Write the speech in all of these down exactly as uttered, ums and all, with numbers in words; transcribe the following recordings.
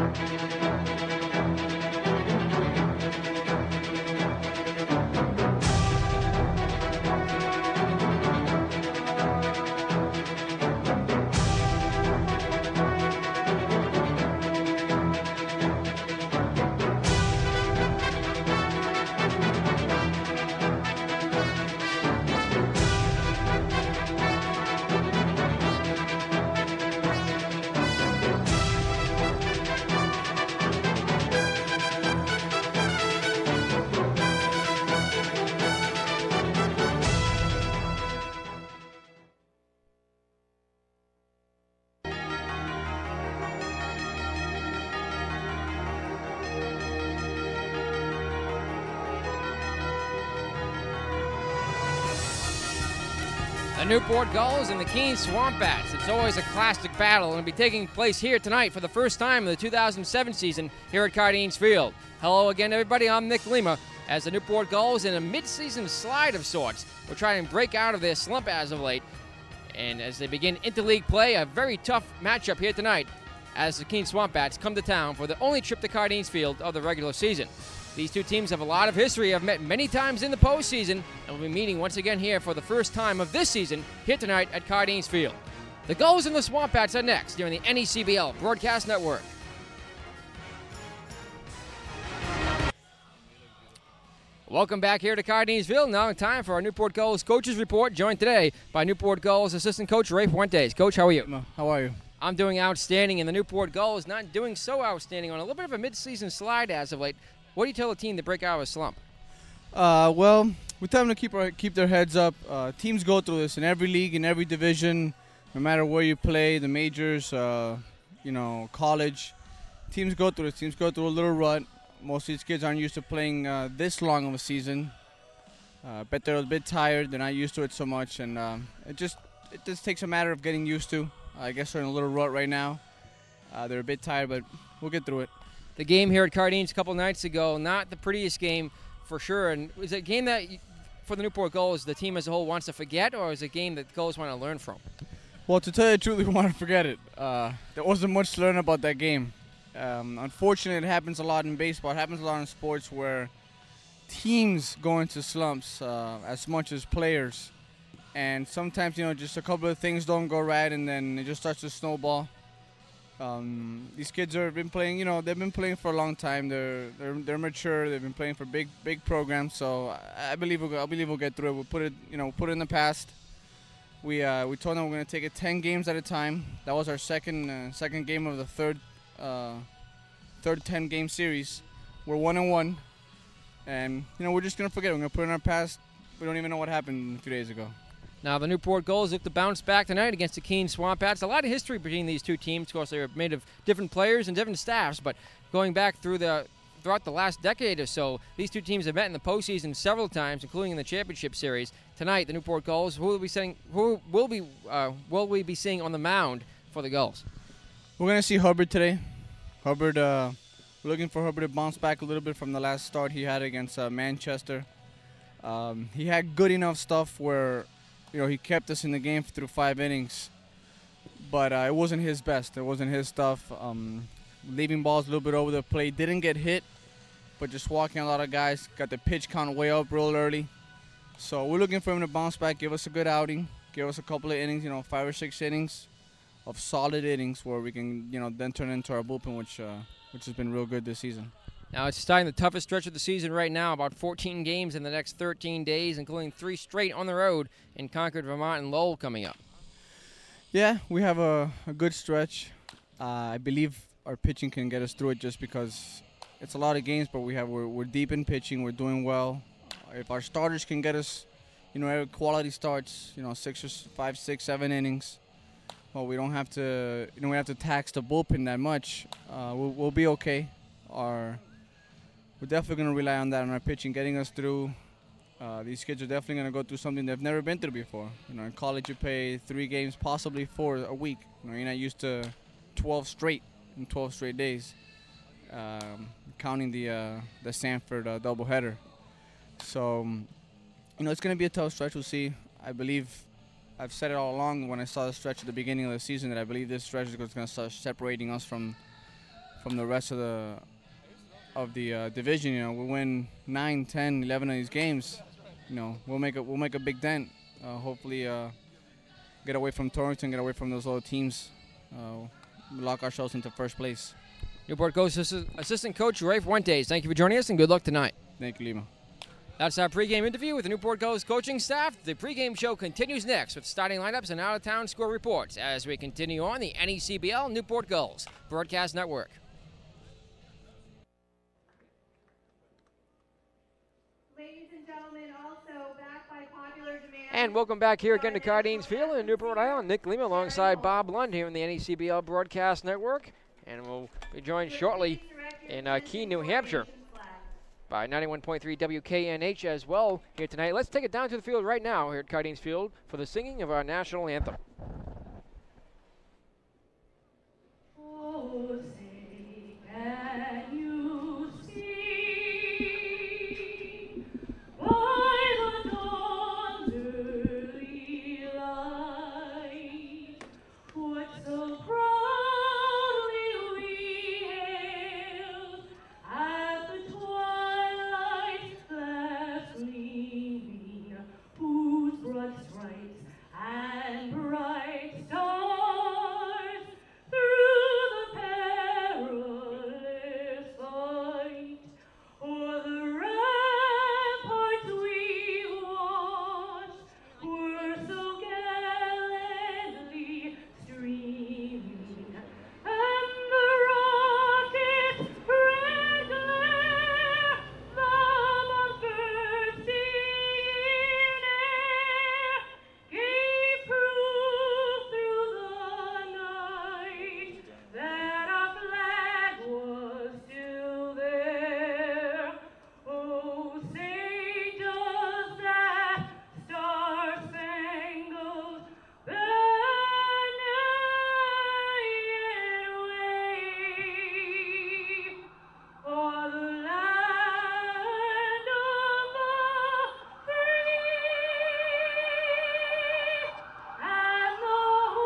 The Newport Gulls and the Keene Swamp Bats. It's always a classic battle and will be taking place here tonight for the first time in the two thousand seven season here at Cardines Field. Hello again, everybody. I'm Nick Lima. As the Newport Gulls in a mid-season slide of sorts will try and break out of their slump as of late. And as they begin interleague play, a very tough matchup here tonight as the Keene Swamp Bats come to town for the only trip to Cardines Field of the regular season. These two teams have a lot of history, have met many times in the postseason, and will be meeting once again here for the first time of this season here tonight at Cardines Field. The Gulls and the Swamp Bats are next during the N E C B L Broadcast Network. Welcome back here to Cardinesville. Now time for our Newport Gulls Coaches Report, joined today by Newport Gulls Assistant Coach Ray Fuentes. Coach, how are you? How are you? I'm doing outstanding, and the Newport Gulls not doing so outstanding on a little bit of a mid-season slide as of late. What do you tell a team to break out of a slump? Uh, well, we tell them to keep our, keep their heads up. Uh, teams go through this in every league, in every division, no matter where you play, the majors, uh, you know, college. Teams go through this. Teams go through a little rut. Most of these kids aren't used to playing uh, this long of a season. I uh, bet they're a bit tired. They're not used to it so much, and um, it just it just takes a matter of getting used to. I guess they're in a little rut right now. Uh, they're a bit tired, but we'll get through it. The game here at Cardines a couple nights ago, not the prettiest game for sure. And is it a game that, for the Newport Gulls, the team as a whole wants to forget, or is it a game that Gulls want to learn from? Well, to tell you the truth, we want to forget it. Uh, there wasn't much to learn about that game. Um, unfortunately, it happens a lot in baseball. It happens a lot in sports where teams go into slumps uh, as much as players. And sometimes, you know, just a couple of things don't go right, and then it just starts to snowball. Um, these kids have been playing, you know, they've been playing for a long time. They're they're they're mature. They've been playing for big big programs. So I, I believe we'll I believe we'll get through it. We'll put it, you know, put it in the past. We uh, we told them we're going to take it ten games at a time. That was our second uh, second game of the third uh, third ten game series. We're one and one, and you know we're just going to forget it. We're going to put it in our past. We don't even know what happened a few days ago. Now, the Newport Gulls look to bounce back tonight against the Keene Swamp Bats. A lot of history between these two teams. Of course, they're made of different players and different staffs, but going back through the throughout the last decade or so, these two teams have met in the postseason several times, including in the championship series. Tonight, the Newport Gulls, who will be seeing, who will be uh, will we be seeing on the mound for the Gulls? We're going to see Hubbard today. Hubbard, uh, we're looking for Hubbard to bounce back a little bit from the last start he had against uh, Manchester. Um, he had good enough stuff where, you know, he kept us in the game through five innings, but uh, it wasn't his best. It wasn't his stuff. Um, leaving balls a little bit over the plate. Didn't get hit, but just walking a lot of guys. Got the pitch count way up real early. So we're looking for him to bounce back, give us a good outing, give us a couple of innings, you know, five or six innings of solid innings where we can, you know, then turn into our bullpen, which, uh, which has been real good this season. Now, it's starting the toughest stretch of the season right now, about fourteen games in the next thirteen days, including three straight on the road in Concord, Vermont, and Lowell coming up. Yeah, we have a, a good stretch. Uh, I believe our pitching can get us through it just because it's a lot of games, but we have, we're, we're deep in pitching. We're doing well. If our starters can get us, you know, every quality starts, you know, six or five, six, seven innings, well, we don't have to, you know, we have to tax the bullpen that much. Uh, we'll, we'll be okay. Our We're definitely going to rely on that on our pitching, getting us through. Uh, these kids are definitely going to go through something they've never been through before. You know, in college you play three games, possibly four a week. You know, you're not used to twelve straight in twelve straight days, um, counting the uh, the Sanford uh, doubleheader. So, um, you know, it's going to be a tough stretch. We'll see. I believe I've said it all along when I saw the stretch at the beginning of the season that I believe this stretch is going to start separating us from from the rest of the of the uh, division. You know, we win nine, ten, eleven of these games. You know, we'll make a we'll make a big dent. Uh, hopefully, uh, get away from Torrington, get away from those other teams, uh, lock ourselves into first place. Newport Gulls assistant, assistant coach Ray Fuentes, thank you for joining us and good luck tonight. Thank you, Lima. That's our pregame interview with the Newport Gulls coaching staff. The pregame show continues next with starting lineups and out-of-town score reports as we continue on the N E C B L Newport Gulls Broadcast Network. Ladies and gentlemen, also back by popular demand. And welcome back here again to Cardines Field in Newport, Rhode Island. Nick Lima alongside Bob Lund here in the N E C B L Broadcast Network. And we'll be joined shortly in uh, Keene, New Hampshire by ninety-one point three W K N H as well here tonight. Let's take it down to the field right now here at Cardines Field for the singing of our national anthem. Oh, say, can you see by the dawn's early light what so proudly we hailed as the twilight's last gleaming, whose broad stripes and bright stars through the perilous fight o'er the ramparts we watched were so gallantly streaming, and the rocket's red glare, the bursting air, gave proof through the night that our flag was still there. Oh, say does that star-spangled banner yet wave o'er the land of the free and the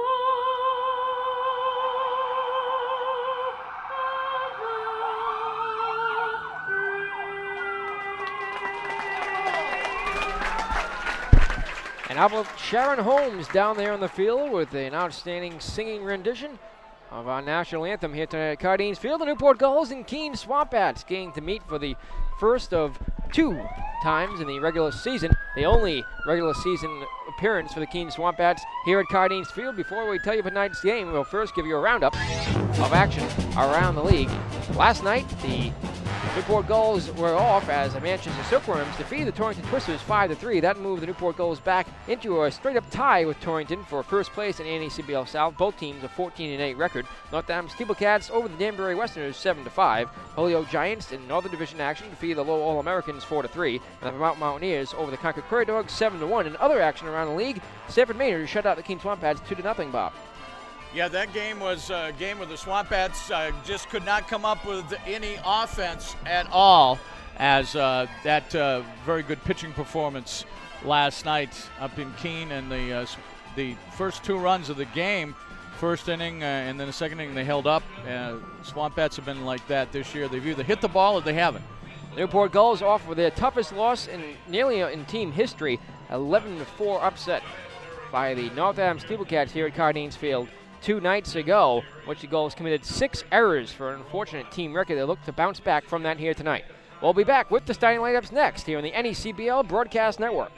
And how about Sharon Holmes down there on the field with an outstanding singing rendition of our national anthem here tonight at Cardines Field. The Newport Gulls and Keene Swamp Bats getting to meet for the first of two times in the regular season, the only regular season appearance for the Keene Swamp Bats here at Cardines Field. Before we tell you about tonight's game, we'll first give you a roundup of action around the league. Last night, the Newport Gulls were off as the Manchester Silkworms defeated the Torrington Twisters five to three. That moved the Newport Gulls back into a straight-up tie with Torrington for first place in N E C B L South. Both teams a fourteen and eight record. Northampton Steeplecats over the Danbury Westerners seven to five. Holyoke Giants in Northern Division action defeated the Lowell All-Americans four to three. And the Vermont Mountaineers over the Concord Prairie Dogs seven to one. In other action around the league, Sanford Maynard shut out the Keene Swamp Bats two to nothing, Bob. Yeah, that game was a game where the Swamp Bats uh, just could not come up with any offense at all, as uh, that uh, very good pitching performance last night up in Keene, and the uh, the first two runs of the game, first inning uh, and then the second inning, they held up. Uh, Swamp Bats have been like that this year. They've either hit the ball or they haven't. Newport Gulls off with their toughest loss in nearly in team history, eleven to four upset by the Northampton Steeplecats here at Cardines Field two nights ago, which the Gulls committed six errors for an unfortunate team record. They look to bounce back from that here tonight. We'll be back with the starting lineups next here on the N E C B L Broadcast Network.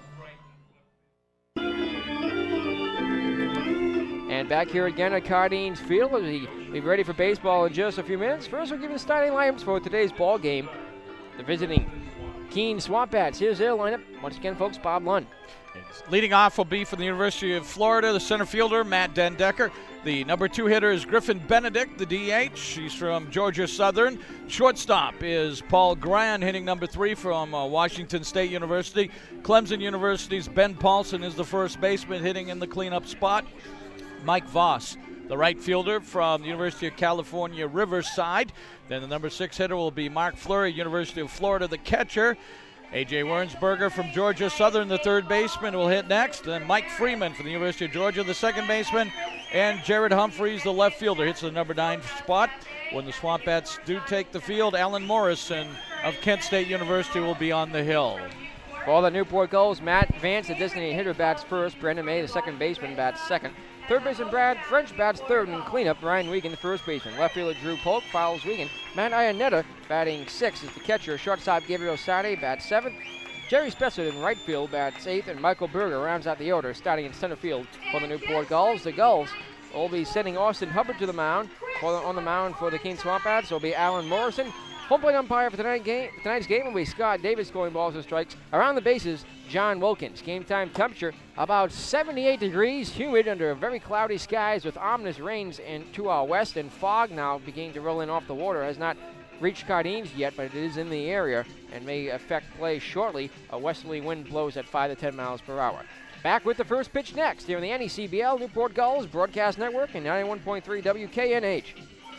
And back here again at Cardines Field as we be ready for baseball in just a few minutes. First, we'll give you the starting lineups for today's ball game. The visiting Keene Swamp Bats. Here's their lineup. Once again, folks, Bob Lund. Leading off will be from the University of Florida, the center fielder, Matt Dendecker. The number two hitter is Griffin Benedict, the D H. He's from Georgia Southern. Shortstop is Paul Gran, hitting number three from uh, Washington State University. Clemson University's Ben Paulson is the first baseman, hitting in the cleanup spot. Mike Voss, the right fielder from the University of California, Riverside. Then the number six hitter will be Mark Fleury, University of Florida, the catcher. A J Wernsberger from Georgia Southern, the third baseman, will hit next. Then Mike Freeman from the University of Georgia, the second baseman. And Jared Humphreys, the left fielder, hits the number nine spot. When the Swamp Bats do take the field, Alan Morrison of Kent State University will be on the hill. For the Newport Gulls, Matt Vance, the designated hitter, bats first. Brandon May, the second baseman, bats second. Third baseman Brad French bats third, and cleanup Ryan Wiegand, the first baseman. Left fielder Drew Polk fouls Wiegand. Matt Iannetta batting sixth is the catcher. Shortstop Gabriel Sade bats seventh. Jerry Spessard in right field bats eighth, and Michael Berger rounds out the order, starting in center field for the Newport Gulls. The Gulls will be sending Austin Hubbard to the mound. For the, on the mound for the Keene Swamp Bats will be Alan Morrison. Home plate umpire for tonight game, tonight's game will be Scott Davis, calling balls and strikes. Around the bases, John Wilkins. Game time temperature about seventy-eight degrees, humid under very cloudy skies with ominous rains in, to our west, and fog now beginning to roll in off the water. Has not reached Cardines yet, but it is in the area and may affect play shortly. A westerly wind blows at five to ten miles per hour. Back with the first pitch next here on the N E C B L Newport Gulls Broadcast Network and ninety-one point three W K N H.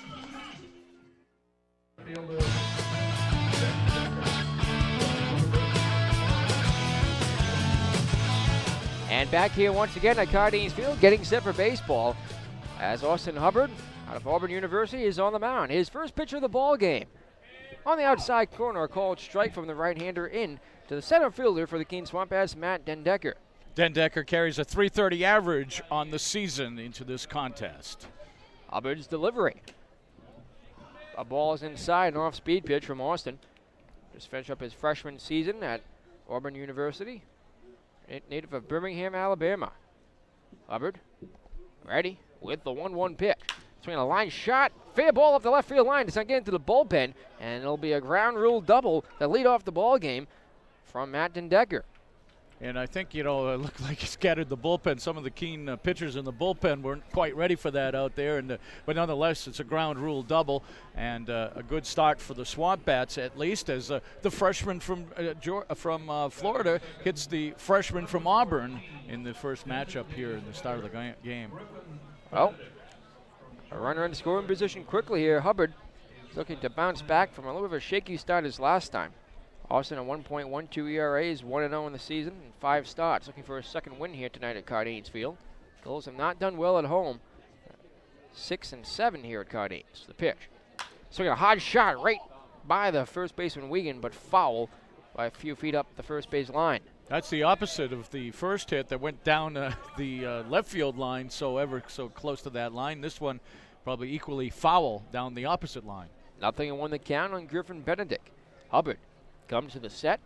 And back here once again at Cardines Field, getting set for baseball, as Austin Hubbard out of Auburn University is on the mound. His first pitch of the ball game. On the outside corner, a called strike from the right-hander in to the center fielder for the Keene Swamp Bats, Matt Dendecker. Dendecker carries a three thirty average on the season into this contest. Hubbard's delivery. A ball is inside, an off-speed pitch from Austin. Just finished up his freshman season at Auburn University, native of Birmingham, Alabama. Hubbard ready with the one one pitch. Swinging a line shot, fair ball up the left field line. It's not getting to the bullpen, and it'll be a ground rule double to lead off the ball game from Matt Dendecker. And I think, you know, it looked like he scattered the bullpen. Some of the Keene uh, pitchers in the bullpen weren't quite ready for that out there. And uh, but nonetheless, it's a ground rule double and uh, a good start for the Swamp Bats, at least, as uh, the freshman from uh, Georgia, from uh, Florida hits the freshman from Auburn in the first matchup here in the start of the ga game. Well, a runner in scoring position quickly here. Hubbard is looking to bounce back from a little bit of a shaky start as last time. Austin, a one point one two E R A, is one and oh in the season and five starts. Looking for a second win here tonight at Cardines Field. Gulls have not done well at home. Six and seven here at Cardines. The pitch. Swinging a hard shot right by the first baseman Wiegand, but foul by a few feet up the first base line. That's the opposite of the first hit that went down uh, the uh, left field line, so ever so close to that line. This one probably equally foul down the opposite line. Nothing and one the count on Griffin Benedict. Hubbard comes to the set.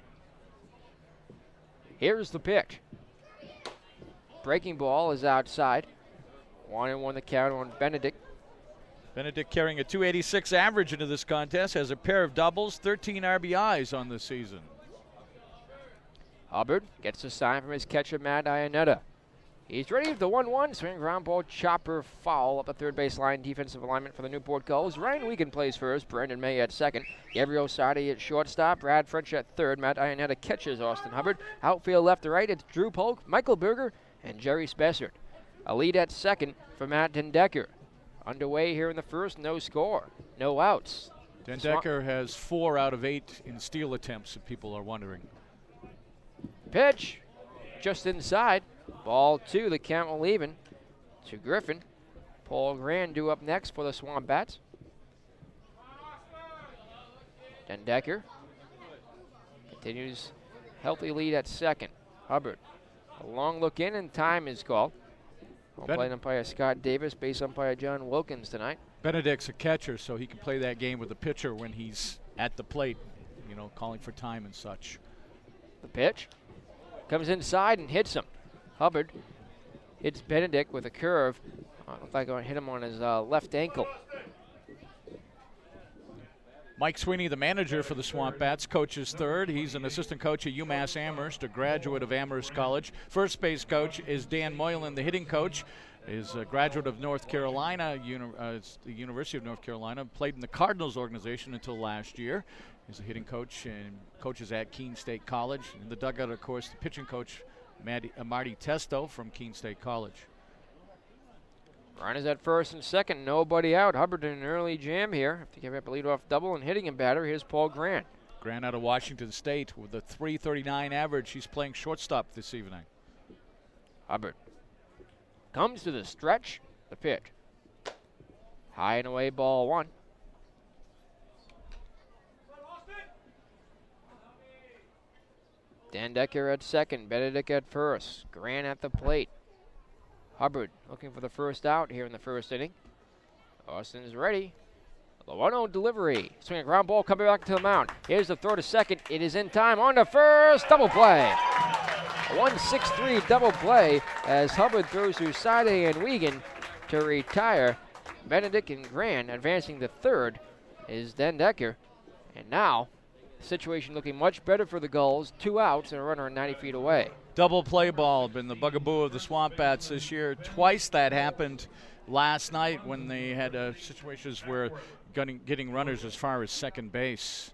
Here's the pitch. Breaking ball is outside. One and one the count on Benedict. Benedict carrying a two eighty-six average into this contest, has a pair of doubles, thirteen R B Is on the season. Hubbard gets a sign from his catcher, Matt Iannetta. He's ready with the one one. Swing ground ball, chopper, foul up the third base line. Defensive alignment for the Newport Gulls. Ryan Wiegand plays first. Brandon May at second. Gabriel Sade at shortstop. Brad French at third. Matt Iannetta catches Austin Hubbard. Outfield left to right, it's Drew Polk, Michael Berger, and Jerry Spessard. A lead at second for Matt Dendecker. Underway here in the first, no score, no outs. Dendecker has four out of eight in steal attempts, if people are wondering. Pitch, just inside. Ball two, the count will even to Griffin. Paul Grand due up next for the Swamp Bats. Dendecker continues healthy lead at second. Hubbard, a long look in and time is called. Home plate umpire Scott Davis, base umpire John Wilkins tonight. Benedict's a catcher, so he can play that game with the pitcher when he's at the plate, you know, calling for time and such. The pitch comes inside and hits him. Hubbard hits Benedict with a curve. Uh, looks like going to hit him on his uh, left ankle. Mike Sweeney, the manager for the Swamp Bats, coaches third. He's an assistant coach at UMass Amherst, a graduate of Amherst College. First base coach is Dan Moylan, the hitting coach, is a graduate of North Carolina, uni uh, the University of North Carolina, played in the Cardinals organization until last year. He's a hitting coach and coaches at Keene State College. In the dugout, of course, the pitching coach, Maddie, uh, Marty Testo from Keene State College. Runners at first and second, nobody out. Hubbard in an early jam here. If you have a leadoff double and hitting him batter, here's Paul Grant. Grant out of Washington State with a three thirty-nine average. He's playing shortstop this evening. Hubbard comes to the stretch, The pitch. High and away, ball one. Dendecker at second, Benedict at first. Grant at the plate. Hubbard looking for the first out here in the first inning. Austin's ready. The one oh delivery. Swing a ground ball coming back to the mound. Here's the throw to second. It is in time on the first. Double play. A one six three double play as Hubbard throws to Sade and Wiegand to retire. Benedict and Grant advancing to third is Dendecker. And now, situation looking much better for the Gulls. Two outs and a runner ninety feet away. Double play ball been the bugaboo of the Swamp Bats this year. Twice that happened last night when they had uh, situations where getting, getting runners as far as second base.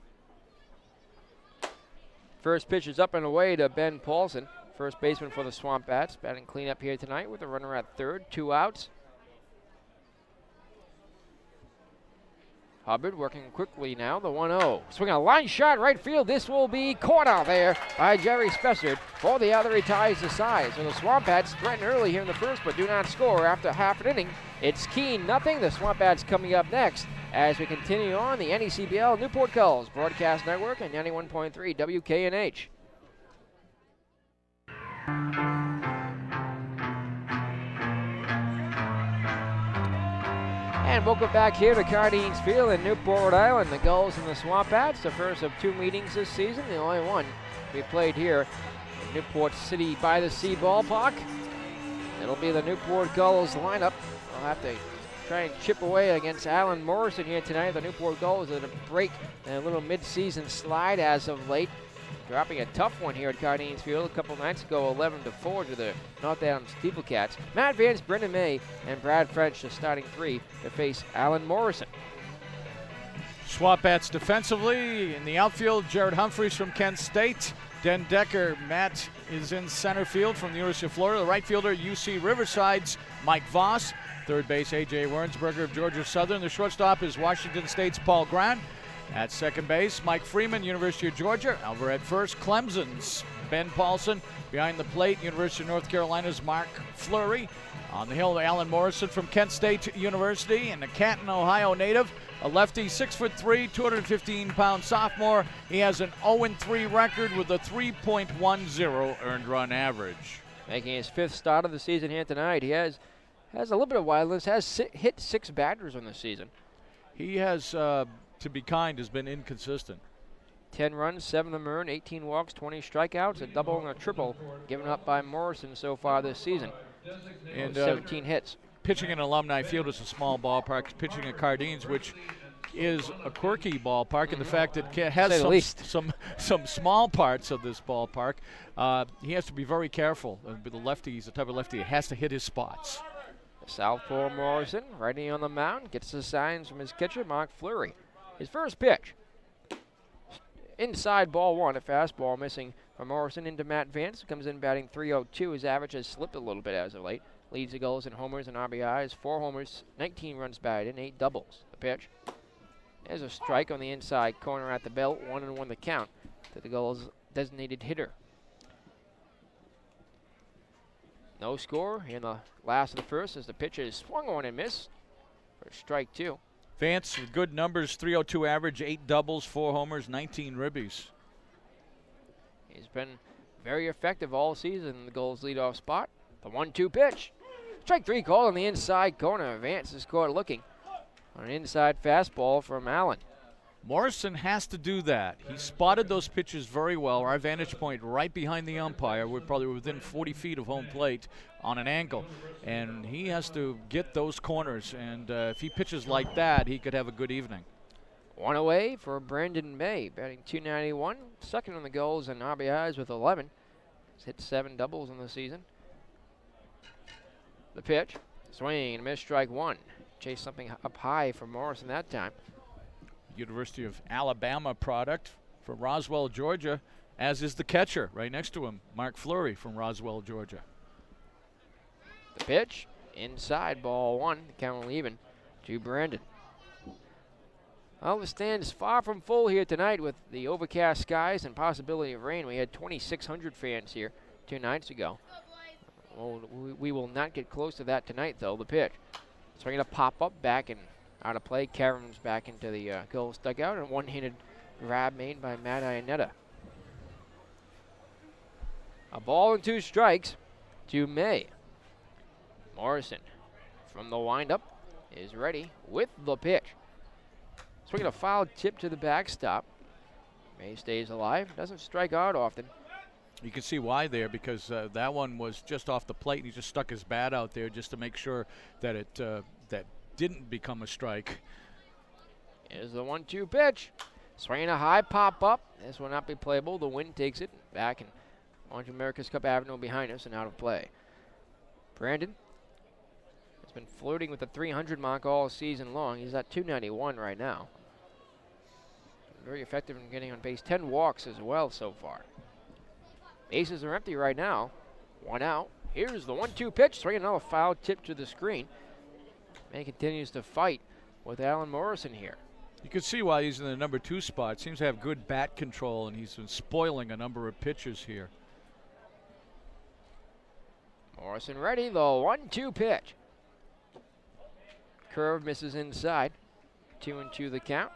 First pitch is up and away to Ben Paulson, first baseman for the Swamp Bats. Batting cleanup here tonight with a runner at third, two outs. Hubbard working quickly now, the one oh. Swinging a line shot right field. This will be caught out there by Jerry Spessard. For the other, he ties the side. So the Swamp Bats threaten early here in the first, but do not score after half an inning. It's Keene nothing. The Swamp Bats coming up next as we continue on the N E C B L Newport Gulls Broadcast Network and ninety-one point three W K N H. And welcome back here to Cardines Field in Newport, Rhode Island. The Gulls and the Swamp Bats, the first of two meetings this season, the only one we played here in Newport City by the Sea Ballpark. It'll be the Newport Gulls lineup. We'll have to try and chip away against Alan Morrison here tonight. The Newport Gulls at a break and a little mid-season slide as of late. Dropping a tough one here at Cardines Field a couple nights ago, eleven to four to the North Adams Steeplecats. Matt Vance, Brendan May, and Brad French, the starting three, to face Alan Morrison. Swamp Bats defensively in the outfield, Jared Humphreys from Kent State. Dendecker, Matt is in center field from the University of Florida. The right fielder, U C Riverside's Mike Voss. Third base, A J Wernsberger of Georgia Southern. The shortstop is Washington State's Paul Grant. At second base, Mike Freeman, University of Georgia. Over at first, Clemson's Ben Paulson. Behind the plate, University of North Carolina's Mark Fleury. On the hill, Alan Morrison from Kent State University, and the Canton, Ohio native, a lefty, six foot three, two hundred fifteen pound sophomore. He has an oh and three record with a three point one oh earned run average. Making his fifth start of the season here tonight. He has has a little bit of wildness, has si hit six batters on the season. He has, uh, to be kind, has been inconsistent. ten runs, seven of them earned, eighteen walks, twenty strikeouts, a double and a triple given up by Morrison so far this season. And uh, seventeen hits. Pitching in Alumni Field is a small ballpark. Pitching at Cardines, which is a quirky ballpark, mm-hmm. in the fact that it has some, some some small parts of this ballpark. Uh, he has to be very careful. Uh, the lefty, he's the type of lefty that has to hit his spots. Southpaw Morrison, righty on the mound, gets the signs from his catcher, Mark Fleury. His first pitch. Inside ball one, a fastball missing from Morrison into Matt Vance, who comes in batting three oh two. His average has slipped a little bit as of late. Leads the Gulls in homers and R B Is. Four homers, nineteen runs batted in, eight doubles. The pitch. There's a strike on the inside corner at the belt. One and one the count to the Gulls' designated hitter. No score in the last of the first as the pitch is swung on and missed for strike two. Vance with good numbers, three oh two average, eight doubles, four homers, nineteen ribbies. He's been very effective all season in the Gulls' leadoff spot. The one two pitch. Strike three call on the inside corner. Vance is caught looking on an inside fastball from Allen. Morrison has to do that. He spotted those pitches very well. Our vantage point right behind the umpire. We're probably within forty feet of home plate on an angle. And he has to get those corners. And uh, if he pitches like that, he could have a good evening. One away for Brandon May, batting two ninety-one. Second on the Gulls and R B Is with eleven. He's hit seven doubles in the season. The pitch. Swing and a miss, strike one. Chase something up high for Morrison that time. University of Alabama product from Roswell, Georgia, as is the catcher right next to him, Mark Fleury from Roswell, Georgia. The pitch, inside ball one, the count will even to Brandon. Well, the stand is far from full here tonight with the overcast skies and possibility of rain. We had twenty-six hundred fans here two nights ago. Well, we, we will not get close to that tonight, though. The pitch. Swinging a pop-up back and out of play. Karam's back into the uh, Gulls dugout, and one-handed grab made by Matt Iannetta. A ball and two strikes to May. Morrison from the windup is ready with the pitch. Swinging a foul tip to the backstop. May stays alive, doesn't strike out often. You can see why there, because uh, that one was just off the plate and he just stuck his bat out there just to make sure that it uh, that didn't become a strike. Here's the one two pitch. Swinging a high pop up. This will not be playable. The wind takes it back and onto America's Cup Avenue behind us and out of play. Brandon has been flirting with the three hundred mark all season long. He's at two ninety-one right now. Very effective in getting on base. ten walks as well so far. Bases are empty right now. One out. Here's the one two pitch. Swinging another foul tip to the screen. May continues to fight with Alan Morrison here. You can see why he's in the number two spot. Seems to have good bat control, and he's been spoiling a number of pitches here. Morrison ready, the one two pitch. Curve misses inside. Two and two the count.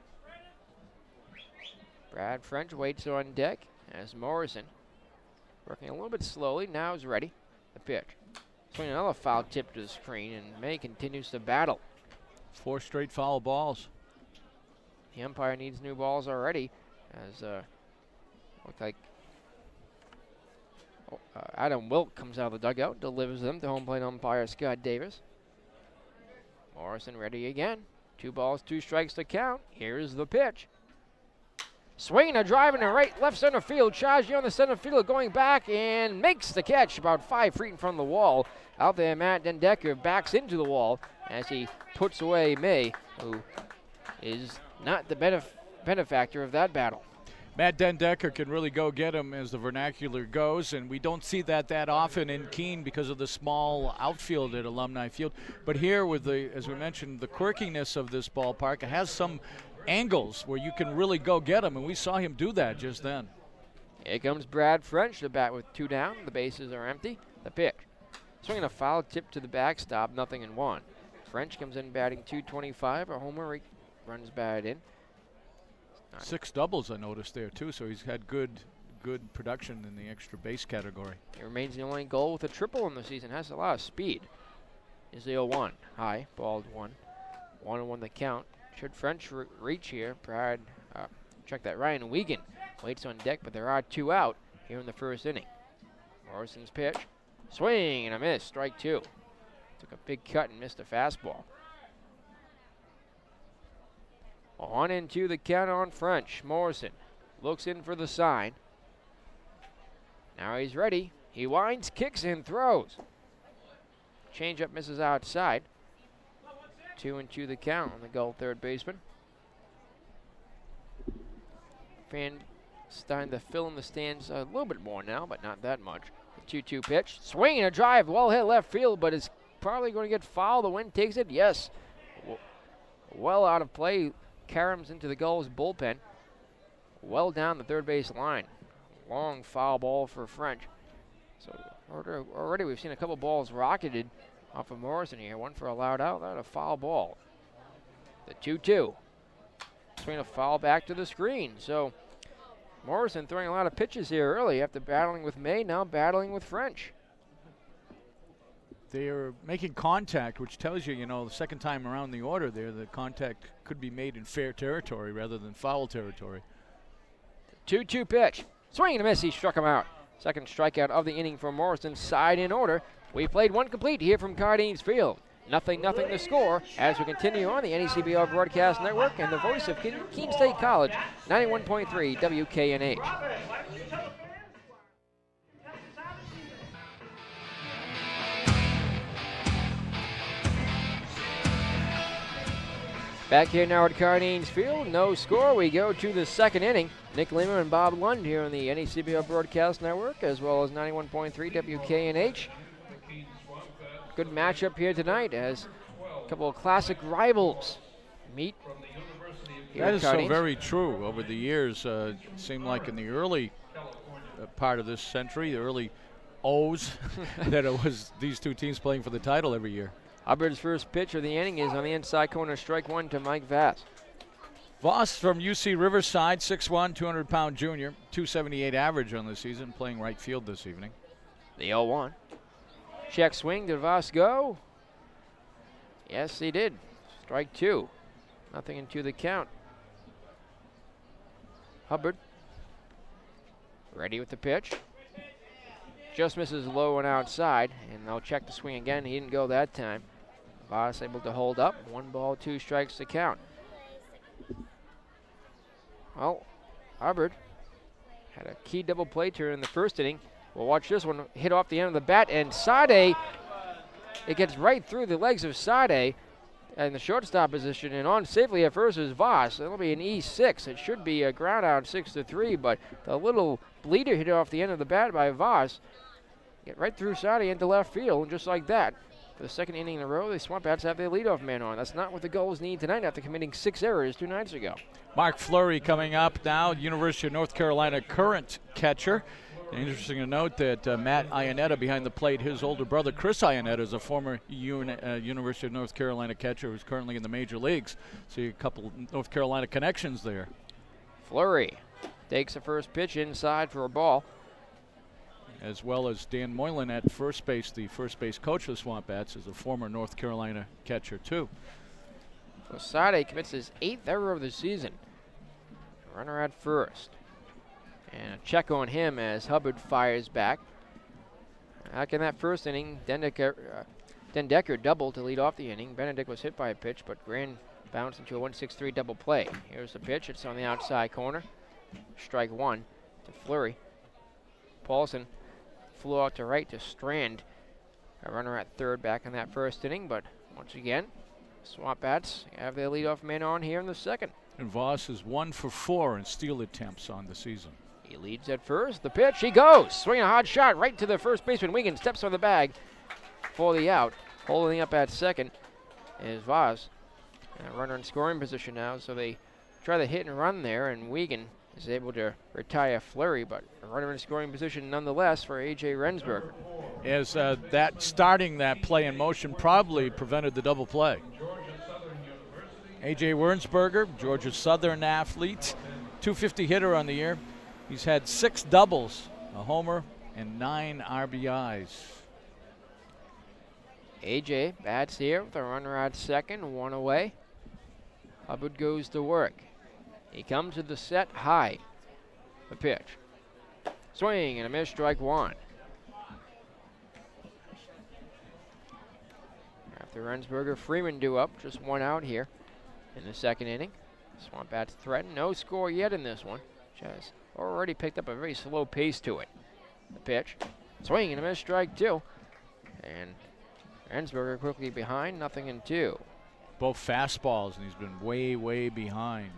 Brad French waits on deck as Morrison, working a little bit slowly, now is ready. The pitch. Swinging another foul tip to the screen, and May continues to battle. Four straight foul balls. The umpire needs new balls already, as uh, look like oh, uh, Adam Wilk comes out of the dugout, delivers them to home plate umpire Scott Davis. Morrison ready again. Two balls, two strikes to count. Here's the pitch. Swinging a drive in the right, left center field. Chaji on the center field going back and makes the catch about five feet in front of the wall. Out there, Matt Den Dekker backs into the wall as he puts away May, who is not the benef benefactor of that battle. Matt Den Dekker can really go get him, as the vernacular goes, and we don't see that that often in Keene because of the small outfield at Alumni Field. But here, with the, as we mentioned, the quirkiness of this ballpark, it has some angles where you can really go get him, and we saw him do that just then. Here comes Brad French, the bat with two down. The bases are empty. The pitch. Swinging a foul tip to the backstop, nothing in one. French comes in batting two twenty-five. A homer, he runs bat in. Six doubles I noticed there too, so he's had good good production in the extra base category. He remains the only goal with a triple in the season. Has a lot of speed. Is the oh one. High, balled one. One and one the count. Should French re reach here, Brad, uh, check that, Ryan Wiegand waits on deck, but there are two out here in the first inning. Morrison's pitch. Swing and a miss, strike two. Took a big cut and missed a fastball. On into the count on French. Morrison looks in for the sign. Now he's ready. He winds, kicks, and throws. Changeup misses outside. Two and two the count on the goal third baseman. Fan starting to fill in the stands a little bit more now, but not that much. The two two pitch. Swing and a drive. Well hit left field, but it's probably going to get foul. The wind takes it. Yes. Well out of play. Karam's into the Gulls bullpen. Well down the third base line. Long foul ball for French. So already we've seen a couple balls rocketed off of Morrison here. One for a loud out, that a foul ball. The two two. Swing a foul back to the screen. So Morrison throwing a lot of pitches here early after battling with May, now battling with French. They're making contact, which tells you, you know, the second time around the order there, the contact could be made in fair territory rather than foul territory. two two pitch. Swing and a miss, he struck him out. Second strikeout of the inning for Morrison, side in order. We played one complete here from Cardines Field. Nothing, nothing to score as we continue on the N E C B L Broadcast Network and the voice of Keene State College, ninety-one point three W K N H. Back here now at Cardines Field, no score. We go to the second inning. Nick Lima and Bob Lund here on the N E C B L Broadcast Network, as well as ninety-one point three W K N H. Good matchup here tonight as a couple of classic rivals meet. That is so very true. Over the years, uh, it seemed like in the early uh, part of this century, the early O's that it was these two teams playing for the title every year. Hubbard's first pitch of the inning is on the inside corner, strike one to Mike Vass. Voss from U C Riverside, six one, two hundred pound junior, two seventy-eight average on the season, playing right field this evening. The oh one. Check swing. Did Voss go? Yes, he did. Strike two. Nothing into the count. Hubbard ready with the pitch. Just misses low and outside, and they'll check the swing again. He didn't go that time. Voss able to hold up. One ball, two strikes to count. Well, Hubbard had a key double play turn in the first inning. We'll watch this one hit off the end of the bat, and Sade, it gets right through the legs of Sade in the shortstop position, and on safely at first is Voss. It'll be an E six. It should be a ground out six to three, but the little bleeder hit off the end of the bat by Voss. Get right through Sade into left field, and just like that, for the second inning in a row, the Swamp Bats have their leadoff man on. That's not what the Gulls need tonight after committing six errors two nights ago. Mark Fleury coming up now, University of North Carolina current catcher. Interesting to note that uh, Matt Ionetta behind the plate, his older brother Chris Ionetta is a former uni uh, University of North Carolina catcher who's currently in the major leagues. So a couple North Carolina connections there. Fleury takes the first pitch inside for a ball. As well as Dan Moylan at first base, the first base coach of the Swamp Bats, is a former North Carolina catcher too. So Sade commits his eighth error of the season. Runner at first. And a check on him as Hubbard fires back. Back in that first inning, Dendecker, uh, Dendecker doubled to lead off the inning. Benedict was hit by a pitch, but Grand bounced into a one six three double play. Here's the pitch. It's on the outside corner. Strike one to Fleury. Paulson flew out to right to Strand. A runner at third back in that first inning, but once again, Swamp Bats have their leadoff man on here in the second. And Voss is one for four in steal attempts on the season. He leads at first. The pitch, he goes. Swinging a hard shot right to the first baseman. Wiegand steps on the bag for the out. Holding up at second is Voss. And a runner in scoring position now, so they try the hit and run there, and Wiegand is able to retire Fleury, but a runner in scoring position nonetheless for A J Rensberger. As uh, that starting that play in motion probably prevented the double play. A J Wernsberger, Georgia Southern athlete, two fifty hitter on the year. He's had six doubles, a homer, and nine R B Is. A J bats here with a runner at second, one away. Hubbard goes to work. He comes to the set high. The pitch. Swing and a miss, strike one. After Rensberger, Freeman due up, just one out here in the second inning. Swamp Bats threaten, no score yet in this one. Just already picked up a very slow pace to it. The pitch. Swing and a miss, strike two. And Rensberger quickly behind, nothing in two. Both fastballs, and he's been way, way behind.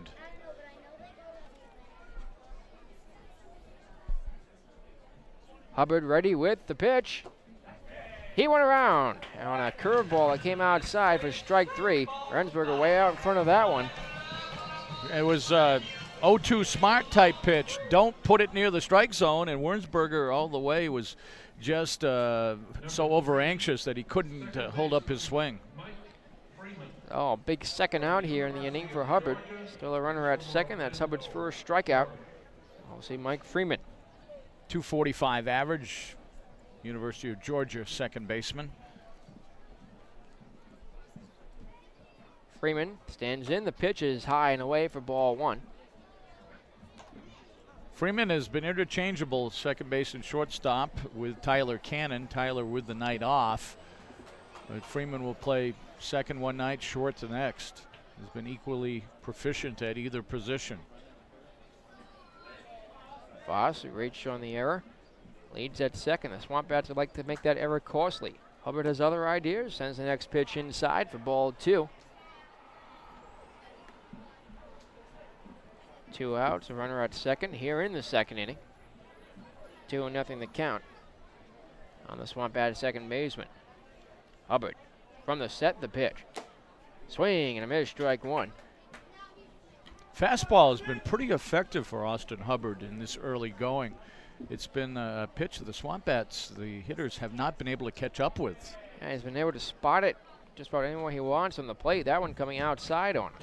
Hubbard ready with the pitch. He went around on a curveball that came outside for strike three. Rensberger way out in front of that one. It was uh, oh two smart type pitch. Don't put it near the strike zone, and Wernsberger all the way was just uh, so over anxious that he couldn't uh, hold up his swing. Oh, big second out here in the inning for Hubbard. Still a runner at second. That's Hubbard's first strikeout. I'll see Mike Freeman. two forty-five average, University of Georgia second baseman. Freeman stands in. The pitch is high and away for ball one. Freeman has been interchangeable second base and shortstop with Tyler Cannon. Tyler with the night off. But Freeman will play second one night, short the next. He's been equally proficient at either position. Voss, who reached on the error, leads at second. The Swamp Bats would like to make that error costly. Hubbard has other ideas, sends the next pitch inside for ball two. Two outs, a runner at second here in the second inning. Two and nothing the count on the Swamp Bat second baseman. Hubbard from the set, the pitch. Swing and a miss, strike one. Fastball has been pretty effective for Austin Hubbard in this early going. it's been a pitch of the Swamp Bats the hitters have not been able to catch up with. Yeah, he's been able to spot it just about anywhere he wants on the plate. That one coming outside on him.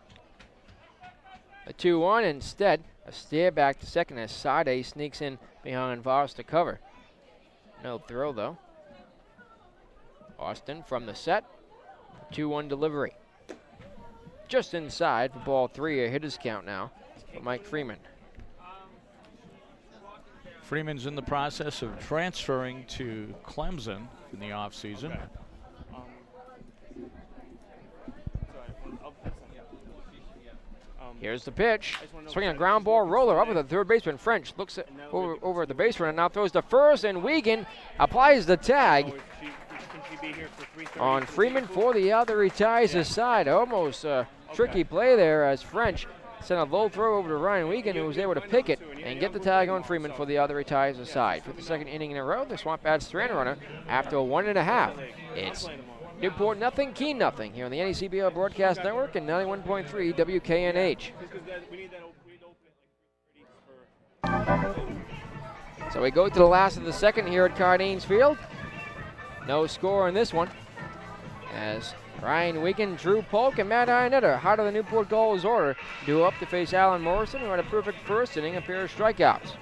A two one instead. A steer back to second as Sade sneaks in behind Voss to cover. No throw, though. Austin from the set. two one delivery. Just inside for ball three, a hitter's count now for Mike Freeman. Freeman's in the process of transferring to Clemson in the offseason. Here's the pitch. Swinging a ground ball roller up with the third baseman. French looks at over, over at the base runner, now throws to first, and Wiegand applies the tag on Freeman for the out that retires his side. Almost a tricky play there as French sent a low throw over to Ryan Wiegand, who was able to pick it and get the tag on Freeman for the out that retires his side. For the second inning in a row, the Swamp Bats strand runner after a one and a half. It's Newport nothing, Keene nothing here on the N E C B L Broadcast Network and ninety-one point three W K N H. So we go to the last of the second here at Cardines Field. No score in this one, as Ryan Wiegand, Drew Polk, and Matt Iannetta, heart of the Newport Goals order, due up to face Alan Morrison, who had a perfect first inning, a pair of strikeouts.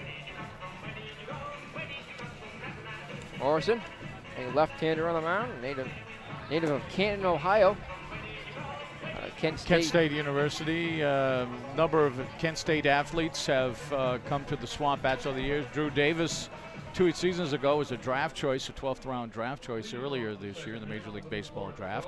Morrison, a left-hander on the mound, native, native of Canton, Ohio. Uh, Kent State. Kent State University. A uh, number of Kent State athletes have uh, come to the Swamp Bats over the years. Drew Davis, two seasons ago, was a draft choice, a twelfth round draft choice earlier this year in the Major League Baseball draft.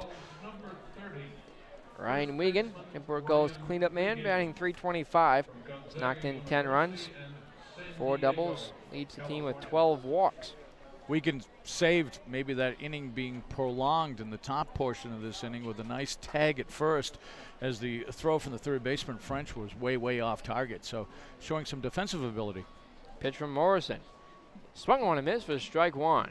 Ryan Wiegand, Newport Goals cleanup man, batting three twenty-five. He's knocked in ten runs, four doubles, leads the team with twelve walks. Wiegand saved maybe that inning being prolonged in the top portion of this inning with a nice tag at first, as the throw from the third baseman French was way, way off target. So showing some defensive ability. Pitch from Morrison. Swung on a miss for strike one.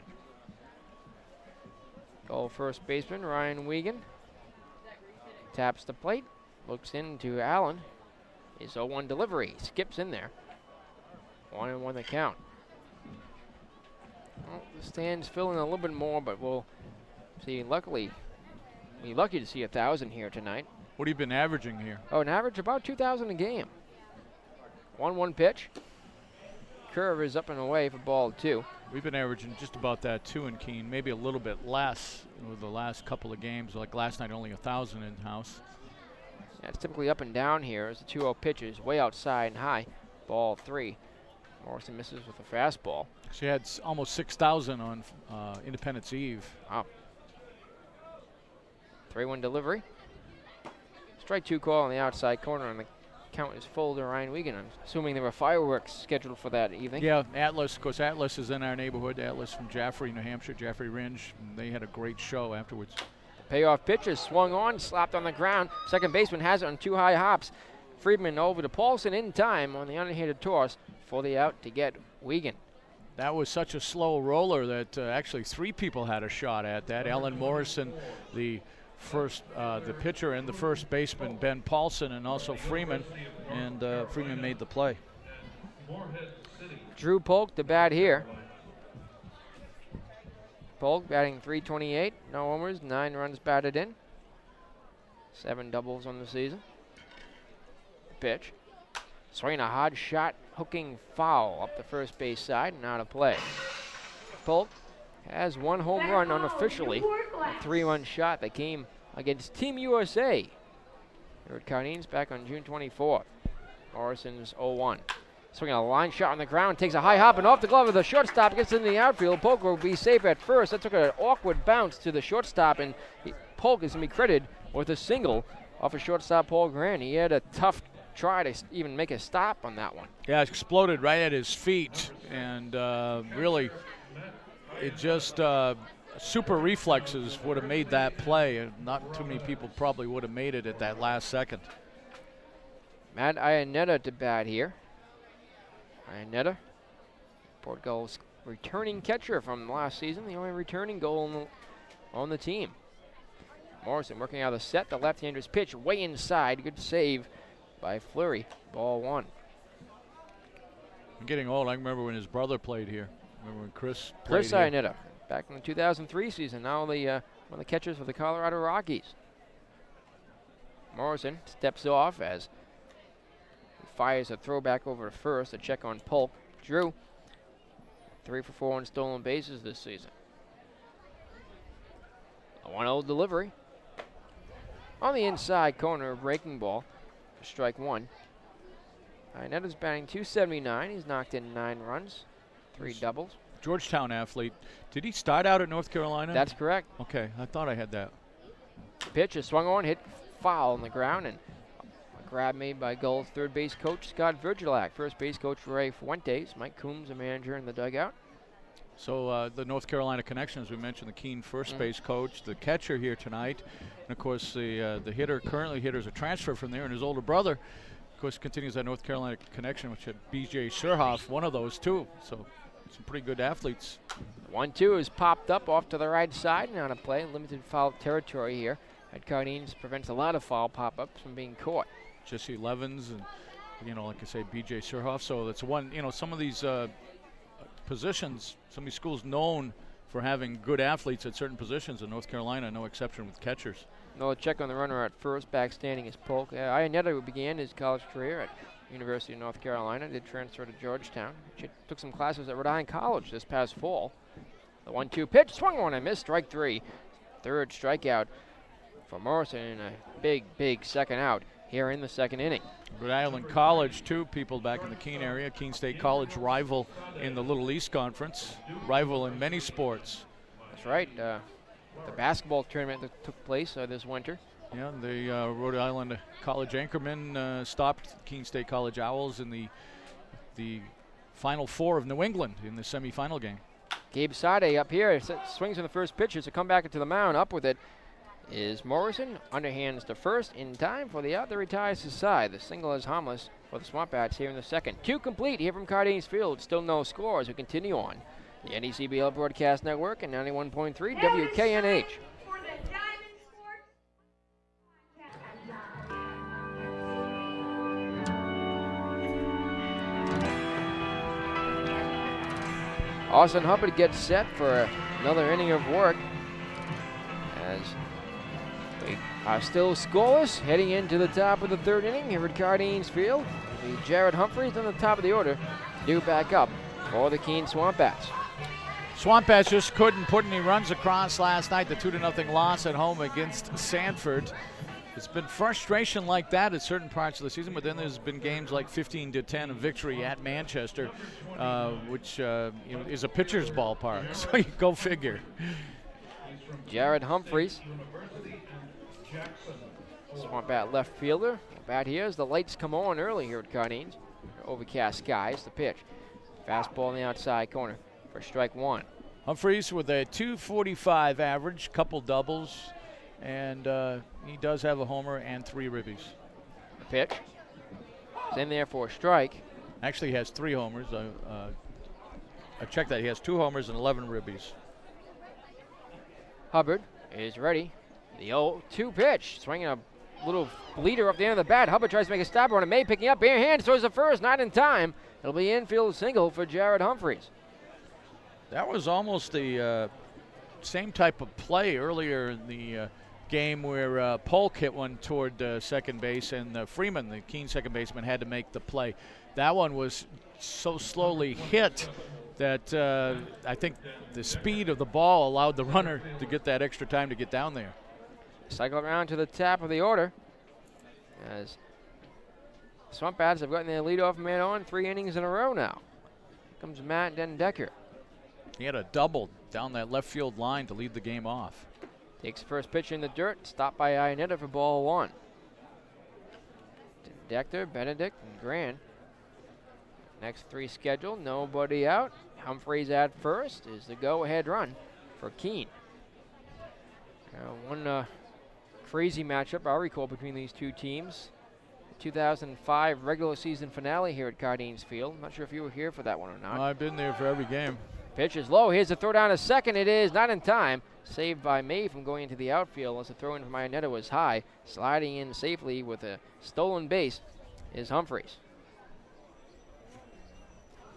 Goal first baseman Ryan Wiegand taps the plate, looks into Allen. His oh one delivery, skips in there. One and one the count. Well, the stands filling a little bit more, but we'll see. Luckily, we're lucky to see a thousand here tonight. What have you been averaging here? Oh, an average about two thousand a game. one one pitch. Curve is up and away for ball two. We've been averaging just about that too in Keene, maybe a little bit less with the last couple of games. Like last night, only a thousand in-house. Yeah, it's typically up and down here as the two oh pitches way outside and high. Ball three. Morrison misses with a fastball. She had s almost six thousand on uh, Independence Eve. Wow. three one delivery. Strike two call on the outside corner, and the count is full to Ryan Wiegand. I'm assuming there were fireworks scheduled for that evening. Yeah, Atlas, of course, Atlas is in our neighborhood. Atlas from Jaffrey, New Hampshire, Jaffrey Ringe. They had a great show afterwards. Payoff pitch is swung on, slapped on the ground. Second baseman has it on two high hops. Friedman over to Paulson in time on the underhanded toss for the out to get Wiegand. That was such a slow roller that uh, actually three people had a shot at that. Alan Morrison, the first, uh, the pitcher, and the first baseman, Ben Paulson, and also Freeman, and uh, Freeman made the play. Drew Polk to bat here. Polk batting three twenty-eight, no homers, nine runs batted in. Seven doubles on the season. Pitch. Swinging a hard shot, hooking foul up the first base side and out of play. Polk has one home run unofficially, a three-run shot that came against Team U S A here at Cardines back on June twenty-fourth. Morrison's oh one. Swinging a line shot on the ground, takes a high hop and off the glove of the shortstop, gets into the outfield. Polk will be safe at first. That took an awkward bounce to the shortstop, and he, Polk is going to be credited with a single off of shortstop Paul Grant. He had a tough try to even make a stop on that one. Yeah, it exploded right at his feet, and uh, really, it just uh, super reflexes would have made that play. Not too many people probably would have made it at that last second. Matt Iannetta to bat here. Iannetta, Port Gulf's returning catcher from last season, the only returning goal on the, on the team. Morrison working out of the set, the left-hander's pitch way inside, good save by Fleury, ball one. I'm getting old. I remember when his brother played here. Remember when Chris played Chris here. Iannetta, back in the two thousand three season, now the uh, one of the catchers for the Colorado Rockies. Morrison steps off as he fires a throwback over to first, a check on Polk. Drew, three for four on stolen bases this season. A one oh delivery. On the inside corner, breaking ball for strike one. Iannetta's batting two seventy-nine. He's knocked in nine runs, three doubles. Georgetown athlete. Did he start out at North Carolina? That's correct. Okay, I thought I had that. Pitch is swung on, hit foul on the ground, and a grab made by Gulls third base coach Scott Virgilak. First base coach Ray Fuentes. Mike Coombs, the manager in the dugout. So uh, the North Carolina connection, as we mentioned, the Keene first Mm. base coach, the catcher here tonight, and of course the uh, the hitter, currently hitter, is a transfer from there, and his older brother, of course, continues that North Carolina connection, which had B J Surhoff, one of those too. So some pretty good athletes. one two is popped up off to the right side and on a play. Limited foul territory here at Cardines prevents a lot of foul pop-ups from being caught. Jesse Levens and, you know, like I say, B J Surhoff. So that's one, you know, some of these uh, positions, some of these schools known for having good athletes at certain positions. In North Carolina, no exception with catchers. No check on the runner at first. Back standing is Polk. Uh, Iannetta began his college career at University of North Carolina. Did transfer to Georgetown. She took some classes at Rhode Island College this past fall. The one two pitch swung on and missed. Strike three. Third strikeout for Morrison and a big, big second out here in the second inning. Rhode Island College, two people back in the Keene area. Keene State College rival in the Little East Conference, rival in many sports. That's right. Uh, the basketball tournament that took place uh, this winter. Yeah, the uh, Rhode Island College Anchormen uh, stopped Keene State College Owls in the the Final Four of New England in the semifinal game. Gabe Sade up here, s- swings on the first pitch. To come back into the mound, up with it is Morrison. Underhands to first in time for the out that retires his side. The single is harmless for the Swamp Bats here in the second. Two complete here from Cardines Field. Still no score as we continue on the N E C B L Broadcast Network and ninety-one point three W K N H. For the Diamond Sports Austin Hubbard gets set for another inning of work as we are still scoreless heading into the top of the third inning here at Cardines Field. The Jared Humphreys on the top of the order due back up for the Keene Swamp Bats. Swamp Bats just couldn't put any runs across last night. The two to nothing loss at home against Sanford. It's been frustration like that at certain parts of the season, but then there's been games like fifteen to ten of victory at Manchester, uh, which uh, you know, is a pitcher's ballpark. So you go figure. Jared Humphreys, Swamp Bat left fielder. Bat here as the lights come on early here at Cardines. Overcast skies. The pitch, fastball in the outside corner for strike one. Humphreys with a two forty-five average, couple doubles, and uh, he does have a homer and three ribbies. The pitch is in there for a strike. Actually, he has three homers. Uh, uh, I checked that. He has two homers and eleven ribbies. Hubbard is ready. The oh two pitch, swinging a little bleeder off the end of the bat. Hubbard tries to make a stop on it. May picking up, bare hand, throws the first, not in time. It'll be infield single for Jared Humphreys. That was almost the uh, same type of play earlier in the uh, game where uh, Polk hit one toward uh, second base, and uh, Freeman, the Keene second baseman, had to make the play. That one was so slowly hit that uh, I think the speed of the ball allowed the runner to get that extra time to get down there. Cycle around to the top of the order as Swamp Bats have gotten their leadoff man on three innings in a row now. Comes Matt Dendecker. He had a double down that left field line to lead the game off. Takes the first pitch in the dirt, stopped by Iannetta for ball one. Dendecker, Benedict, and Grant. Next three scheduled, nobody out. Humphreys at first is the go-ahead run for Keene. Uh, one uh, crazy matchup I recall between these two teams. two thousand five regular season finale here at Cardines Field. I'm not sure if you were here for that one or not. I've been there for every game. Pitch is low. Here's a throw down to second. It is not in time. Saved by May from going into the outfield as the throw in from Iannetta was high. Sliding in safely with a stolen base is Humphreys.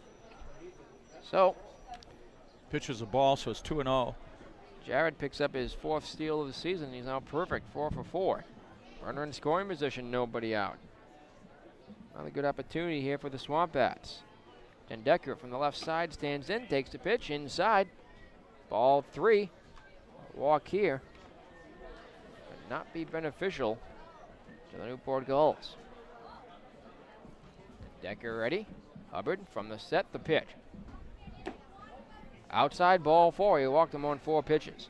So Pitches the ball, so it's two and oh. Jared picks up his fourth steal of the season. He's now perfect, four for four. Runner in scoring position, nobody out. Another good opportunity here for the Swamp Bats. Den Decker from the left side stands in, takes the pitch inside. Ball three. Walk here. Would not be beneficial to the Newport Gulls. Decker ready. Hubbard from the set, the pitch. Outside ball four. He walked him on four pitches.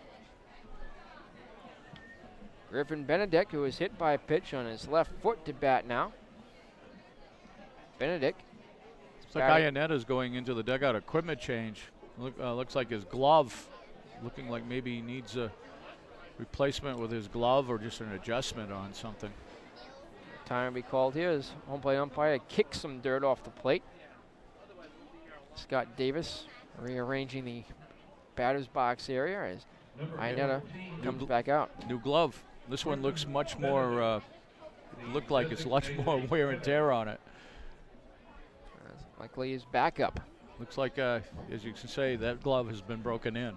Griffin Benedict, who is hit by a pitch on his left foot, to bat now. Benedict. Looks like Ionetta's going into the dugout equipment change. Look, uh, looks like his glove, looking like maybe he needs a replacement with his glove or just an adjustment on something. Time to be called here as home plate umpire kicks some dirt off the plate. Scott Davis rearranging the batter's box area as Ionetta comes back out. New glove. This one looks much more, uh, looked like it's much more wear and tear on it. That's likely his backup. Looks like, uh, as you can say, that glove has been broken in.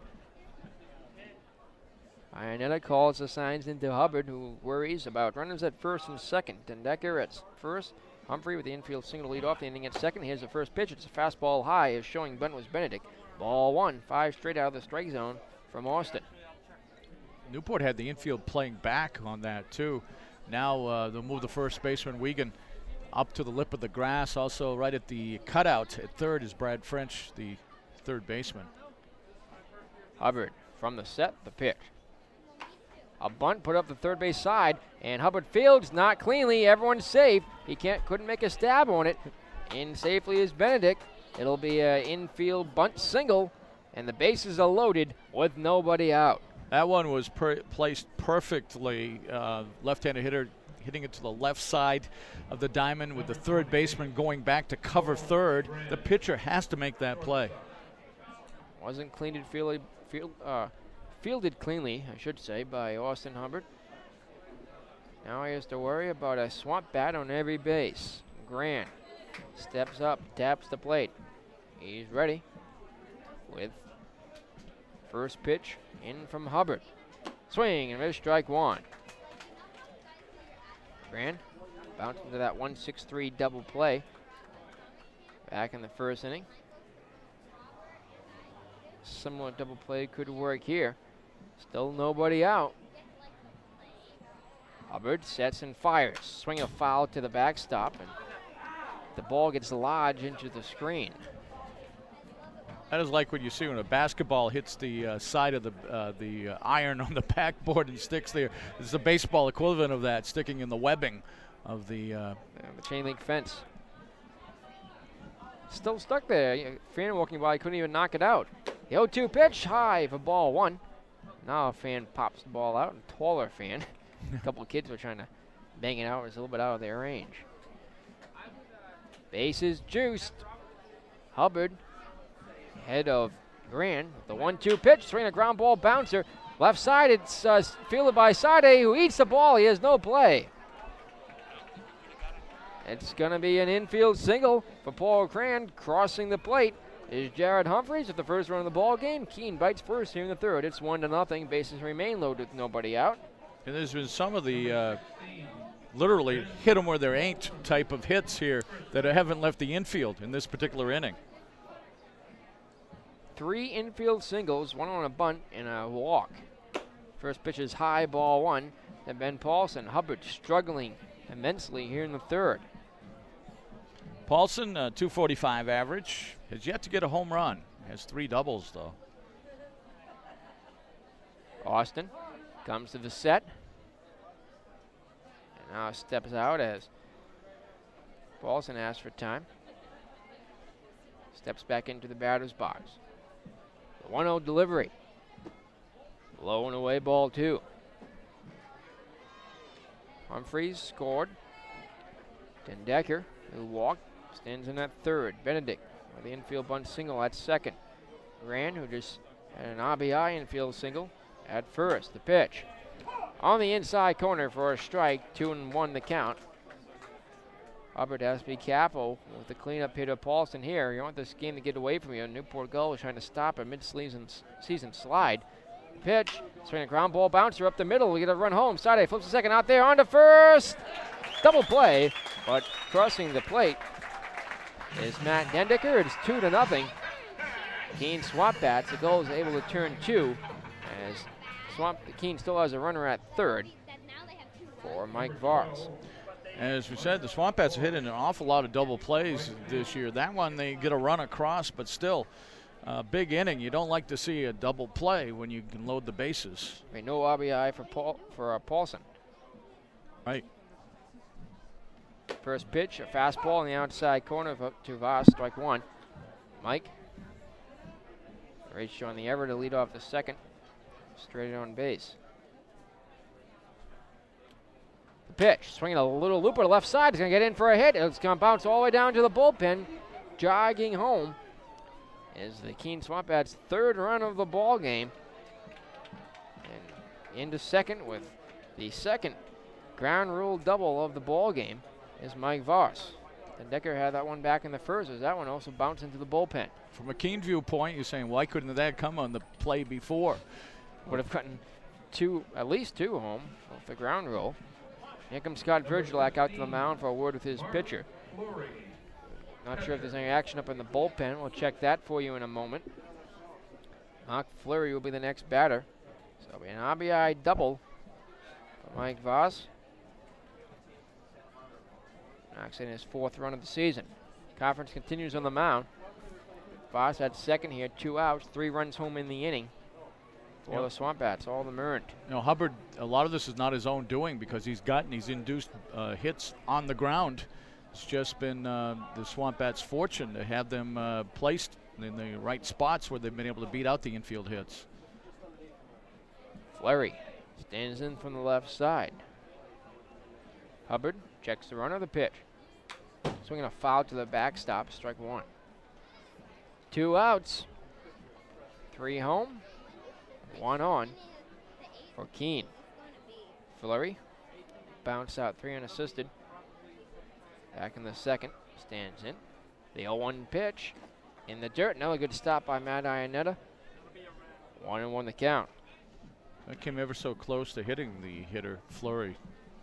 Ionetta calls the signs into Hubbard, who worries about runners at first and second. Den Decker at first. Humphrey with the infield single lead off, the inning at second. Here's the first pitch. It's a fastball high, as showing bunt was Benedict. Ball one, five straight out of the strike zone from Austin. Newport had the infield playing back on that too. Now uh, they'll move the first baseman Wiegand up to the lip of the grass. Also right at the cutout at third is Brad French, the third baseman. Hubbard from the set, the pitch. A bunt put up the third base side, and Hubbard fields not cleanly. Everyone's safe. He can't couldn't make a stab on it. In safely is Benedict. It'll be an infield bunt single, and the bases are loaded with nobody out. That one was per placed perfectly. Uh, left-handed hitter hitting it to the left side of the diamond with the third baseman going back to cover third. The pitcher has to make that play. Wasn't cleaned field, field, uh, fielded cleanly, I should say, by Austin Hubbard. Now he has to worry about a swamp bat on every base. Grant steps up, taps the plate. He's ready with first pitch in from Hubbard. Swing and miss, strike one. Grant bounced into that one six three double play back in the first inning. Similar double play could work here. Still nobody out. Hubbard sets and fires. Swing a foul to the backstop, and the ball gets lodged into the screen. That is like what you see when a basketball hits the uh, side of the uh, the uh, iron on the backboard and sticks there. It's the baseball equivalent of that, sticking in the webbing of the, uh, yeah, the chain link fence. Still stuck there. A fan walking by couldn't even knock it out. The oh two pitch, high for ball one. Now a fan pops the ball out, a taller fan. A couple of kids were trying to bang it out. It was a little bit out of their range. Bases juiced. Hubbard ahead of Grant. The one two pitch, swing a ground ball bouncer. Left side, it's uh, fielded by Sade, who eats the ball. He has no play. It's going to be an infield single for Paul Cran. Crossing the plate is Jared Humphreys with the first run of the ball game. Keene bites first here in the third. It's one to nothing. Bases remain loaded with nobody out. And there's been some of the uh, literally hit them where there ain't type of hits here that haven't left the infield in this particular inning. Three infield singles, one on a bunt and a walk. First pitch is high, ball one. Then Ben Paulson. Hubbard struggling immensely here in the third. Paulson, uh, two forty-five average, has yet to get a home run. Has three doubles, though. Austin comes to the set. And now steps out as Paulson asks for time. Steps back into the batter's box. The one oh delivery. Low and away, ball two. Humphreys scored. Den Decker, who walked, stands in at third. Benedict with the infield bunt single at second. Grant, who just had an R B I infield single at first. The pitch on the inside corner for a strike. Two and one the count. Hubbard has to be careful with the cleanup hit of Paulson here. You don't want this game to get away from you. Newport Gulls is trying to stop a mid-season season slide. Pitch, swing a ground ball bouncer up the middle. We get a run home. Sade flips a second out there on to first. Double play, but crossing the plate is Matt Dendecker. It's two to nothing. Keene Swamp Bats, the goal is able to turn two as Swamp Keene still has a runner at third for Mike Vars. As we said, the Swamp Bats are hitting an awful lot of double plays this year. That one, they get a run across, but still, uh, big inning. You don't like to see a double play when you can load the bases. Right, no R B I for Paul for uh, Paulson. Right. First pitch, a fastball in the outside corner of, to Vars, strike one. Mike. Race on the ever to lead off the second. Straight on base. The pitch, swinging a little looper to left side. He's going to get in for a hit. It's going to bounce all the way down to the bullpen. Jogging home is the Keene Swamp Bats' third run of the ball game. And into second with the second ground rule double of the ball game is Mike Vars. And Decker had that one back in the first as that one also bounced into the bullpen. From a Keene viewpoint, you're saying, why couldn't that come on the play before? Would have gotten two, at least two home off the ground rule. Here comes Scott Virgilak out to the mound for a word with his pitcher. Not sure if there's any action up in the bullpen. We'll check that for you in a moment. Mark Fleury will be the next batter. So it'll be an R B I double for Mike Vars. Knocks in his fourth run of the season. Conference continues on the mound. Vars had second here, two outs, three runs home in the inning for yep. the Swamp Bats, all of them earned. You know, Hubbard, a lot of this is not his own doing because he's gotten, he's induced uh, hits on the ground. It's just been uh, the Swamp Bats' fortune to have them uh, placed in the right spots where they've been able to beat out the infield hits. Fleury stands in from the left side. Hubbard checks the runner, the pitch. Swinging a foul to the backstop, strike one. Two outs. Three home, one on for Keene. Fleury, bounce out, three unassisted. Back in the second, stands in. The oh one pitch in the dirt. Another good stop by Matt Iannetta. One and one the count. That came ever so close to hitting the hitter, Fleury.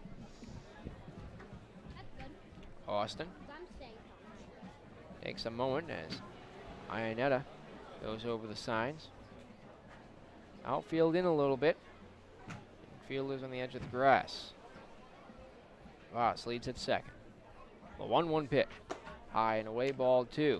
Austin takes a moment as Iannetta goes over the signs. Outfield in a little bit. Fielders on the edge of the grass. Voss leads at second. The one one pitch. High and away, ball two.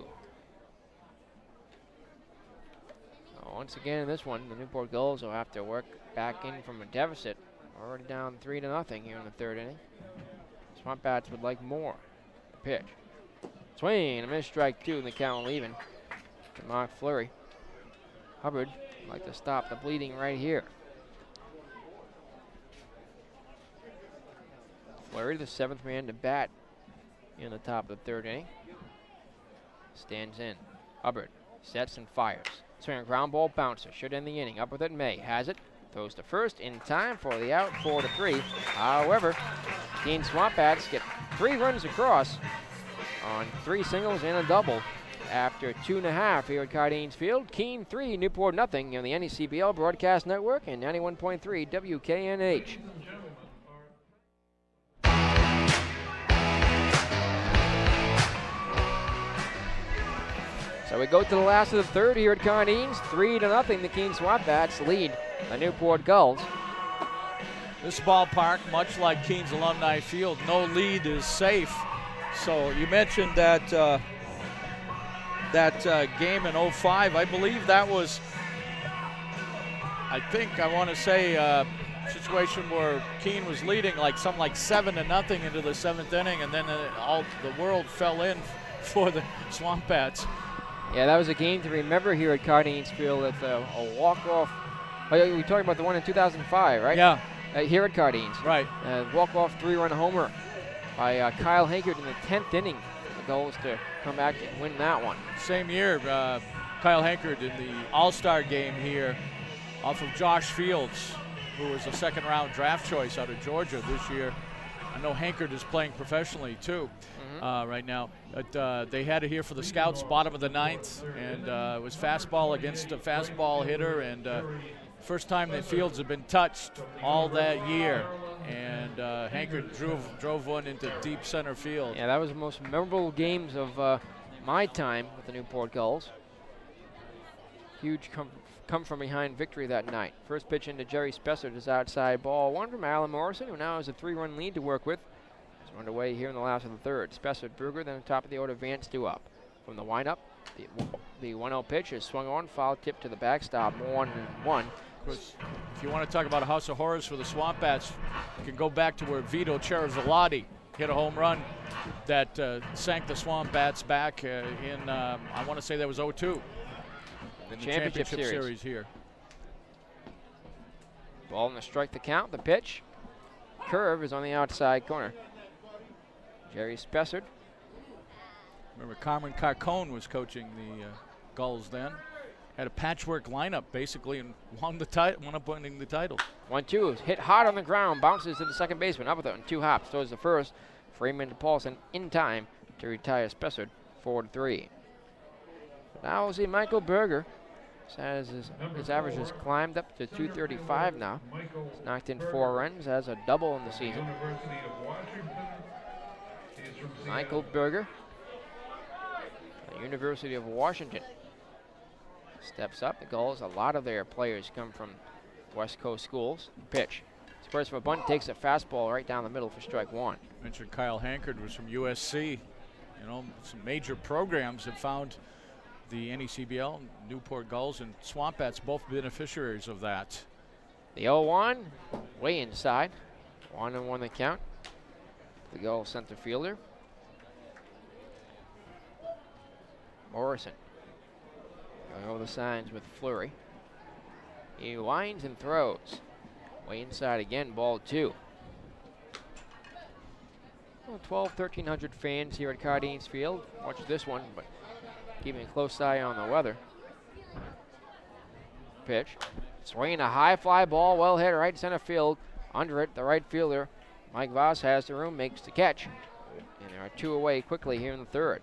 Now, once again in this one, the Newport Gulls will have to work back in from a deficit. Already down three to nothing here in the third inning. Swamp Bats would like more. The pitch. Swing, a miss, strike two, and the count leaving to Mark Fleury. Hubbard would like to stop the bleeding right here. Fleury, the seventh man to bat in the top of the third inning. Stands in. Hubbard sets and fires. Swing a ground ball bouncer. Should end the inning. Up with it, May. Has it. Throws to first in time for the out, four to three. However, Keene Swamp Bats get three runs across on three singles and a double after two and a half here at Cardines Field. Keene three, Newport nothing on the N E C B L Broadcast Network and ninety-one point three W K N H. So we go to the last of the third here at Cardines. Three to nothing, the Keene Swamp Bats lead the Newport Gulls. This ballpark, much like Keene's Alumni Field, no lead is safe. So you mentioned that uh, that uh, game in oh five. I believe that was, I think I want to say a situation where Keene was leading like something like seven to nothing into the seventh inning, and then uh, all the world fell in for the Swamp Bats. Yeah, that was a game to remember here at Cardines Field. It's a, a walk-off. Oh, we're talking about the one in two thousand five, right? Yeah. Uh, here at Cardines. Right. Uh, walk-off three-run homer by uh, Kyle Hankert in the tenth inning. The goal is to come back and win that one. Same year, uh, Kyle Hankert in the All-Star game here off of Josh Fields, who was a second-round draft choice out of Georgia this year. I know Hankert is playing professionally, too. Mm-hmm. uh, right now. But uh, they had it here for the Scouts, bottom of the ninth, and uh, it was fastball against a fastball hitter, and uh, first time the fields have been touched all that year. And uh, Hankard drove, drove one into deep center field. Yeah, that was the most memorable games of uh, my time with the Newport Gulls. Huge come, come from behind victory that night. First pitch into Jerry Spessard is outside ball one from Alan Morrison, who now has a three-run lead to work with. It's underway here in the last of the third. Spessard, Berger, then top of the order, Vance due up. From the windup, the, the one oh pitch is swung on, foul tip to the backstop, one and one. Of course, if you want to talk about a house of horrors for the Swamp Bats, you can go back to where Vito Ceravillati hit a home run that uh, sank the Swamp Bats back uh, in, um, I want to say that was oh two. In the Championship, championship series. series here. Ball in the strike the count, the pitch. Curve is on the outside corner. Jerry Spessard. Remember, Carmen Carcone was coaching the uh, Gulls then. Had a patchwork lineup basically and won the title, won up winning the title. One two is hit hard on the ground, bounces to the second baseman. Up with it in two hops towards the first. Freeman to Paulson in time to retire Spessard four to three. Now we'll see Michael Berger. Says his, his average has climbed up to two thirty-five now. He's knocked in four runs, has a double in the season. Michael Berger, the University of Washington, steps up. The Gulls, a lot of their players come from West Coast schools. Pitch. Spurs from a bunt, takes a fastball right down the middle for strike one. Mentioned Kyle Hankard was from U S C. You know, some major programs have found the N E C B L, Newport Gulls, and Swamp Bats both beneficiaries of that. The oh one, way inside. One and one the count. The Gull center fielder. Morrison going over the signs with Fleury. He winds and throws. Way inside again, ball two. Well, twelve, thirteen hundred fans here at Cardines Field. Watch this one, but keeping a close eye on the weather. Pitch. Swinging a high fly ball, well hit right center field. Under it, the right fielder, Mike Voss, has the room, makes the catch. And there are two away quickly here in the third.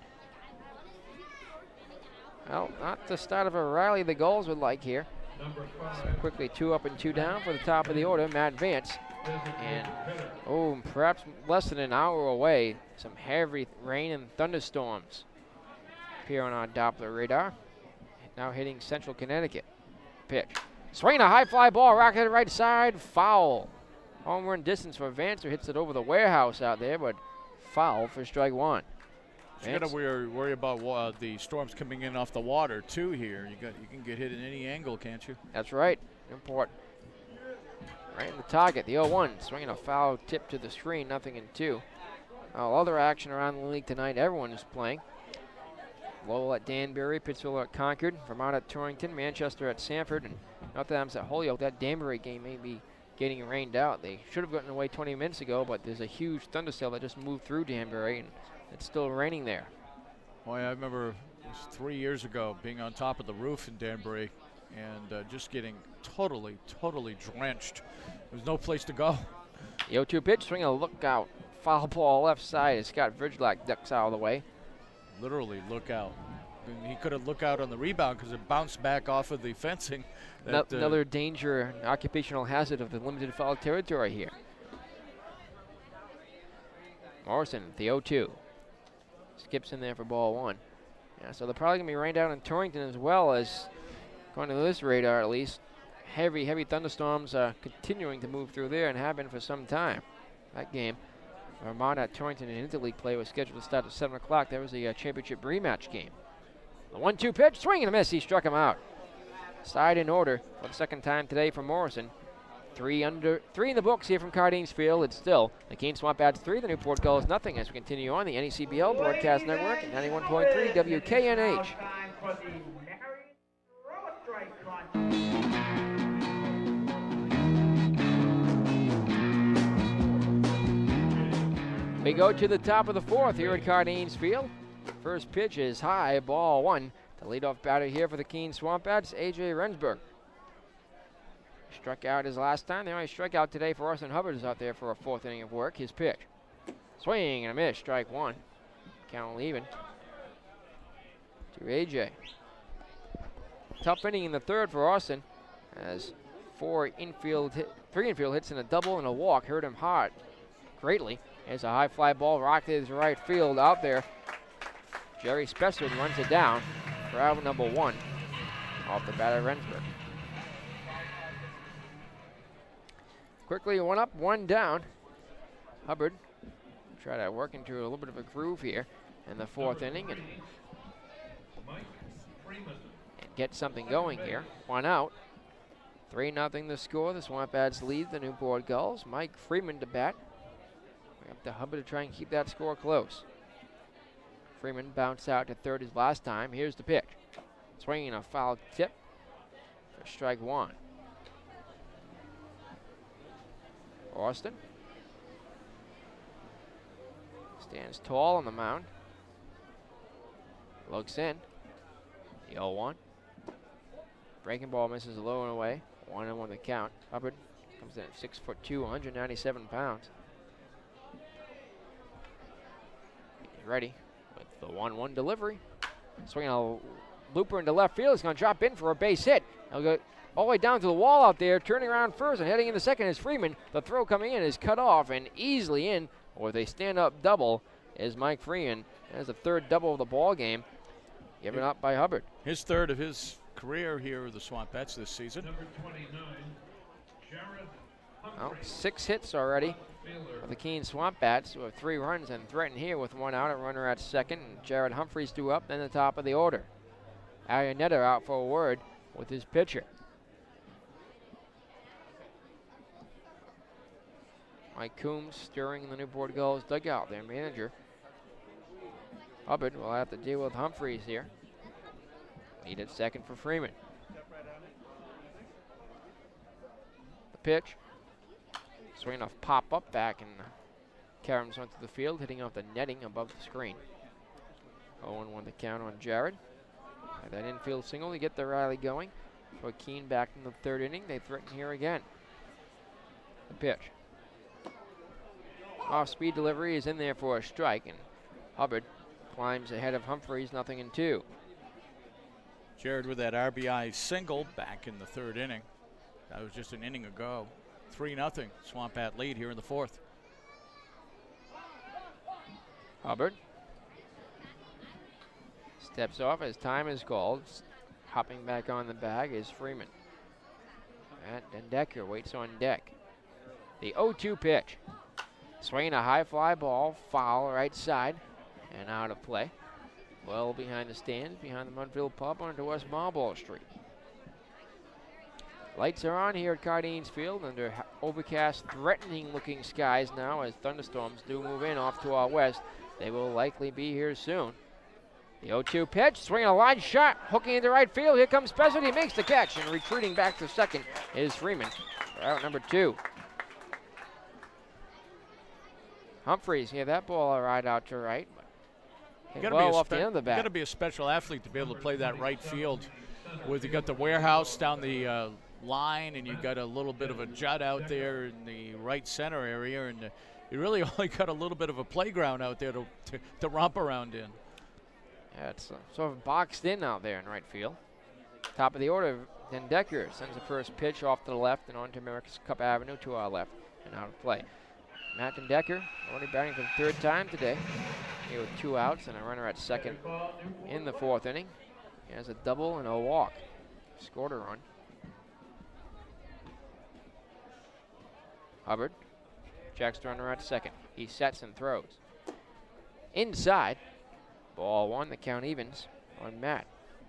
Well, not the start of a rally the Gulls would like here. So quickly two up and two down for the top of the order, Matt Vance. And, oh, perhaps less than an hour away, some heavy rain and thunderstorms appear on our Doppler radar. Now hitting central Connecticut. Pitch. Swinging a high fly ball, rocketed right side, foul. Home run distance for Vance, who hits it over the warehouse out there, but foul for strike one. You got to worry, worry about uh, the storms coming in off the water too. Here, you got you can get hit in any angle, can't you? That's right. Important. Right in the target. The oh one swinging a foul tip to the screen. Nothing in two. All other action around the league tonight. Everyone is playing. Lowell at Danbury, Pittsville at Concord, Vermont at Torrington, Manchester at Sanford, and Nottingham's at Holyoke. That Danbury game may be getting rained out. They should have gotten away twenty minutes ago, but there's a huge thunderstorm that just moved through Danbury, and it's still raining there. Boy, I remember it was three years ago being on top of the roof in Danbury and uh, just getting totally, totally drenched. There was no place to go. The oh two pitch, swing a lookout. Foul ball left side as Scott Virgilak ducks out of the way. Literally look out. And he could have looked out on the rebound because it bounced back off of the fencing. That, no, uh, another danger, occupational hazard of the limited foul territory here. Morrison, the oh two. Skips in there for ball one. Yeah, so they're probably going to be rained out in Torrington as well, as, according to this radar at least, heavy, heavy thunderstorms are continuing to move through there and have been for some time. That game, Vermont at Torrington in interleague play, was scheduled to start at seven o'clock. That was the uh, championship rematch game. The one two pitch, swing and a miss. He struck him out. Side in order for the second time today for Morrison. Three under, three in the books here from Cardines Field. It's still the Keene Swamp Bats three, the Newport Gulls nothing, as we continue on the N E C B L Broadcast Network at ninety-one point three W K N H. We go to the top of the fourth here at Cardines Field. First pitch is high, ball one. The leadoff batter here for the Keene Swamp Bats, A J Rensburg. Struck out his last time. The only strikeout today for Austin Hubbard is out there for a fourth inning of work. His pitch. Swing and a miss, strike one. Count will even to A J. Tough inning in the third for Austin, as four infield hit, three infield hits and a double and a walk hurt him hard greatly. There's a high fly ball rocked to his right field out there. Jerry Spessard runs it down for out number one off the bat of Rendsburg. Quickly one up, one down. Hubbard try to work into a little bit of a groove here in the fourth inning and, and get something going here. One out. three nothing the score. The Swamp Bats lead the Newport Gulls. Mike Freeman to bat. We're up to Hubbard to try and keep that score close. Freeman bounced out to third his last time. Here's the pitch. Swinging a foul tip for strike one. Austin stands tall on the mound. Looks in. The oh one. Breaking ball misses low and away. One and one the count. Hubbard comes in at six foot two, one hundred ninety-seven pounds. He's ready with the one one delivery. Swinging a looper into left field. He's going to drop in for a base hit. He'll go all the way down to the wall out there, turning around first and heading into second is Freeman. The throw coming in is cut off and easily in, or they stand up double is Mike Freeman. That's the third double of the ball game, given up by Hubbard. His third of his career here with the Swamp Bats this season. Number twenty-nine, Jared Well, six hits already for the Keene Swamp Bats with three runs and threatened here with one out, a runner at second, and Jared Humphreys due up, then the top of the order. Arianetta out for a word with his pitcher. Mike Coombs stirring the Newport Gulls dugout, their manager. Hubbard will have to deal with Humphreys here. Lead at second for Freeman. The pitch. Swing off pop up back, and Karams went to the field, hitting off the netting above the screen. oh one the count on Jared. By that infield single to get the rally going. For Keene back in the third inning. They threaten here again. The pitch. Off-speed delivery is in there for a strike, and Hubbard climbs ahead of Humphreys, nothing in two. Jared with that R B I single back in the third inning. That was just an inning ago. three nothing Swamp Bat lead here in the fourth. Hubbard steps off as time is called. Hopping back on the bag is Freeman. And Dendecker waits on deck. The oh two pitch. Swinging a high fly ball, foul right side, and out of play. Well behind the stands, behind the Mudville Pub onto West Marlborough Street. Lights are on here at Cardines Field under overcast, threatening-looking skies now as thunderstorms do move in off to our west. They will likely be here soon. The oh two pitch, swinging a line shot, hooking into right field. Here comes Spessard, he makes the catch, and retreating back to second is Freeman for out number two. Humphreys gave that ball a ride out to right, but hit well off the end of the bat. You got to be a special athlete to be able to play that right field. With you got the warehouse down the uh, line, and you got a little bit of a jut out there in the right center area, and uh, you really only got a little bit of a playground out there to to, to romp around in. Yeah, it's uh, sort of boxed in out there in right field. Top of the order, Dendecker sends the first pitch off to the left and onto America's Cup Avenue to our left and out of play. Matt Dendecker already batting for the third time today. Here with two outs and a runner at second in the fourth inning. He has a double and a walk. Scored a run. Hubbard checks the runner at second. He sets and throws. Inside. Ball one, the count evens on Matt.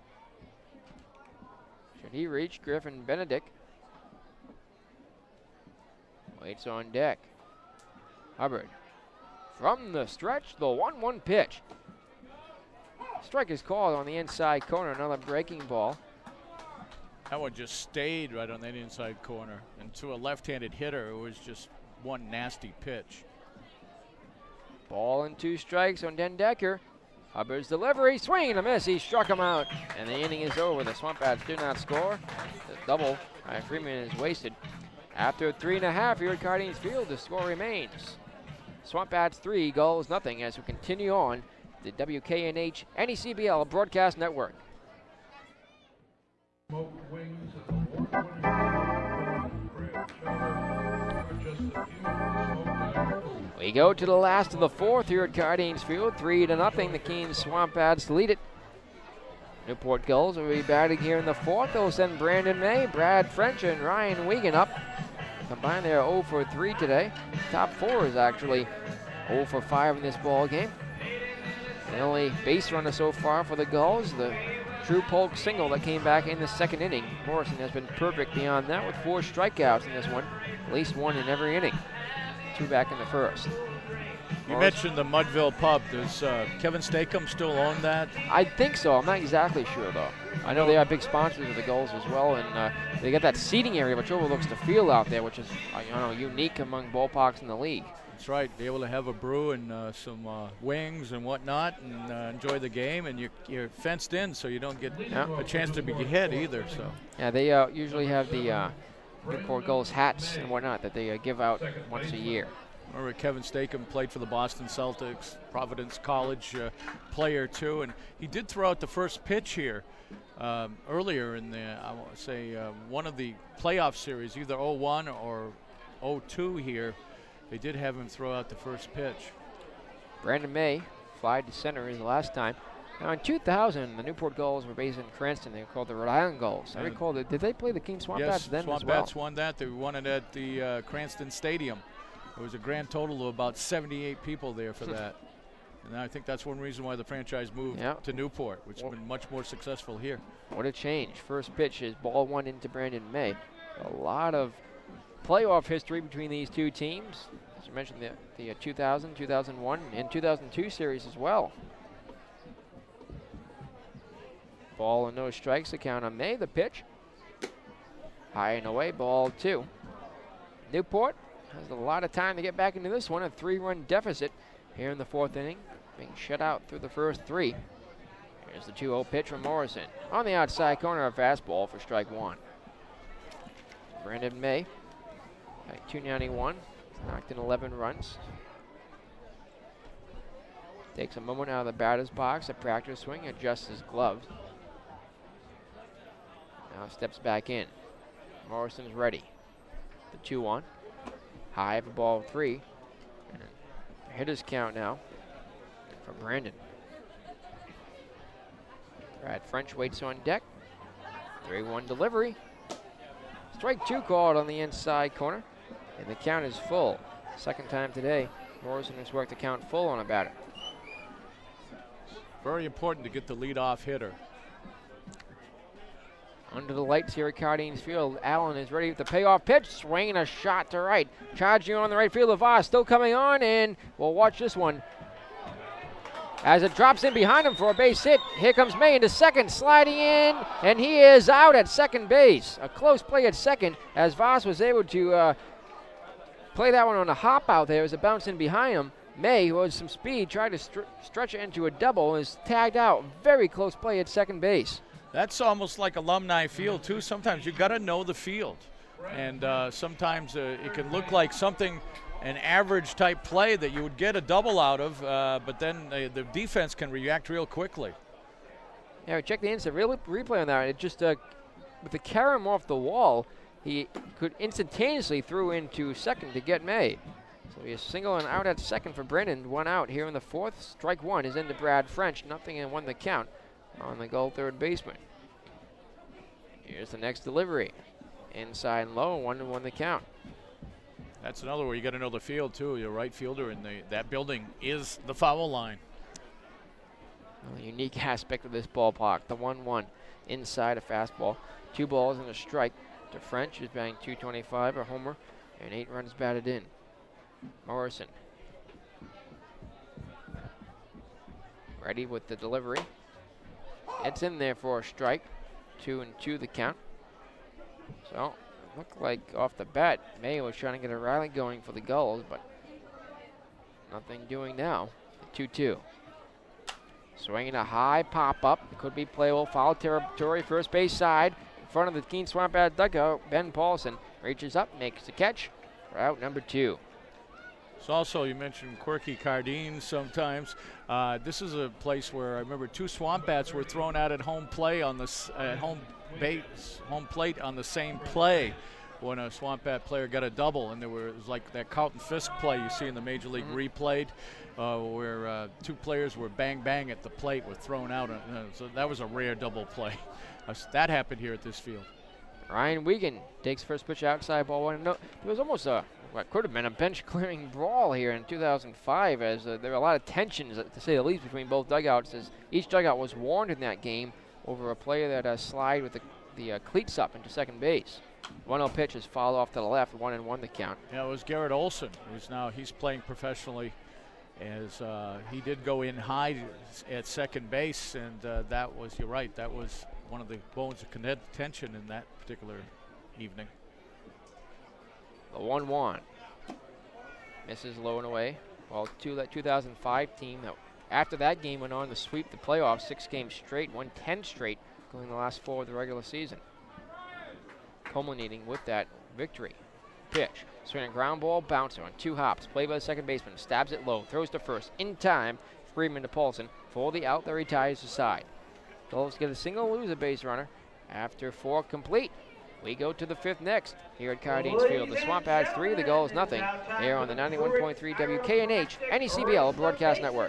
Should he reach Griffin Benedict? Waits on deck. Hubbard from the stretch, the one one pitch. Strike is called on the inside corner, another breaking ball. That one just stayed right on that inside corner. And to a left-handed hitter, it was just one nasty pitch. Ball and two strikes on Dendecker. Hubbard's delivery, swing and a miss. He struck him out, and the inning is over. The Swamp Bats do not score. The double by Freeman is wasted. After three and a half here at Cardines Field, the score remains Swamp Bats three, Gulls nothing, as we continue on the W K N H N E C B L Broadcast Network. Smoked wings and award-winning Brad Chowder are just a few of the smoked items. We go to the last of the fourth here at Cardines Field, three to nothing. The Keene Swamp Bats lead it. Newport Gulls will be batting here in the fourth. They'll send Brandon May, Brad French, and Ryan Wiegand up. Combined, they're oh for three today. Top four is actually oh for five in this ball game. The only base runner so far for the Gulls, the Drew Polk single that came back in the second inning. Morrison has been perfect beyond that with four strikeouts in this one, at least one in every inning. Two back in the first. You mentioned the Mudville Pub. Does uh, Kevin Stakem still own that? I think so. I'm not exactly sure, though. I know they are big sponsors of the Gulls as well, and uh, they got that seating area which overlooks the field out there, which is uh, you know, unique among ballparks in the league. That's right. Be able to have a brew and uh, some uh, wings and whatnot, and uh, enjoy the game. And you're, you're fenced in, so you don't get yeah. a chance to be hit either. So yeah, they uh, usually have the uh, Newport Gulls hats and whatnot that they uh, give out once a year. Remember Kevin Stakem played for the Boston Celtics, Providence College uh, player too, and he did throw out the first pitch here um, earlier in the, I want to say, uh, one of the playoff series, either oh one or oh two here. They did have him throw out the first pitch. Brandon May flied to center his last time. Now in two thousand, the Newport Gulls were based in Cranston. They were called the Rhode Island Gulls. I And recall that. Did they play the Keene Swamp yes, Bats then Swamp as well? Bats won that. They won it at the uh, Cranston Stadium. There was a grand total of about seventy-eight people there for that. And I think that's one reason why the franchise moved yep. to Newport, which has well, been much more successful here. What a change. First pitch is ball one into Brandon May. A lot of playoff history between these two teams. As you mentioned, the, the uh, two thousand, two thousand one, and two thousand two series as well. Ball and no strikes, the count on May. The pitch. High and away, ball two. Newport has a lot of time to get back into this one. A three-run deficit here in the fourth inning, being shut out through the first three. Here's the two oh pitch from Morrison. On the outside corner, a fastball for strike one. Brandon May at two ninety-one, knocked in eleven runs. Takes a moment out of the batter's box, a practice swing, adjusts his gloves. Now steps back in. Morrison's ready. The two one. High for ball three. And hitter's count now for Brandon. Brad French waits on deck. three one delivery. Strike two called on the inside corner. And the count is full. Second time today, Morrison has worked the count full on a batter. Very important to get the leadoff hitter. Under the lights here at Cardines Field, Allen is ready with the payoff pitch, swinging a shot to right. Charging on the right field, Voss still coming on, and we'll watch this one. As it drops in behind him for a base hit, here comes May into second, sliding in, and he is out at second base. A close play at second, as Voss was able to uh, play that one on a hop out there as it bounced in behind him. May, who has some speed, tried to str stretch it into a double, and is tagged out. Very close play at second base. That's almost like alumni field, too. Sometimes you got to know the field. And uh, sometimes uh, it can look like something, an average type play that you would get a double out of, uh, but then uh, the defense can react real quickly. Yeah, check the instant real replay on that. It just, uh, with the carom off the wall, he could instantaneously throw into second to get May. So he's single and out at second for Brennan. One out here in the fourth. Strike one is into Brad French. Nothing and one the count on the Gull third baseman. Here's the next delivery. Inside and low, one and one the count. That's another way you got to know the field too. Your right fielder in the, that building is the foul line. Well, a unique aspect of this ballpark. The one one inside a fastball. Two balls and a strike to French, who's batting two twenty-five, a homer, and eight runs batted in. Morrison ready with the delivery. It's in there for a strike. Two and two the count. So it looked like off the bat, May was trying to get a rally going for the Gulls, but nothing doing now. two two. Swinging a high pop-up. It could be playable. Foul territory, first base side. In front of the Keene Swamp Bat dugout, Ben Paulson reaches up, makes the catch for out number two. It's also, you mentioned quirky Cardine sometimes. Uh, this is a place where I remember two swamp bats were thrown out at home play on the s- at home base, home plate on the same play when a swamp bat player got a double, and there were, it was like that Carlton Fisk play you see in the Major League mm-hmm. replayed, uh, where uh, two players were bang bang at the plate, were thrown out. Uh, so that was a rare double play. Uh, that happened here at this field. Ryan Wiegand takes first pitch outside, ball one. No, there was almost a what could have been a bench clearing brawl here in two thousand five, as uh, there were a lot of tensions, to say the least, between both dugouts, as each dugout was warned in that game over a player that uh, slid with the, the uh, cleats up into second base. one oh pitch is fouled off to the left, one and one the count. Yeah, it was Garrett Olson, who's now he's playing professionally, as uh, he did go in high at second base, and uh, that was, you're right, that was one of the bones of contention in that particular evening. The one one misses low and away. Well, two, that two thousand five team that after that game went on to sweep the playoffs, six games straight, won ten straight, going the last four of the regular season, culminating with that victory. Pitch, swinging a ground ball, bouncer on two hops, played by the second baseman, stabs it low, throws to first, in time, Friedman to Paulson, for the out there, he ties the side. Phillips get a single, lose a base runner. After four complete, we go to the fifth next here at Cardines Field. The Swamp Bats three, the Gulls nothing. Here on the ninety-one point three W K N H N E C B L Broadcast Network.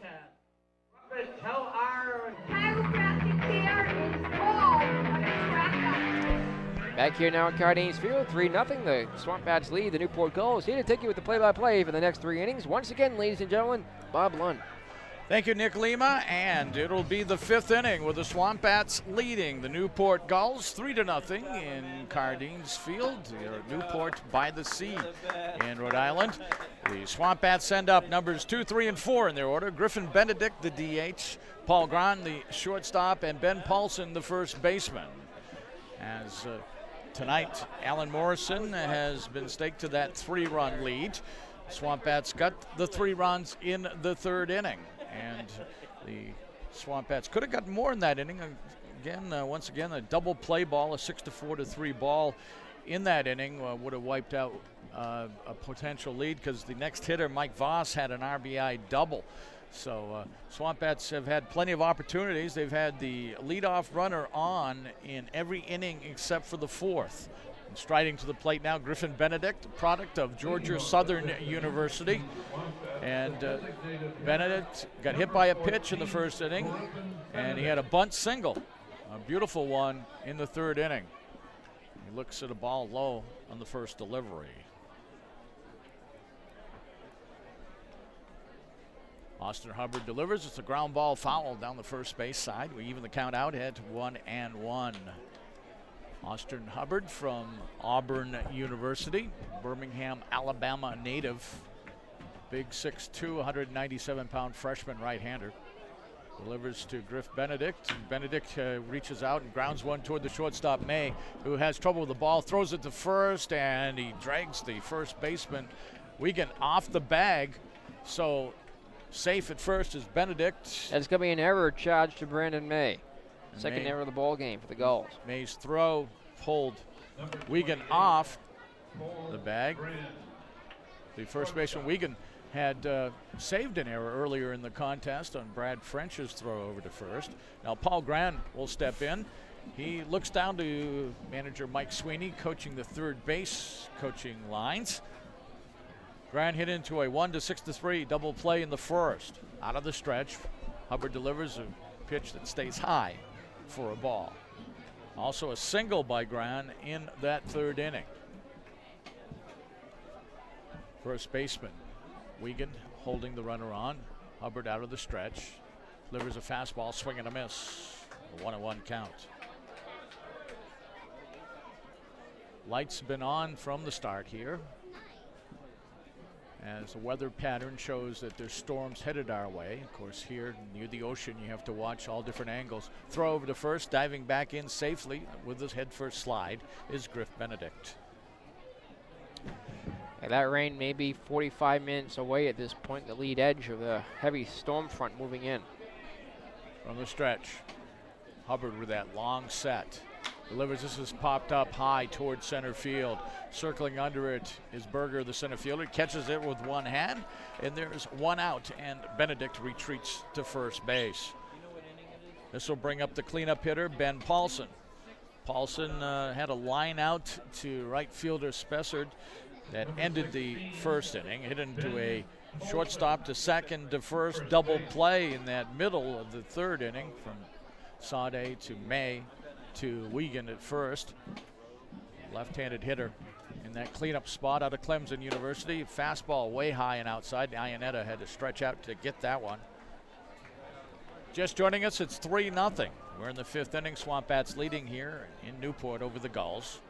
Back here now at Cardines Field, three nothing. The Swamp Bats lead the Newport Gulls. Here to take you with the play-by-play for the next three innings. Once again, ladies and gentlemen, Bob Lund. Thank you, Nick Lima, and it'll be the fifth inning with the Swamp Bats leading the Newport Gulls three to nothing in Cardines Field, Newport by the Sea in Rhode Island. The Swamp Bats send up numbers two, three, and four in their order. Griffin Benedict, the D H, Paul Grahn, the shortstop, and Ben Paulson, the first baseman. As uh, tonight, Alan Morrison has been staked to that three-run lead. Swamp Bats got the three runs in the third inning. And the Swamp Bats could have gotten more in that inning. Again, uh, once again, a double play ball, a six to four to three ball in that inning uh, would have wiped out uh, a potential lead, because the next hitter, Mike Voss, had an R B I double. So uh, Swamp Bats have had plenty of opportunities. They've had the leadoff runner on in every inning except for the fourth. And striding to the plate now, Griffin Benedict, a product of Georgia Southern University. And uh, Benedict got hit by a pitch in the first inning, and he had a bunt single, a beautiful one in the third inning. He looks at a ball low on the first delivery. Austin Hubbard delivers. It's a ground ball foul down the first base side. We even the count out at one and one. Austin Hubbard from Auburn University, Birmingham, Alabama native. Big six two, one hundred ninety-seven pound freshman right-hander. Delivers to Griff Benedict. Benedict uh, reaches out and grounds one toward the shortstop, May, who has trouble with the ball, throws it to first, and he drags the first baseman, Wiegand, off the bag. So safe at first is Benedict. That's going to be an error charged to Brandon May. Second May, error of the ball game for the Gulls. May's throw pulled Wiegand off the bag. The first baseman, Wiegand, had uh, saved an error earlier in the contest on Brad French's throw over to first. Now Paul Grahn will step in. He looks down to manager Mike Sweeney, coaching the third base coaching lines. Grahn hit into a one to six to three double play in the first. Out of the stretch, Hubbard delivers a pitch that stays high for a ball. Also a single by Grahn in that third inning. First baseman Wiegand holding the runner on. Hubbard out of the stretch. Delivers a fastball, swing and a miss. A one and one count. Lights been on from the start here, as the weather pattern shows that there's storms headed our way. Of course, here near the ocean, you have to watch all different angles. Throw over to first, diving back in safely with his head first slide is Griff Benedict. And that rain may be forty-five minutes away at this point, the lead edge of the heavy storm front moving in. From the stretch, Hubbard with that long set. delivers. This is popped up high towards center field. Circling under it is Berger, the center fielder. Catches it with one hand, and there's one out, and Benedict retreats to first base. This will bring up the cleanup hitter, Ben Paulson. Paulson uh, had a line out to right fielder Spessard that ended the first inning, hit into a shortstop to second to first, double play in that middle of the third inning from Sade to May to Wiegand at first. Left-handed hitter in that cleanup spot out of Clemson University. Fastball way high and outside. Iannetta had to stretch out to get that one. Just joining us, it's three nothing. We're in the fifth inning. Swamp Bats leading here in Newport over the Gulls.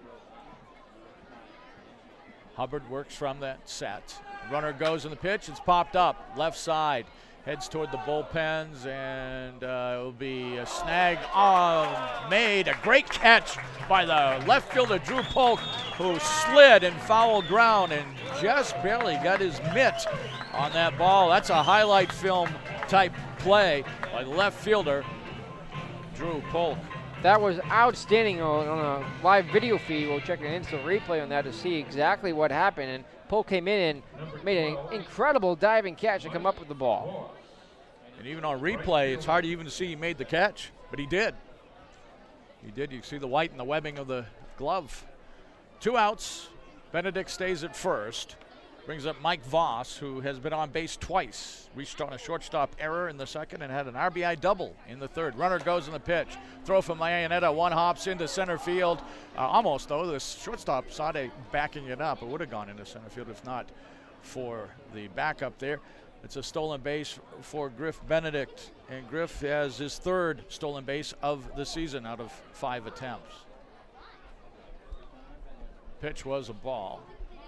Hubbard works from that set. Runner goes in the pitch. It's popped up left side. Heads toward the bullpens, and uh, it will be a snag on made. A great catch by the left fielder, Drew Polk, who slid in foul ground and just barely got his mitt on that ball. That's a highlight film type play by the left fielder, Drew Polk. That was outstanding on, on a live video feed. We'll check an instant replay on that to see exactly what happened. And Polk came in and made an incredible diving catch to come up with the ball. And even on replay, it's hard to even see he made the catch, but he did. He did. You see the white and the webbing of the glove. Two outs. Benedict stays at first. Brings up Mike Voss, who has been on base twice. Reached on a shortstop error in the second and had an R B I double in the third. Runner goes in the pitch. Throw from Iannetta. One hops into center field. Uh, almost, though. The shortstop, Sade, backing it up. It would have gone into center field if not for the backup there. It's a stolen base for Griff Benedict. And Griff has his third stolen base of the season out of five attempts. Pitch was a ball.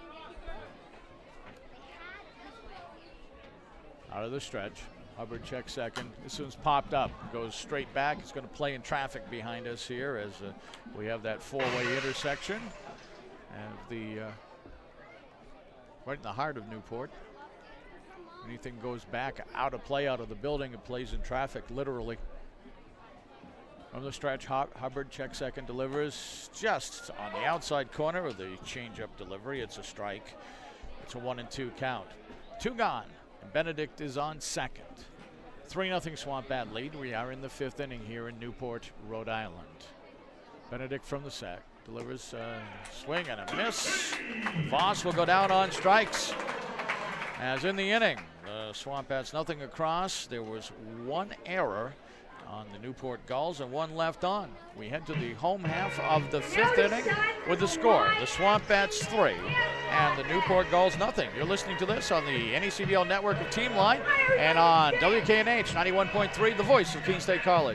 Out of the stretch. Hubbard checks second. As soon as popped up, goes straight back. It's going to play in traffic behind us here as uh, we have that four-way intersection. And the uh, right in the heart of Newport. Anything goes back out of play, out of the building, it plays in traffic, literally. From the stretch, Hubbard checks second, delivers just on the outside corner of the changeup delivery. It's a strike. It's a one and two count. Two gone. And Benedict is on second. three nothing Swamp Bat lead. We are in the fifth inning here in Newport, Rhode Island. Benedict from the sack. Delivers a swing and a miss. Voss will go down on strikes. As in the inning, the Swamp Bats nothing across. There was one error on the Newport Gulls and one left on. We head to the home half of the fifth inning with the score. The Swamp Bats three and the Newport Gulls nothing. You're listening to this on the N E C B L network of Team Line and on W K N H ninety-one point three, the voice of Keene State College.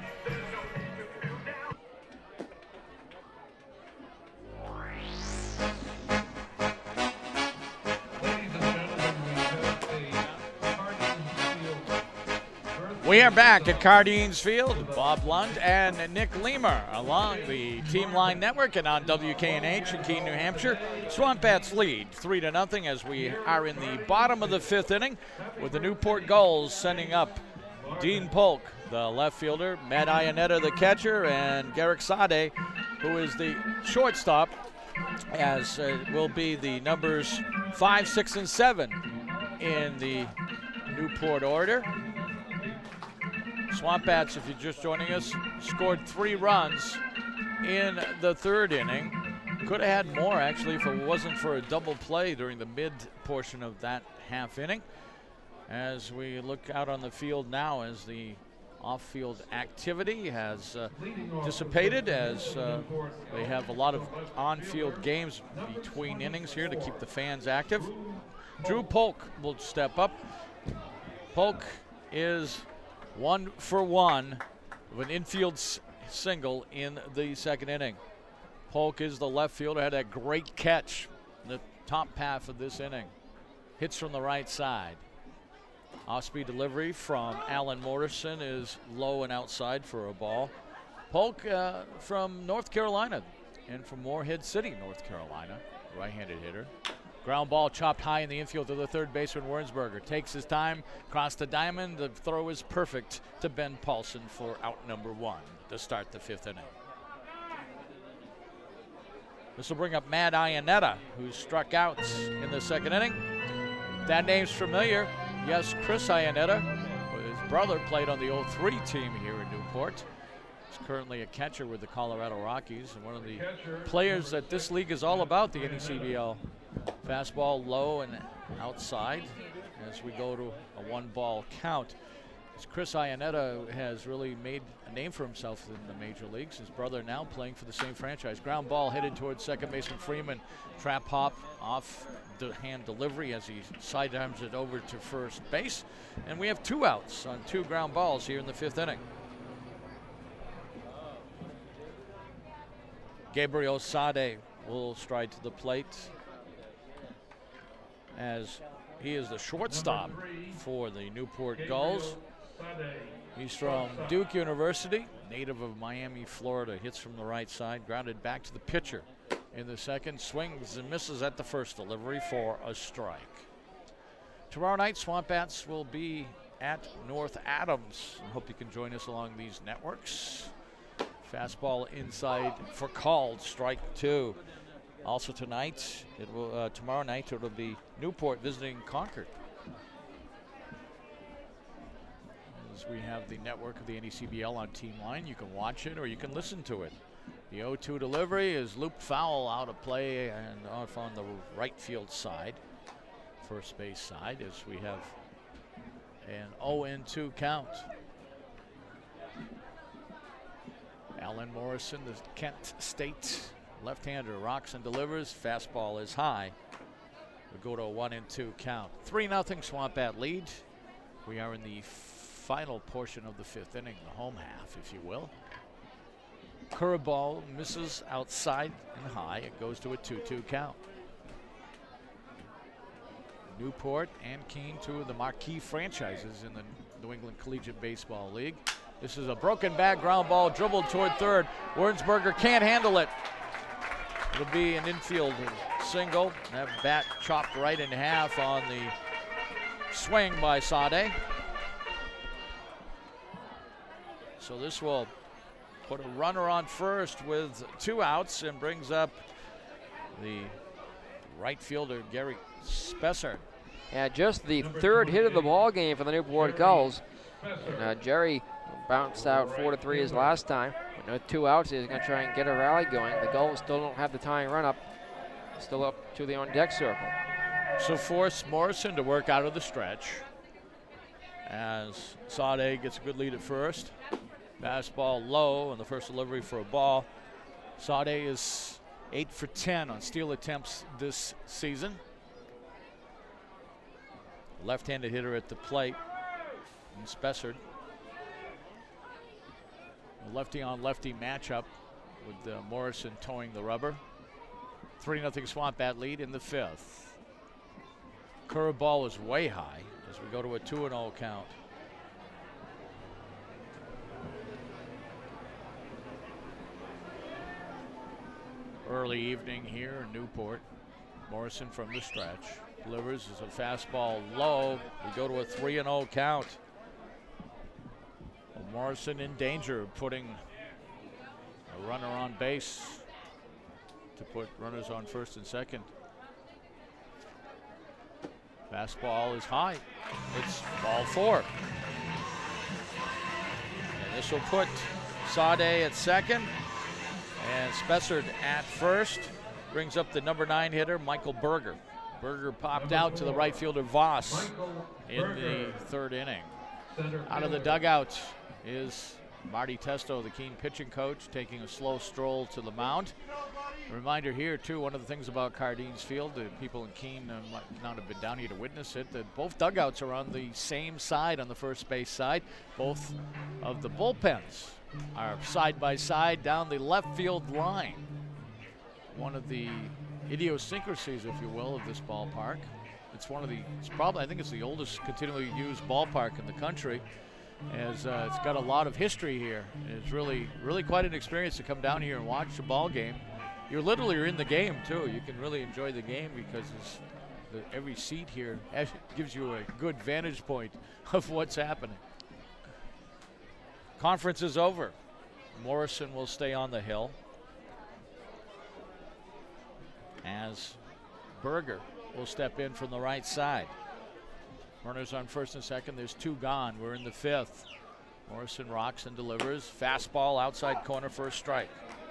We are back at Cardines Field. Bob Lund and Nick Leamer along the Team Line Network and on W K N H in Keene, New Hampshire. Swamp Bats lead three to nothing as we are in the bottom of the fifth inning with the Newport Gulls sending up Dean Polk, the left fielder, Matt Iannetta, the catcher, and Garrick Sade, who is the shortstop, as uh, will be the numbers five, six, and seven in the Newport order. Swamp Bats, if you're just joining us, scored three runs in the third inning. Could have had more, actually, if it wasn't for a double play during the mid portion of that half inning. As we look out on the field now, as the off-field activity has uh, dissipated, as uh, they have a lot of on-field games between innings here to keep the fans active. Drew Polk will step up. Polk is one for one with an infield s single in the second inning. Polk is the left fielder, had that great catch in the top half of this inning. Hits from the right side. Off-speed delivery from Alan Morrison is low and outside for a ball. Polk uh, from North Carolina and from Morehead City, North Carolina, right-handed hitter. Ground ball chopped high in the infield to the third baseman, Wernsberger. Takes his time, across the diamond. The throw is perfect to Ben Paulson for out number one to start the fifth inning. This will bring up Matt Iannetta, who struck out in the second inning. That name's familiar. Yes, Chris Iannetta, his brother, played on the oh three team here in Newport. He's currently a catcher with the Colorado Rockies and one of the players that this league is all about, the N E C B L. Fastball low and outside as we go to a one-ball count. As Chris Iannetta has really made a name for himself in the major leagues. His brother now playing for the same franchise. Ground ball headed towards second baseman Freeman. Trap hop off the hand delivery as he sidearms it over to first base. And we have two outs on two ground balls here in the fifth inning. Gabriel Sade will stride to the plate as he is the shortstop for the Newport Gulls. He's from Duke University, native of Miami, Florida. Hits from the right side, grounded back to the pitcher in the second. Swings and misses at the first delivery for a strike. Tomorrow night, Swamp Bats will be at North Adams. I hope you can join us along these networks. Fastball inside for called, strike two. Also tonight, it will uh, tomorrow night it will be Newport visiting Concord. As we have the network of the N E C B L on Team Line, you can watch it or you can listen to it. The oh two delivery is looped foul out of play and off on the right field side, first base side, as we have an oh and two count. Alan Morrison, the Kent State left-hander, rocks and delivers. Fastball is high. We go to a one and two count. three nothing Swamp Bat lead. We are in the final portion of the fifth inning, the home half, if you will. Curveball misses outside and high. It goes to a two two count. Newport and Keene, two of the marquee franchises in the New England Collegiate Baseball League. This is a broken back ground ball dribbled toward third. Wernsberger can't handle it. It'll be an infield single. That bat chopped right in half on the swing by Sade. So this will put a runner on first with two outs and brings up the right fielder, Gary Spessard. Yeah, just the third hit of the ball game for the Newport Gulls. And, uh, Jerry bounced out four to three his last time. With two outs, he's going to try and get a rally going. The Gulls still don't have the tying run up. Still up to the on-deck circle. So force Morrison to work out of the stretch as Sade gets a good lead at first. Fastball low and the first delivery for a ball. Sade is eight for ten on steal attempts this season. Left-handed hitter at the plate, and Spessard. A lefty on lefty matchup with uh, Morrison towing the rubber. three nothing Swamp Bat lead in the fifth. Curveball is way high as we go to a two and oh count. Early evening here in Newport. Morrison from the stretch. Delivers as a fastball low. We go to a three and oh count. Morrison in danger of putting a runner on base to put runners on first and second. Fastball is high. It's ball four. And this will put Sade at second and Spessard at first. Brings up the number nine hitter, Michael Berger. Berger popped out to the right fielder Voss in the third inning. Out of the dugout is Marty Testo, the Keene pitching coach, taking a slow stroll to the mound. A reminder here, too, one of the things about Cardines Field, the people in Keene uh, might not have been down here to witness it, that both dugouts are on the same side, on the first base side. Both of the bullpens are side by side down the left field line. One of the idiosyncrasies, if you will, of this ballpark. It's one of the, it's probably, I think it's the oldest continually used ballpark in the country. As uh, it's got a lot of history here. It's really, really quite an experience to come down here and watch a ball game. You're literally in the game too. You can really enjoy the game because it's the, every seat here gives you a good vantage point of what's happening. Conference is over. Morrison will stay on the hill. as Berger will step in from the right side. Runners on first and second. There's two gone. We're in the fifth. Morrison rocks and delivers. Fastball outside corner for a strike.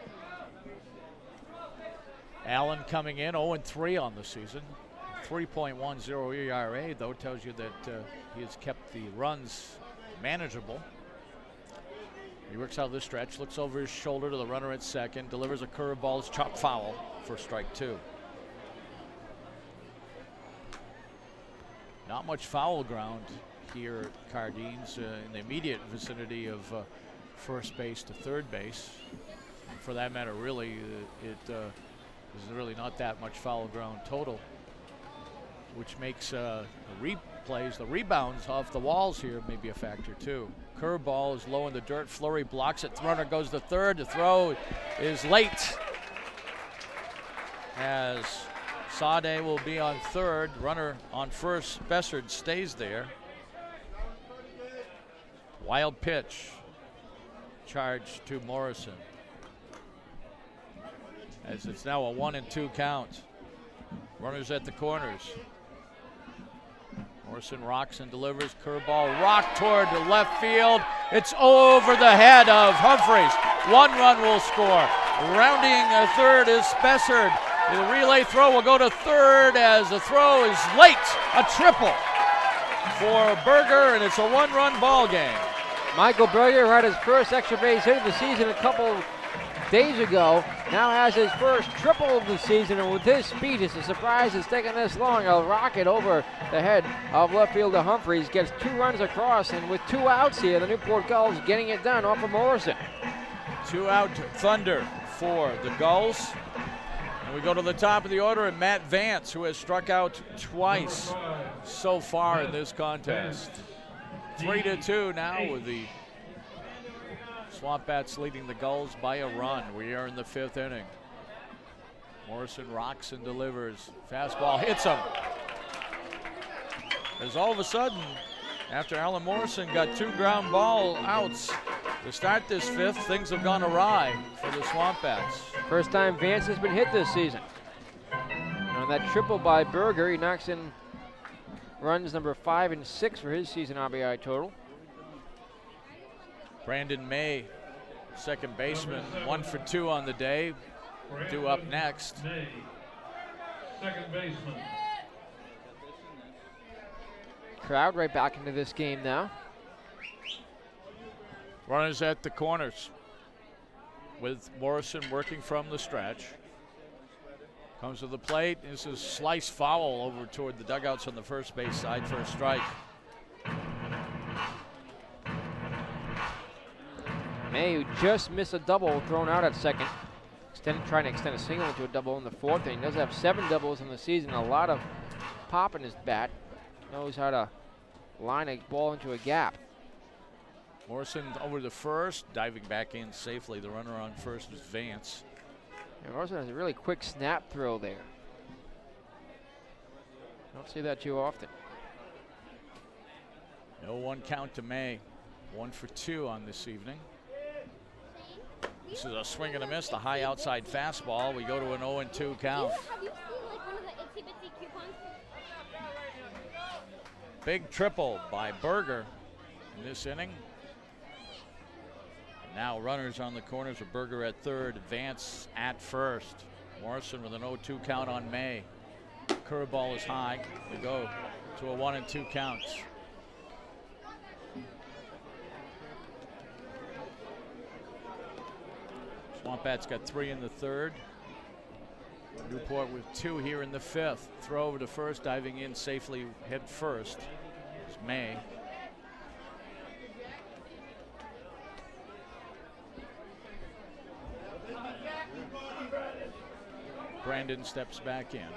Allen coming in oh and three on the season. three point one oh E R A, though, tells you that uh, he has kept the runs manageable. He works out this stretch, looks over his shoulder to the runner at second, delivers a curveball, it's chopped foul for strike two. Not much foul ground here at Cardines, uh, in the immediate vicinity of uh, first base to third base. And for that matter, really, uh, it uh, is really not that much foul ground total, which makes uh, the replays, the rebounds off the walls here may be a factor too. Curveball is low in the dirt. Fleury blocks it. The runner goes to third. The throw is late, as Sade will be on third. Runner on first. Spessard stays there. Wild pitch. Charge to Morrison, as it's now a one and two count. Runners at the corners. Morrison rocks and delivers. Curveball rocked toward the left field. It's over the head of Humphreys. One run will score. Rounding a third is Spessard. The relay throw will go to third as the throw is late. A triple for Berger, and it's a one-run ball game. Michael Berger had his first extra base hit of the season a couple days ago. Now has his first triple of the season, and with his speed, it's a surprise it's taken this long. A rocket over the head of left fielder Humphreys gets two runs across, and with two outs here, the Newport Gulls getting it done off of Morrison. Two out thunder for the Gulls. And we go to the top of the order, and Matt Vance, who has struck out twice so far in this contest. Three to two now, with the Swamp Bats leading the Gulls by a run. We are in the fifth inning. Morrison rocks and delivers. Fastball hits him. As all of a sudden, after Alan Morrison got two ground ball outs to start this fifth, things have gone awry for the Swamp Bats. First time Vance has been hit this season. On that triple by Berger, he knocks in runs number five and six for his season R B I total. Brandon May, second baseman, one for two on the day, due up next. May, second baseman. Crowd right back into this game now. Runners at the corners, with Morrison working from the stretch. Comes to the plate. This is slice foul over toward the dugouts on the first base side for a strike. May, who just missed a double, thrown out at second. Extend, trying to extend a single into a double in the fourth inning. Does have seven doubles in the season, a lot of pop in his bat. Knows how to line a ball into a gap. Morrison over the first, diving back in safely. The runner on first is Vance. And Morrison has a really quick snap throw there. Don't see that too often. No one count to May. One for two on this evening. This is a swing and a miss, the high outside fastball. We go to an oh and two count. Have you seen like one of the itsy bitsy coupons? Big triple by Berger in this inning. Now runners on the corners of Berger at third, Vance at first. Morrison with an oh two count on May. Curveball is high. We go to a one and two counts. Swamp Bats got three in the third. Newport with two here in the fifth. Throw over to first, diving in safely head first. It's May. Brandon steps back in.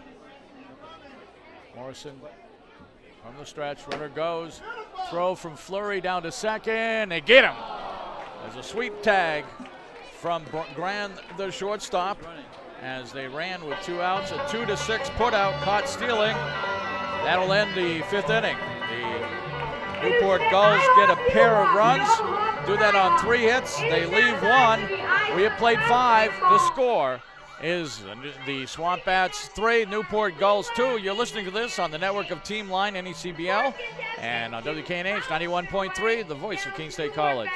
Morrison from the stretch, runner goes. Throw from Fleury down to second. They get him. There's a sweep tag from Grand, the shortstop, as they ran with two outs. A two to six put out, caught stealing. That'll end the fifth inning. The Newport Gulls get a pair of runs. Do that on three hits. They leave one. We have played five. The score, is the Swamp Bats three, Newport Gulls two. You're listening to this on the network of Team Line, N E C B L, and on W K N H ninety-one point three, the voice of Keene State College.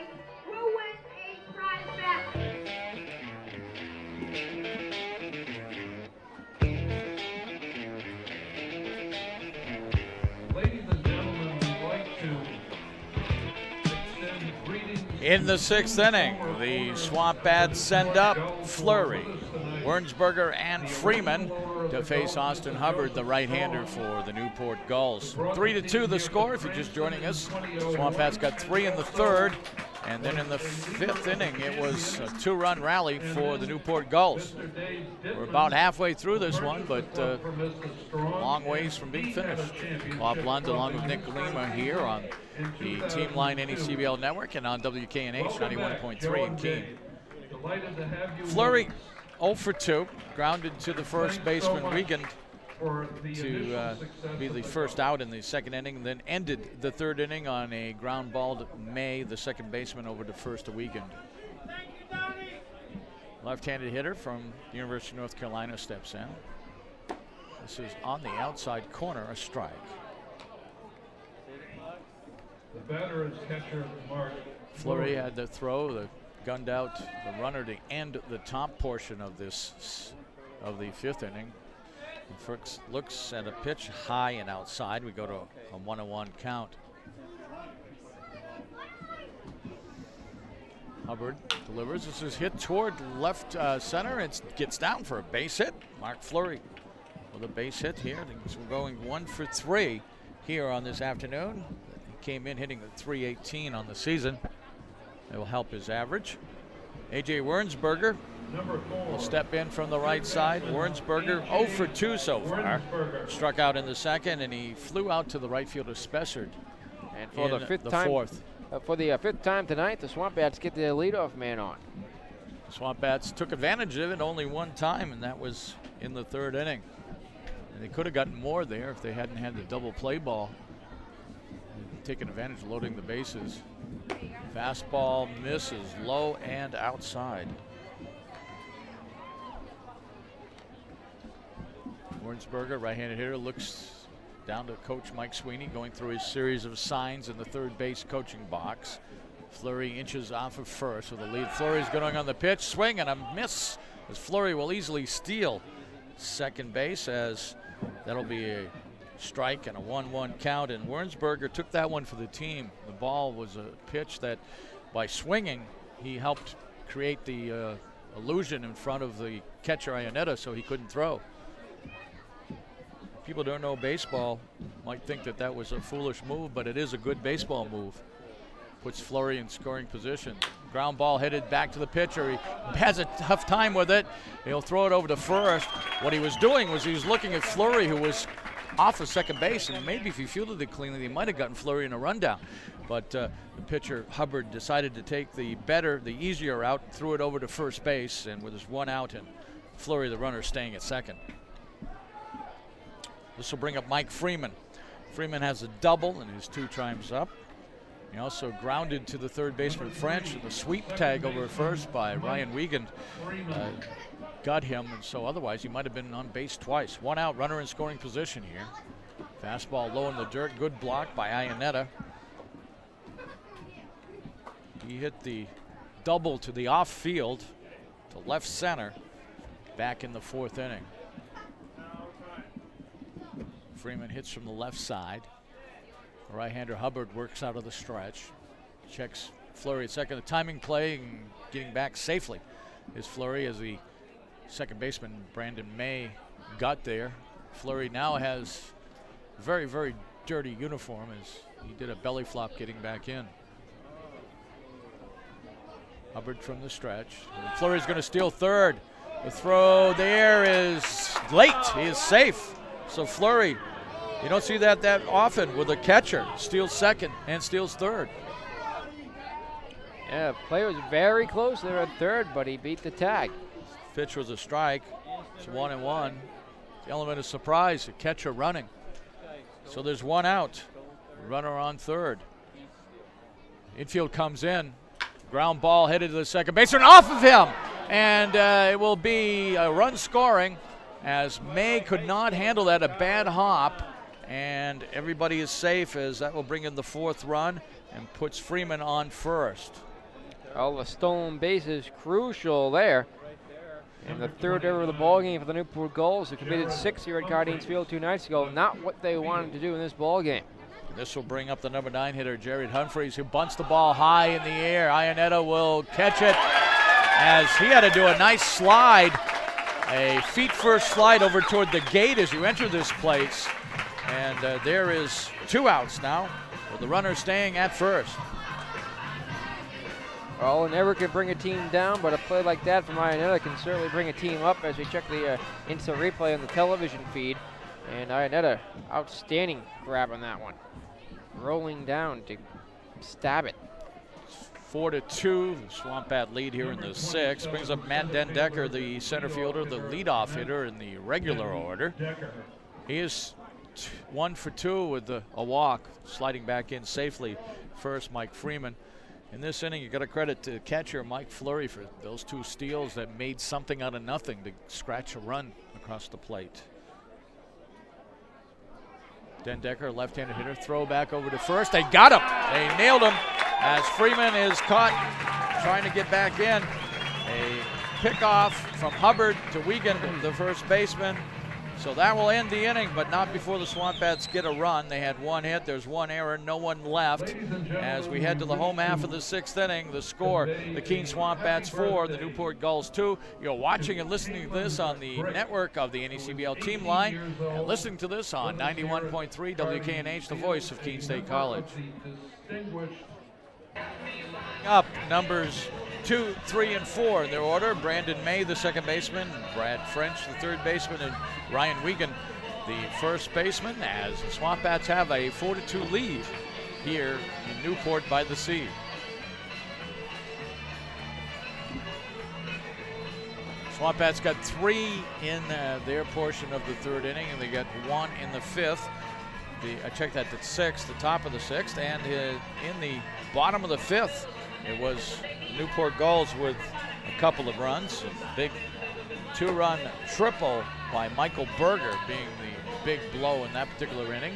In the sixth inning, the Swamp Bats send up Fleury, Wernsberger, and Freeman to face Austin Hubbard, the right-hander for the Newport Gulls. Three to two the score if you're just joining us. Swamp Bats got three in the third, and then in the fifth inning, it was a two-run rally for the Newport Gulls. We're about halfway through this one, but uh, long ways from being finished. Bob Lund along with Nick Lima here on the Team Line N E C B L Network and on W K N H ninety-one point three in Keene. Fleury oh for two, grounded to the first baseman Wiegand to uh, be the first out in the second inning, then ended the third inning on a ground ball to May, the second baseman, over to first to Wiegand. Left-handed hitter from the University of North Carolina steps in. This is on the outside corner, a strike. The batter is catcher Mark Fleury had to throw, the gunned out the runner to end the top portion of this of the fifth inning. Fricks looks at a pitch high and outside. We go to a one and one count. Hubbard delivers. This is hit toward left uh, center. It gets down for a base hit. Mark Fleury with a base hit here. We're going one for three here on this afternoon. He came in hitting the three eighteen on the season. It will help his average. A J Wernsberger will step in from the right side. Wernsberger oh for two so far. Struck out in the second, and he flew out to the right fielder Spessard. And for the fifth the time, fourth. Uh, for the uh, fifth time tonight, the Swamp Bats get their leadoff man on. The Swamp Bats took advantage of it only one time, and that was in the third inning. And they could have gotten more there if they hadn't had the double play ball. Taking advantage of loading the bases. Fastball misses low and outside. Wernsberger, right-handed hitter, looks down to Coach Mike Sweeney, going through his series of signs in the third base coaching box. Fleury inches off of first with the lead. Fleury's going on the pitch, swing and a miss, as Fleury will easily steal second base, as that'll be a strike and a one one count, and Wernsberger took that one for the team. The ball was a pitch that, by swinging, he helped create the uh, illusion in front of the catcher Ionetta, so he couldn't throw. People who don't know baseball might think that that was a foolish move, but it is a good baseball move. Puts Fleury in scoring position. Ground ball headed back to the pitcher. He has a tough time with it. He'll throw it over to first. What he was doing was he was looking at Fleury, who was off of second base, and maybe if he fielded it cleanly, he might have gotten Fleury in a rundown. But uh, the pitcher, Hubbard, decided to take the better, the easier route, threw it over to first base, and with his one out, and Fleury, the runner, staying at second. This will bring up Mike Freeman. Freeman has a double in his two times up. He also grounded to the third baseman French, and the sweep tag over at first by Ryan Wiegand uh, got him, and so otherwise he might have been on base twice. One out, runner in scoring position here. Fastball low in the dirt, good block by Ionetta. He hit the double to the off field to left center back in the fourth inning. Freeman hits from the left side. Right-hander Hubbard works out of the stretch. Checks Fleury at second. The timing play and getting back safely is Fleury, as the second baseman Brandon May got there. Fleury now has a very, very dirty uniform, as he did a belly flop getting back in. Hubbard from the stretch. Fleury's going to steal third. The throw there is late. He is safe. So Fleury, you don't see that that often with a catcher. Steals second and steals third. Yeah, play was very close there at third, but he beat the tag. Pitch was a strike. It's one and one. The element of surprise, a catcher running. So there's one out. Runner on third. Infield comes in. Ground ball headed to the second baseman. Off of him. And uh, it will be a run scoring as May could not handle that, a bad hop. And everybody is safe as that will bring in the fourth run and puts Freeman on first. Well, the stolen base is crucial there. And the third error of the ball game for the Newport Gulls, who committed six here at Cardines Field two nights ago. Not what they wanted to do in this ball game. This will bring up the number nine hitter, Jared Humphreys, who bunts the ball high in the air. Ionetta will catch it as he had to do a nice slide, a feet first slide over toward the gate as you enter this place. And uh, there is two outs now with the runner staying at first. Well, it never can bring a team down, but a play like that from Ionetta can certainly bring a team up as we check the uh, instant replay on the television feed. And Ionetta, outstanding grab on that one. Rolling down to stab it. Four to two, Swamp Bat lead here in the sixth. Brings up Matt Dendecker, the center fielder, the leadoff hitter in the regular order. He is t one for two with the, a walk, sliding back in safely. First, Mike Freeman. In this inning, you got to credit to catcher Mike Fleury for those two steals that made something out of nothing to scratch a run across the plate. Dendecker, left-handed hitter, throw back over to first. They got him. They nailed him as Freeman is caught trying to get back in. A pickoff from Hubbard to Wiegand, the first baseman. So that will end the inning, but not before the Swamp Bats get a run. They had one hit, there's one error, no one left. As we head to the home half of the sixth inning, the score, the Keene Swamp Bats four, the Newport Gulls two. You're watching and listening to this on the network of the N E C B L Team Line, and listening to this on ninety-one point three W K N H, the voice of Keene State College. Up numbers two, three, and four in their order. Brandon May, the second baseman, Brad French, the third baseman, and Ryan Wiegand, the first baseman, as the Swamp Bats have a four to two lead here in Newport by the Sea. Swamp Bats got three in uh, their portion of the third inning, and they got one in the fifth. The, I checked that at sixth, the top of the sixth, and uh, in the bottom of the fifth, it was Newport Gulls with a couple of runs. A big two-run triple by Michael Berger being the big blow in that particular inning.